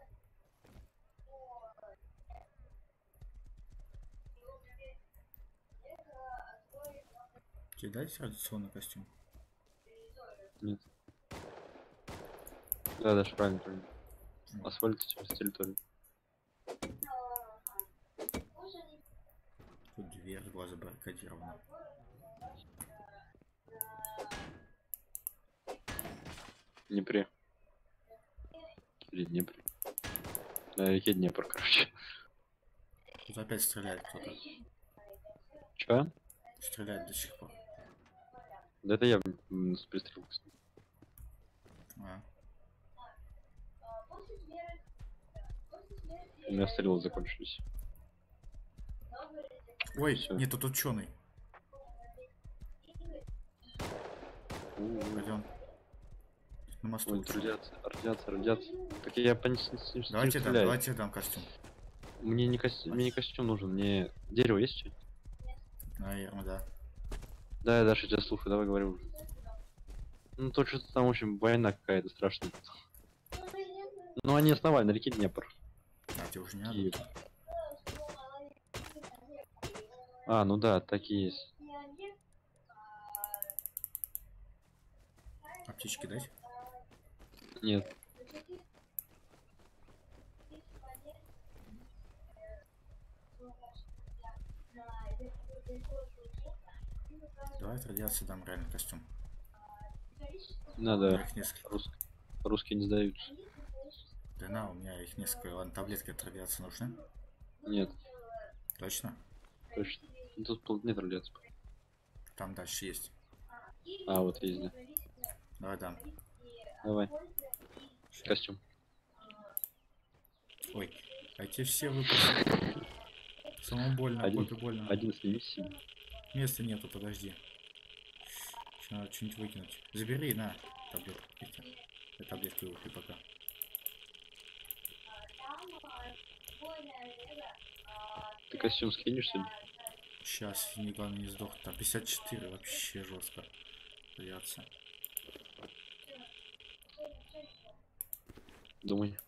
Тебе дать традиционный костюм? Нет. Да, даже правильно. Асфальт через территорию. Тут дверь была забаррикадирована. Днепре. Или Днепре. На реке Днепр, короче. Тут опять стреляет кто-то. Чё? Стреляет до сих пор. Да это я с пристрелкой. А. У меня стрелы закончились. Ой, Всё. нет, тут ученый. Родион. На мосту Ой, ученый. радиация. Так я по с ним Давайте дам, стреляю. давайте дам костюм. Мне не костюм нужен, мне дерево есть что? Наверное, да. Да, я даже тебя слушаю, давай говори уже. Ну то что-то там очень война какая-то страшная. Ну они основали на реке Днепр. А, тебе уже не И- надо. А, ну да, такие есть. Аптечки дать? Нет. Давай от радиации дам реальный костюм. Не У меня надо. их несколько. Русские не сдают. Да на, у меня их несколько. Ладно, таблетки от радиации нужны? Нет, Точно? точно. Ну, тут нет радиации. Там дальше есть. А, вот есть, да. Давай дам. Давай. Костюм. Ой, а эти все выпустили. Самому больно, Один, попе больно. один сними себе. Места нету, подожди. Еще надо что-нибудь выкинуть. Забери, на, таблетку. Эти. Я таблетки выпью пока. Ты костюм скинешь себе? Сейчас, не главное не сдох. Там 54 вообще жестко. Придется. Думай.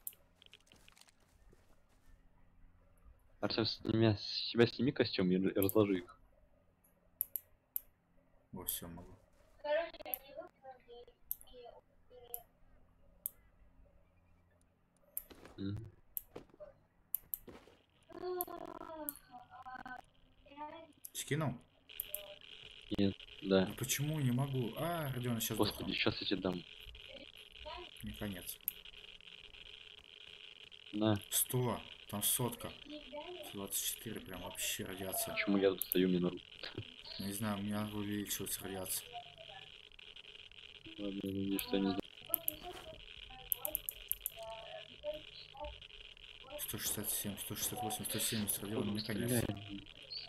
Артем, с себя сними костюм и разложи их. Во, все могу. Мгм. Скинул? Нет, да. Ну почему не могу? А, Родион сейчас Господи, сдохнул. сейчас я тебе дам. Не конец. На. 100. Там сотка. 24 прям вообще радиация. Почему я тут стою, мне наружу? Не знаю, у меня увеличивается радиация. Ладно, я надеюсь, что я не знаю. 167, 168, 170. Родион, не конец. Стреляй.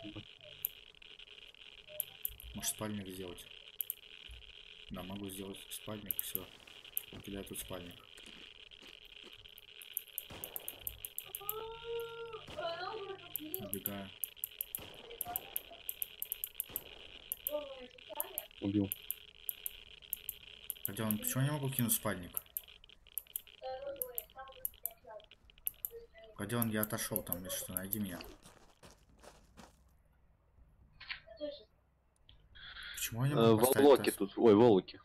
Может спальник сделать? Да, могу сделать спальник, все. Кидаю тут спальник. Убегаю. Убил. Родион, почему я не могу кинуть спальник? Родион, я отошел там, если что, найди меня. Почему я не могу поставить Волоки таз? тут. Ой, волоки.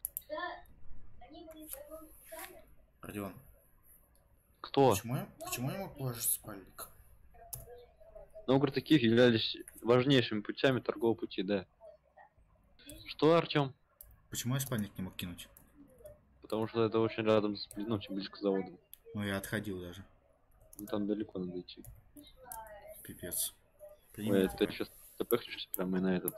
Родион, Кто? почему я могу положить спальник? Новгород и Киев являлись важнейшими путями торгового пути, да. Что, Артем? Почему я спальник не мог кинуть? Потому что это очень рядом, ну, очень близко к заводу. Ну, я отходил даже. Ну, там далеко надо идти. Пипец. Ой, Прими ты ТП. сейчас запыхнешься прямо и на этот.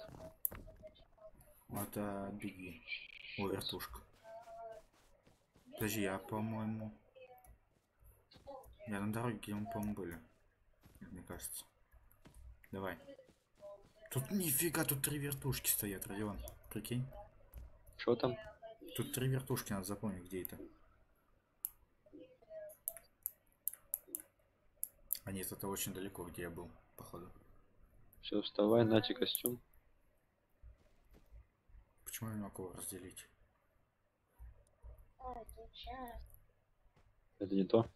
Это беги. О, вертушка. Подожди, я, по-моему... Я на дороге, где мы, по-моему, были. Мне кажется. Давай. Тут нифига, тут 3 вертушки стоят, Родион. Прикинь. Что там? Тут 3 вертушки, надо запомнить, где это. А нет, это очень далеко, где я был, походу. Все, вставай, нате костюм. Почему я не могу разделить? Это не то.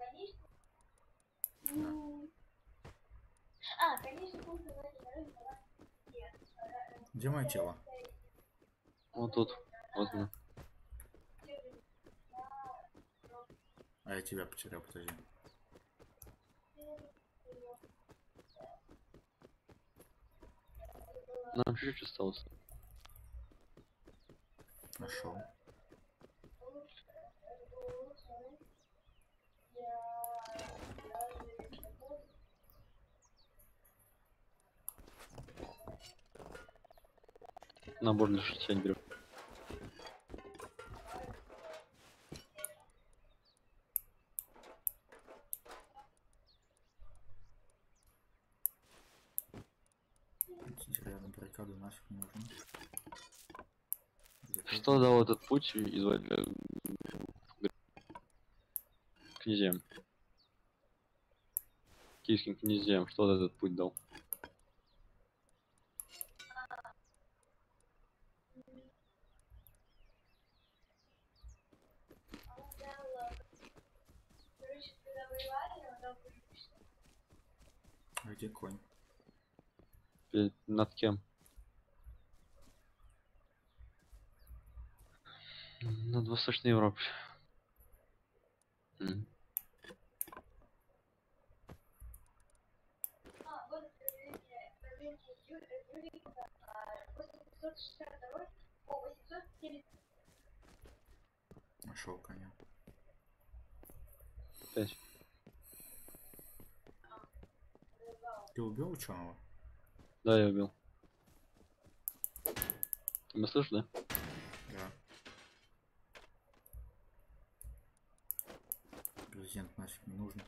Где мое тело? Вот тут. Вот оно. А я тебя потерял, подожди. Нам чуть-чуть осталось. Нашел. Набор для шитья не беру. Рядом баррикаду нафиг не нужно. Что дал этот путь князьям? Киевским князьям, что этот путь дал? А где конь? Над кем? Над Восточной Европой. Нашел коня. Опять. Ты убил ученого? Да, я убил. Ты меня слышишь, да? Да. Презент нафиг не нужно.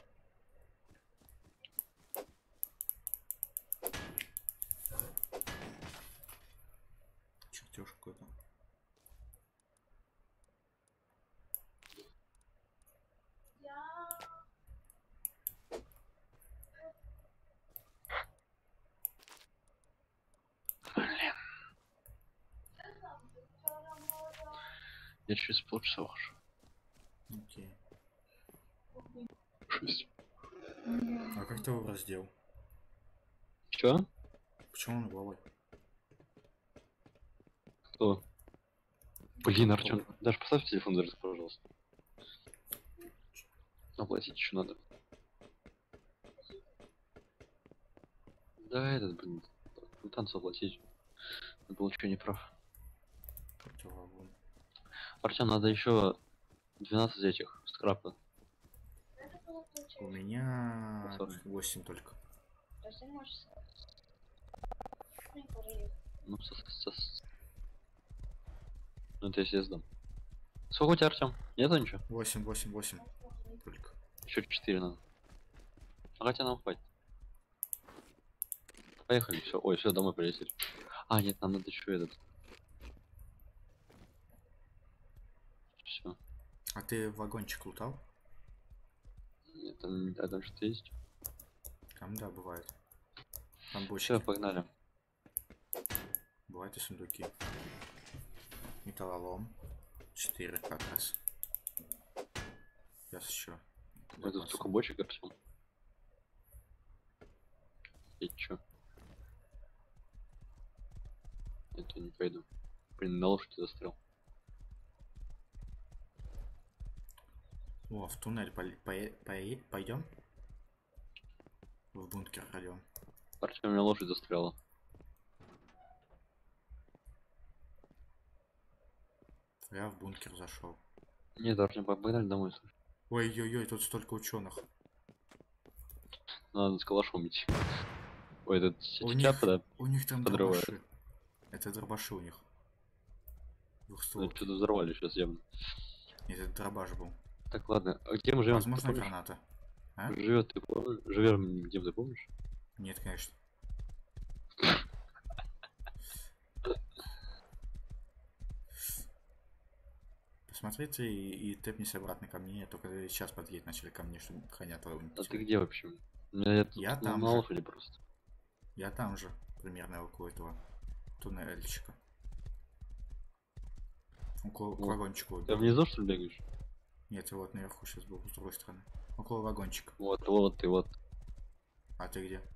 Чертеж какой-то. Я через полчаса ухожу. Окей. 6. А как ты его раздел? Чё? Почему он голый? Кто? Блин, Артём, даже поставь телефон зарядку, пожалуйста. Оплатить еще надо. Да, этот, блин, танцы оплатить. На получение прав. Противогон. Артём, надо еще 12 этих скрапа. У меня 40. 8 только. То есть ты можешь... Ну, ну, это если я сдам. Сколько у тебя, Артём? Нету ничего? 8 только. Еще 4 надо. А хотя нам хватит. Поехали, все. Ой, все, домой полетели. А, нет, нам надо еще этот. Все. А ты вагончик лутал? Нет, там что-то есть. Там, да, бывает. Там бочки. Все, погнали. Бывают и сундуки. Металлолом. 4 как раз. Сейчас еще. Это столько бочек, Артём. И чё? Нет, я не пойду. Блин, на лошади застрял. О, в туннель пойдем? В бункер пойдем. Артём, у меня лошадь застряла. Я в бункер зашел. Нет, Артём, погнали домой. Слушай. Ой-ой-ой, тут столько ученых. Надо с калашом идти. Ой, этот У чапа, да? них там подрывает. дробаши. Это дробаши у них. Ну, Двухстволки. что-то взорвали сейчас явно. Нет, это дробаш был. Так, ладно. А где мы живем? Возможно, граната. А? Живет, ты помнишь? Живем где, ты помнишь? Нет, конечно. Посмотри ты и тэпнись обратно ко мне. Только сейчас подъедь начали ко мне, чтобы коня твоего не А ты потерял. где вообще? Я тут Я там на же. лошади просто. Я там же, примерно около этого туннельчика. Около Вот. вагончика. Вот Ты был. внизу, что ли, бегаешь? Нет, я вот наверху сейчас был, с другой стороны. Около вагончика. Вот, ты вот. А ты где?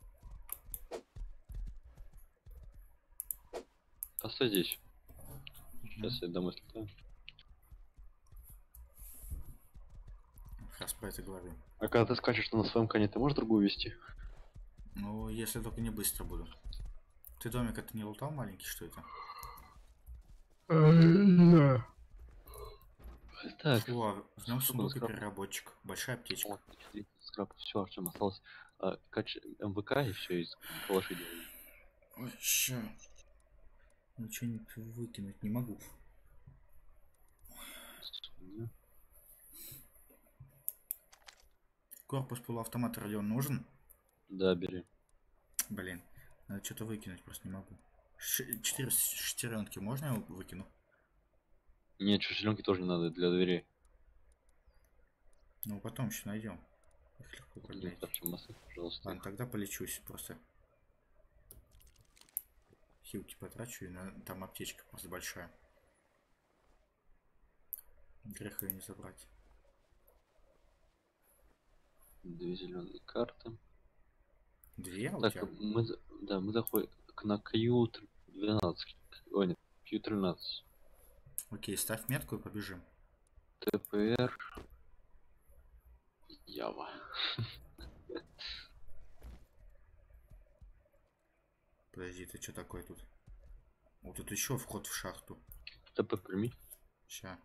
Постой здесь. Сейчас я домой слетаю. Раз про это говорю. А когда ты скачешь на своем коне, ты можешь другую вести? Ну, если только не быстро буду. Ты домик это не лутал маленький, что это? Так. О, в нем Сколько сундук и скрап? переработчик. Большая аптечка. Вот, скрап. Все, Артем, осталось МВК и все из калаши делаем. Ой, ща. Ничего не выкинуть не могу. Корпус полуавтомата Родион нужен? Да, бери. Блин, надо что-то выкинуть, просто не могу. 4 шестеренки можно я выкину? Нет, шестеренки тоже не надо для дверей. Ну, потом еще найдем. Их легко Нет, поднять. Артем, оставь, пожалуйста. Ладно, тогда полечусь просто. Хилки потрачу, и там аптечка просто большая. Грех ее не забрать. 2 зеленые карты. 2 у Так, тебя? мы заходим на Q12. Ой, нет, Q13. Окей, ставь метку и побежим. ТПР. Ява. Подожди, ты что такое тут? Вот тут еще вход в шахту. ТП прими. Ща.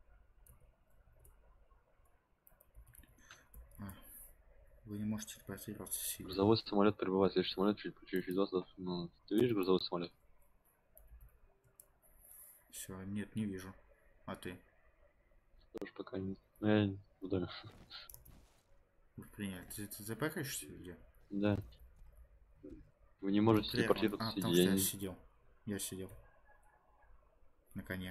Вы не можете телепортироваться сильно. Грузовой самолет прибывает. Следующий самолет через 20 минут. Ты видишь грузовой самолет? Все, нет, не вижу. А ты? Тоже пока нет. Ну, я в доме. Вы приняли. Ты запахаешься или где? Да. Вы не можете Прерван. телепортироваться, Потому я что я не... сидел. Я сидел. На коне.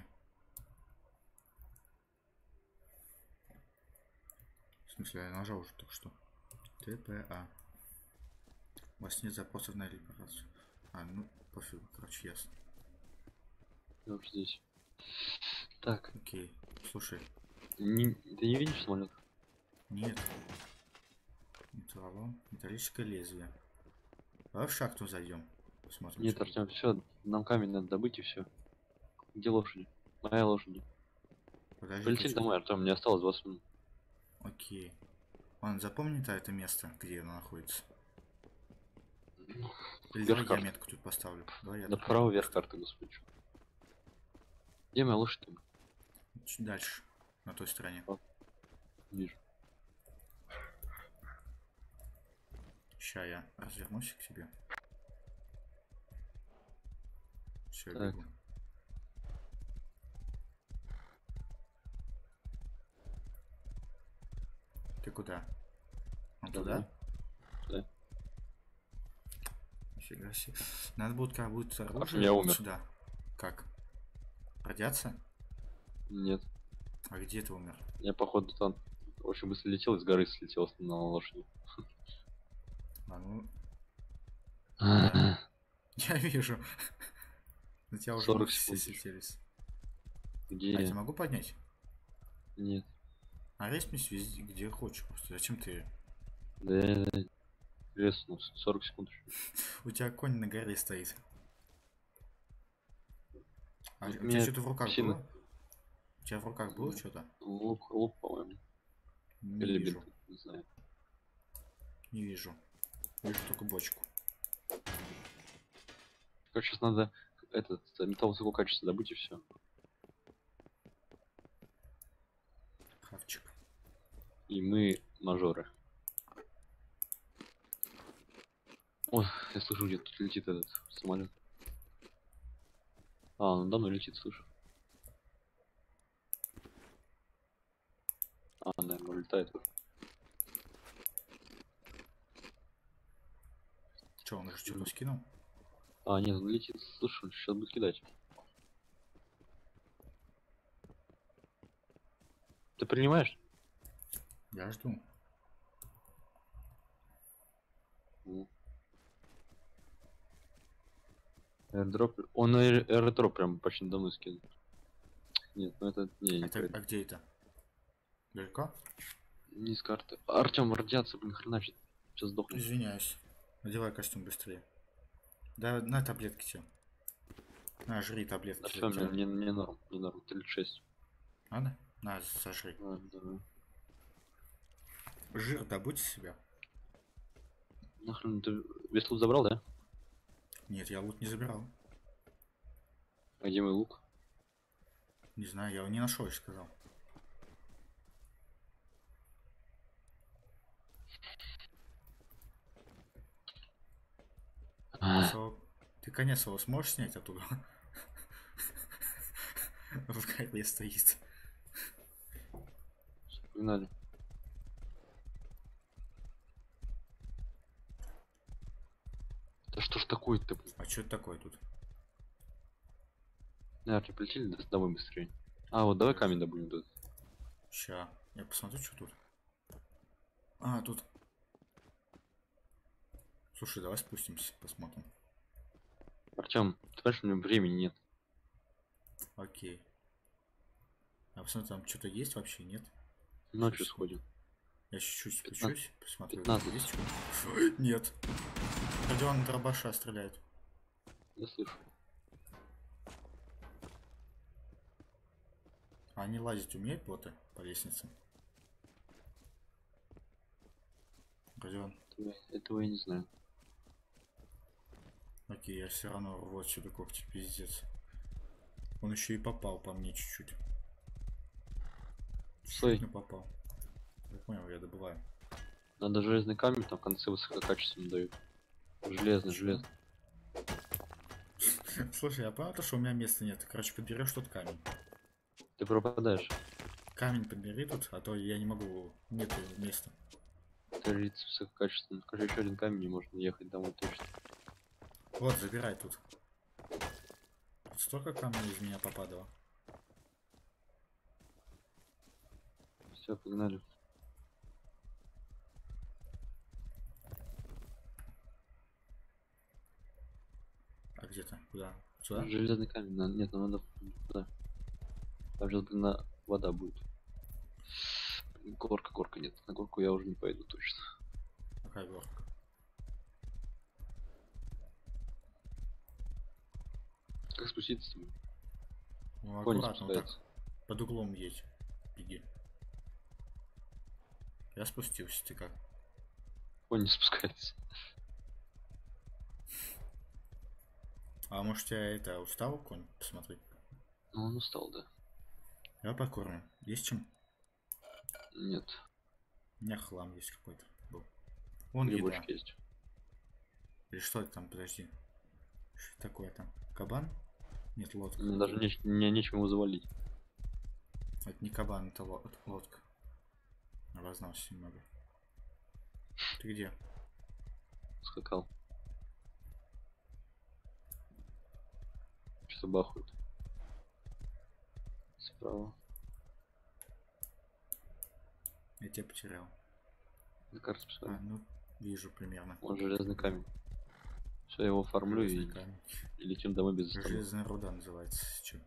В смысле, я нажал уже только что. ТПА. У вас нет запросов на репарацию. Ну, пофигу, короче, ясно. Я уже здесь. Так, Окей. Слушай, ты не видишь самолет? нет. Металлолом. Металлическое лезвие. Давай в шахту зайдем. Посмотрим. Нет, что Артем, все, нам камень надо добыть и все. Где лошади? Моя лошадь. тут. Подожди, Полететь домой, Артем, мне осталось 20 минут. Окей. Ладно, запомни-то это место, где оно находится. Или давай Вверх я карты. метку тут поставлю. Давай я тут Направо метку вверх карты, господи. Где моя лошадь там? поставлю. Чуть дальше. На той стороне. Вижу. Ща я развернусь к тебе. Все, Так. бегу. Ты куда? Он Давай. туда? Да. Нифига себе. Надо будет, как будет я оружие вот умер. сюда. Как? Родятся? Нет. А где ты умер? Я походу там очень быстро летел, из горы слетел на лошади. Ну, я вижу. На тебя уже 40 ноги все секунд. слетелись. А я Где? тебя могу поднять? Нет. А резнись везде, где хочешь просто. Зачем ты? Да, резну, 40 секунд еще. У тебя конь на горе стоит. А у тебя Меня что-то в руках сильно- было? У тебя в руках было что-то? Лук, по-моему. Не Или вижу. бинт, не знаю. Не вижу. Вижу только бочку. Короче, сейчас надо этот металл высокого качества добыть и все. Хавчик. И мы мажоры. Ой, я слышу, где тут летит этот самолет. Он давно летит, слышу. Наверное, улетает уже. Че, он уже что-то скинул? Нет, он летит, слышу, сейчас будет кидать. Ты принимаешь? Я жду. Airdrop. Он airdrop прям почти давно скинул. Нет, ну это не А где это? Далеко? не с карты. Артем, радиация, блин, хреначит. Сейчас сдохнет. Извиняюсь. Надевай костюм быстрее. Да, на таблетки тебе. На, жри таблетки. Да все, мне норм, 36. Надо? На, сожри. Давай. Жир добудь из себя. Нахрен ты весь лут забрал, да? Нет, я лут не забирал. А где мой лук? Не знаю, я его не нашел, я же сказал. Ты конец его сможешь снять оттуда? В горе стоит. Погнали. Да что ж такое-то? А что это такое тут? Артем, полетели домой быстрее. Вот давай камень добудем тут. Ща. Я посмотрю, что тут. Тут. Слушай, давай спустимся, посмотрим. Артем, ты понимаешь, у меня времени нет. Окей. А посмотри, там что-то есть вообще, нет? Ночью сходим. Я чуть-чуть спущусь, посмотрю. 15. Есть что-то? Нет. Родион дробаша стреляет. Я слышу. А они лазить умеют боты по лестнице? Родион. Этого я не знаю. Окей, я все равно рву отсюда когти, пиздец. Он еще и попал по мне чуть-чуть. Стой. Не попал. Я понял, я добываю. Надо железный камень, там в конце высококачественный дают. Железный. Слушай, я понял, что у меня места нет. Короче, подберешь тот камень. Ты пропадаешь. Камень подбери тут, а то я не могу, нет места. 30 высококачественно. Скажи, еще один камень, и можно ехать домой точно. Вот, забирай тут. Тут столько камней из меня попадало. Все, погнали. А где то? Куда? Сюда? Железный камень. Нет, нам надо туда. Там сейчас, блин, вода будет. Горка нет. На горку я уже не пойду точно. Какая горка? Как спуститься? Ну, Конь аккуратно, вот так. спускается. Под углом едь. Беги. Я спустился, ты как? Конь не спускается. А может я это устал конь? Посмотри. Ну, он устал, да. Я покормлю. Есть чем? Нет. У меня хлам есть какой-то. Был. Вон еда. Грибочки есть. Или что это там? Подожди. Что это такое там? Кабан? Нет, лодка. Мне даже мне нечем его завалить. Это не кабан, это лодка. Обознался немного. Ты где? Скакал. Что-то бахают. Справа. Я тебя потерял. На карте А, посмотри. ну, вижу примерно. Вот железный камень. Все, я его оформлю Железный и камень. летим домой без остановки. Железная руда называется. Чё?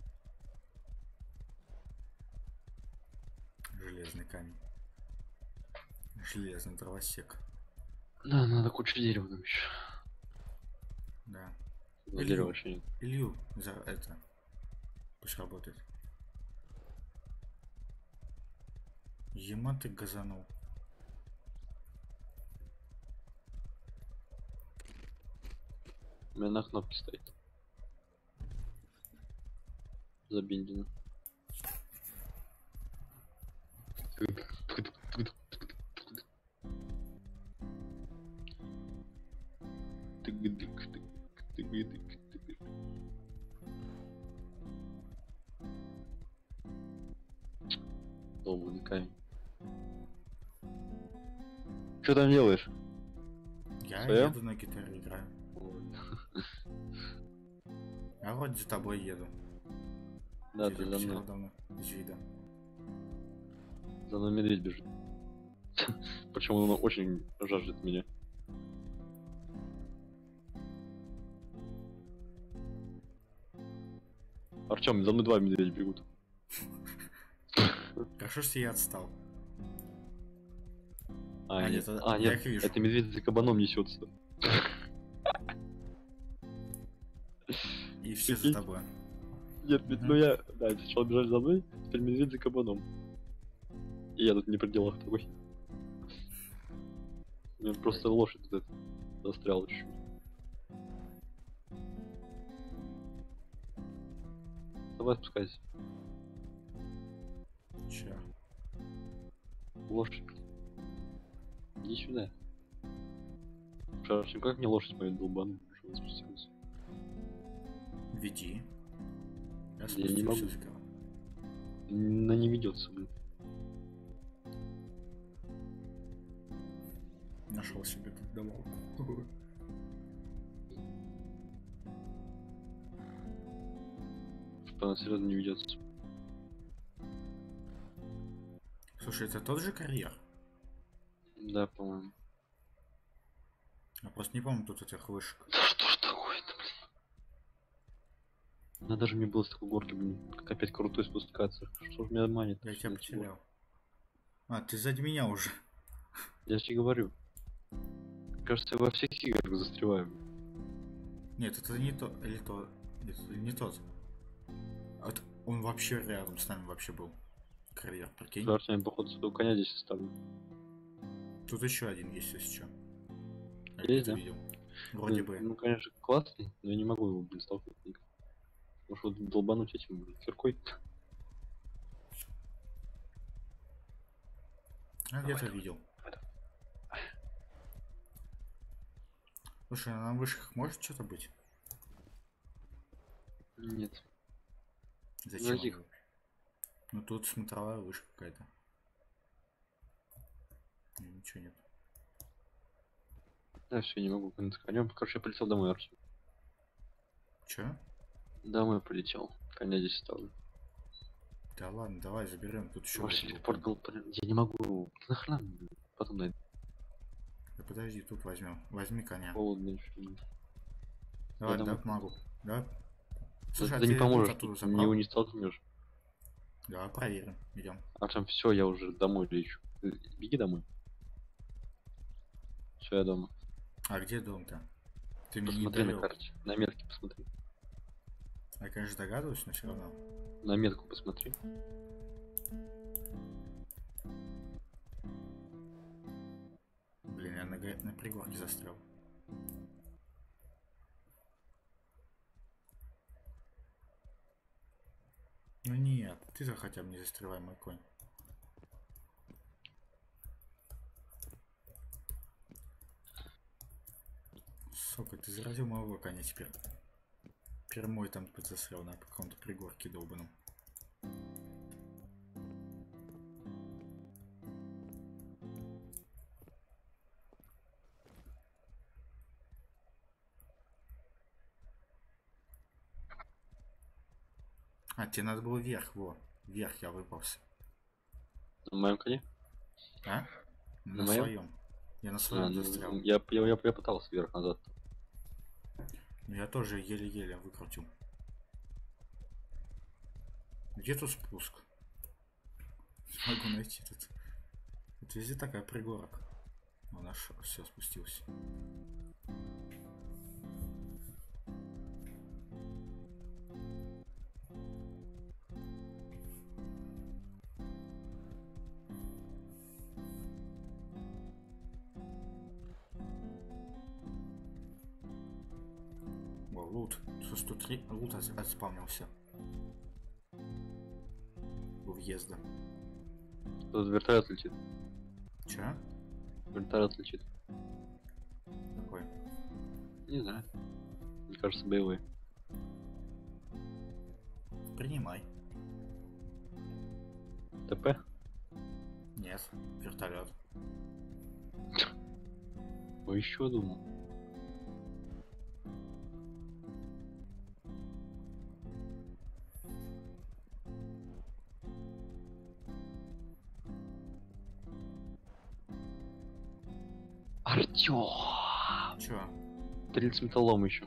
Железный камень. Железный дровосек. Да, надо кучу дерева нам еще. Да. Но дерева вообще нет. Илью за это. Пусть работает. Ема ты газанул. У меня на кнопке стоит. Забиндено. Долбанный камень. Что там делаешь? Я Своё? еду на гитаре играю. Я вроде за тобой еду. Да, Тебя ты за потерял мной. давно из вида. За мной медведь бежит. Почему он очень жаждет меня. Артем, за мной два медведя бегут. Хорошо, что я отстал. А, А, нет, нет, а, я нет, их вижу. это медведь за кабаном несется. И все за Прикинь? тобой. Нет, Мгм. ну я, да, сначала бежали за мной, теперь медведь за кабаном. И я тут не при делах такой. У меня просто лошадь тут это застряла чуть-чуть. Давай спускайся. Че? Лошадь. Иди сюда. Шарчик, как мне лошадь мою долбану, чтобы спустился? Веди. Я Я не спустился могу. с горы. Она не ведется, блин. Нашел себе тут домовку. Что она серьезно не ведется. Слушай, это тот же карьер? Да, по-моему. Я просто не помню тут этих вышек. Да что ж такое-то, блин? Надо же мне было с такой горки, блин, как опять крутой спускаться. Что ж меня манит? Я что тебя эти горки? потерял. А, ты сзади меня уже. Я же тебе говорю. Кажется, я во всех играх застреваю. Нет, это не то. Или то. Нет, это не тот. Это он вообще рядом с нами вообще был. Карьер, прикинь. Артем, я, походу, своего коня здесь оставлю. Тут еще один есть, если что. Я Есть, где-то да? видел. Вроде Блин, бы. Ну, конечно, классный, но я не могу его, блин, столкнуть никак. Может, вот долбануть этим, блин, киркой. Я где-то видел. Слушай, а на вышках может что-то быть? Нет. Зачем? Каких? оно? Ну тут смотровая вышка какая-то. Ничего нет. Да, все, не могу с конем. Короче, я полетел домой, Артем. Чё? Домой полетел. Коня здесь ставлю. Да ладно, давай заберем. Тут еще. Вообще, я не могу. Нахрена? Потом найду. Да подожди, тут возьмем. Возьми коня. Холодно еще. Давай, да, домой помогу. Да. Слушай, а ты не ты лут поможешь, оттуда ты забрал? его не столкнешь. Да, проверим. Идем. Артем, все, я уже домой лечу. Ты беги домой. Все, я дома. А где дом-то? Ты мне не Посмотри на довел. карте. На метке посмотри. Я, конечно, догадываюсь, но все равно. На метку посмотри. Блин, я на пригорке застрял. Ну нет, ты-то хотя бы не застревай, мой конь. Сука, ты заразил моего коня теперь. Пермой там застрял на каком-то пригорке долбаном. А, тебе надо было вверх, во. Вверх я выпался. На моем коне? А? На моем? своем. Я на своем Ну, застрял. я пытался вверх-назад. Но я тоже еле-еле выкрутил. Где тут спуск? Не могу найти тут. Вот везде такая пригорок. Он аж все спустился. О, лут. 103 лут отспавнился. У въезда. Тут вертолет летит. Че? Вертолет летит. Какой? Не знаю. Мне кажется, боевой. Принимай. ТП? Нет. Вертолет. Ой, еще думал. Артём! Че? 30 металлом еще.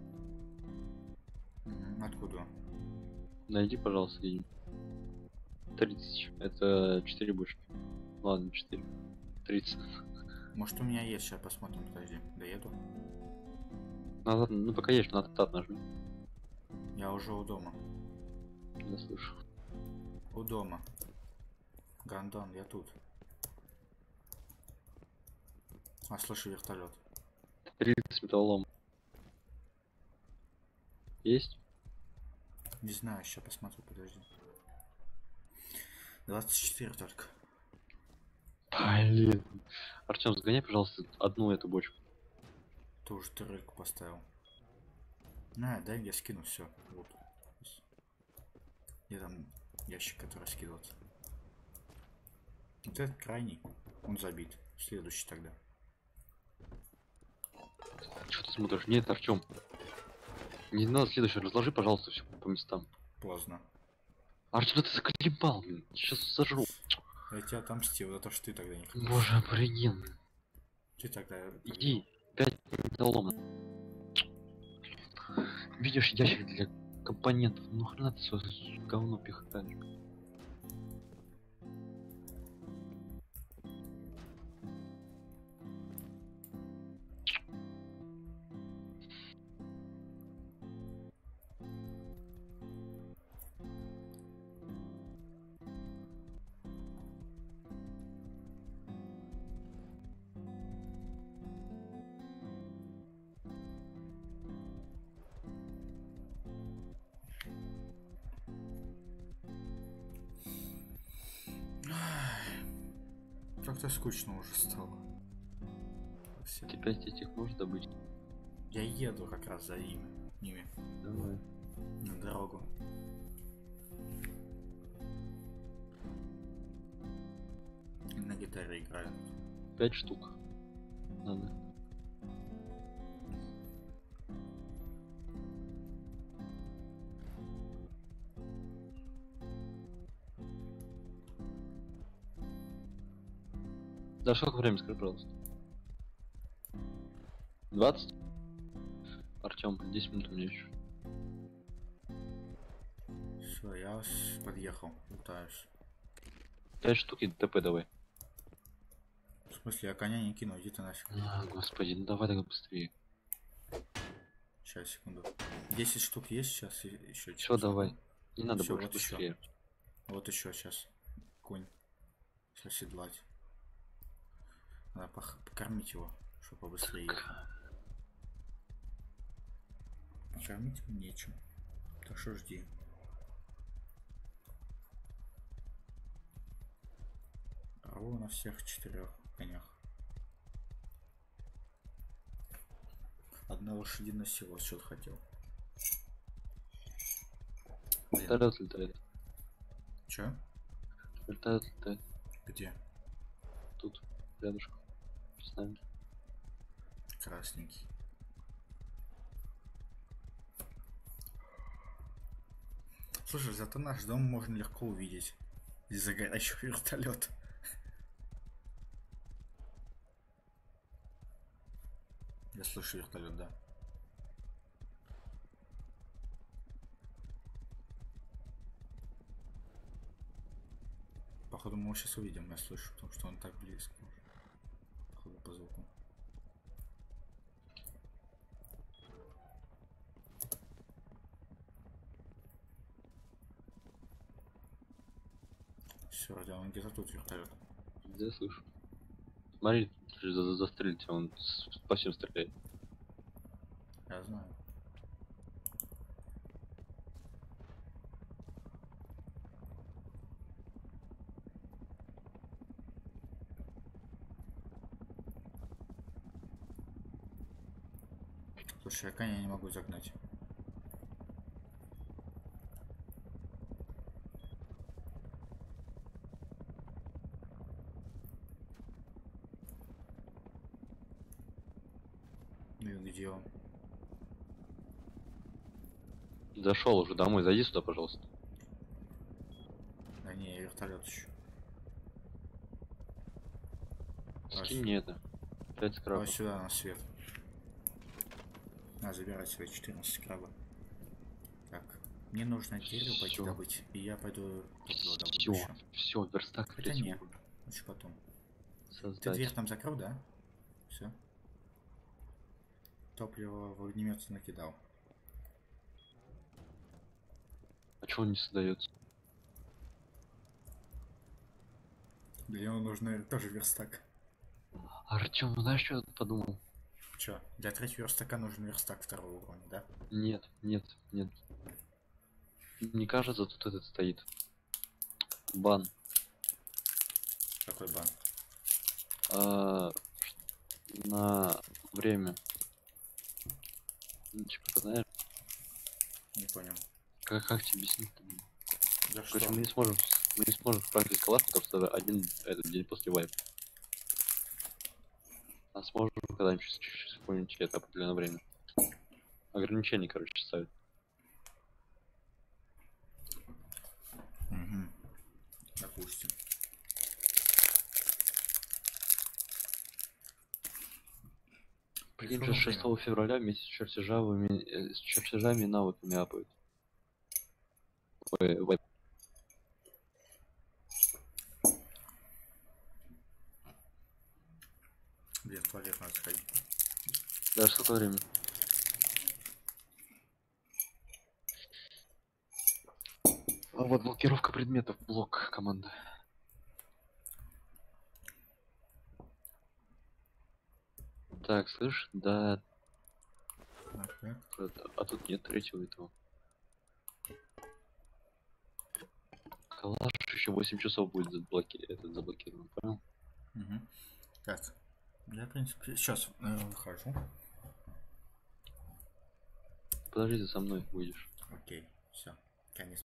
Откуда? Найди, пожалуйста, где 30. Это 4 бочки. Ладно, 4. 30. Может у меня есть, сейчас посмотрим, подожди. Доеду. Назад, ну пока есть, назад нажми. Я уже у дома. Я слышу. У дома. Гандон, я тут. А, слышу вертолет. 30 металлом. Есть? Не знаю, сейчас посмотрю, подожди. 24 только. Блин. Артем, сгоняй, пожалуйста, одну эту бочку. Ты уже тройку поставил. На, дай я скину все. Вот. Где там ящик, который скидывается? Вот этот крайний. Он забит. Следующий тогда. Что ты смотришь? Нет, Артем. Не надо следующий, разложи, пожалуйста, все по местам. Поздно. Артем, ты заколебал, блин. Сейчас сожру. Я тебя отомстил за то, что ты тогда не хотел. Боже, абориген. Ты тогда... Иди, 5 металлом. Видишь ящик для компонентов. Ну хрена ты свое говно пихаешь. Как-то скучно уже стало. Ты 5 этих можешь добыть? Я еду как раз за ними. Давай. На дорогу. на гитаре играю. 5 штук. Надо. Да, сколько времени, скажи, пожалуйста? 20? Артём, 10 минут у меня еще. Все, я подъехал, пытаюсь. 5 штук и ТП давай. В смысле, я коня не кину, иди ты нафиг. А, господи, ну давай тогда быстрее. Сейчас, секунду. 10 штук есть сейчас, еще Все, давай. Не надо Всё, больше, вот ещё. быстрее. Вот еще сейчас. Конь. Сейчас седлать. Надо покормить его, чтобы побыстрее ехал. Кормить его нечем. Так что жди. Ровно на всех 4 конях. Одна лошадиная сила, что хотел. Блин, Вертолет летает. чё? Вертолет летает. Где? Тут, рядышком. С нами. Красненький. Слушай, зато наш дом можно легко увидеть из-за горящего вертолета. Я слышу вертолет, да. Походу мы его сейчас увидим, я слышу, потому что он так близко. Походу по звуку. Все, вроде он где-то тут вертолет. Да, слышу. Смотри, застрелите, он по всем стреляет. Я знаю. Слушай, я коня не могу загнать. Ну и где он? Зашел уже домой, зайди сюда, пожалуйста. Да не, вертолет еще. Скинь мне это. 5 Вот скрабов. сюда на свет. На, забирай свои 14 краба. Так, мне нужно дерево пойти Всё. добыть, и я пойду топливо добуду Все, еще. все, верстак Хотя третий не, уровень. лучше потом. Ты Создать. дверь там закрыл, да? Все. Топливо в огнемет накидал. А чего он не создается? Для него нужно тоже верстак. Артем, знаешь, что я подумал? Че, для третьего верстака нужен верстак 2-го уровня, да? Нет, нет, нет. Не кажется, тут этот стоит. Бан. Какой бан? А, на время. Ну, типа, знаешь, Не понял. как тебе объяснить? За Короче, что? мы не сможем практически коллапс, потому что один этот день после вайпа. А сможем когда-нибудь через какое-нибудь это определенное время. Ограничения, короче, ставят. Угу. Допустим. Прикинь, Сколько что с 6 время? февраля вместе с чертежами и навыками апают. Вайп. Блин, в туалет надо сходить. Да, сколько времени? А вот блокировка предметов, блок команда. Так, слышь, да, Так, так. а тут нет третьего этого. Калаш еще 8 часов будет заблокирован, понял? Угу. Так. Я, в принципе, сейчас выхожу. Подожди, ты со мной выйдешь. Окей, все. Конец.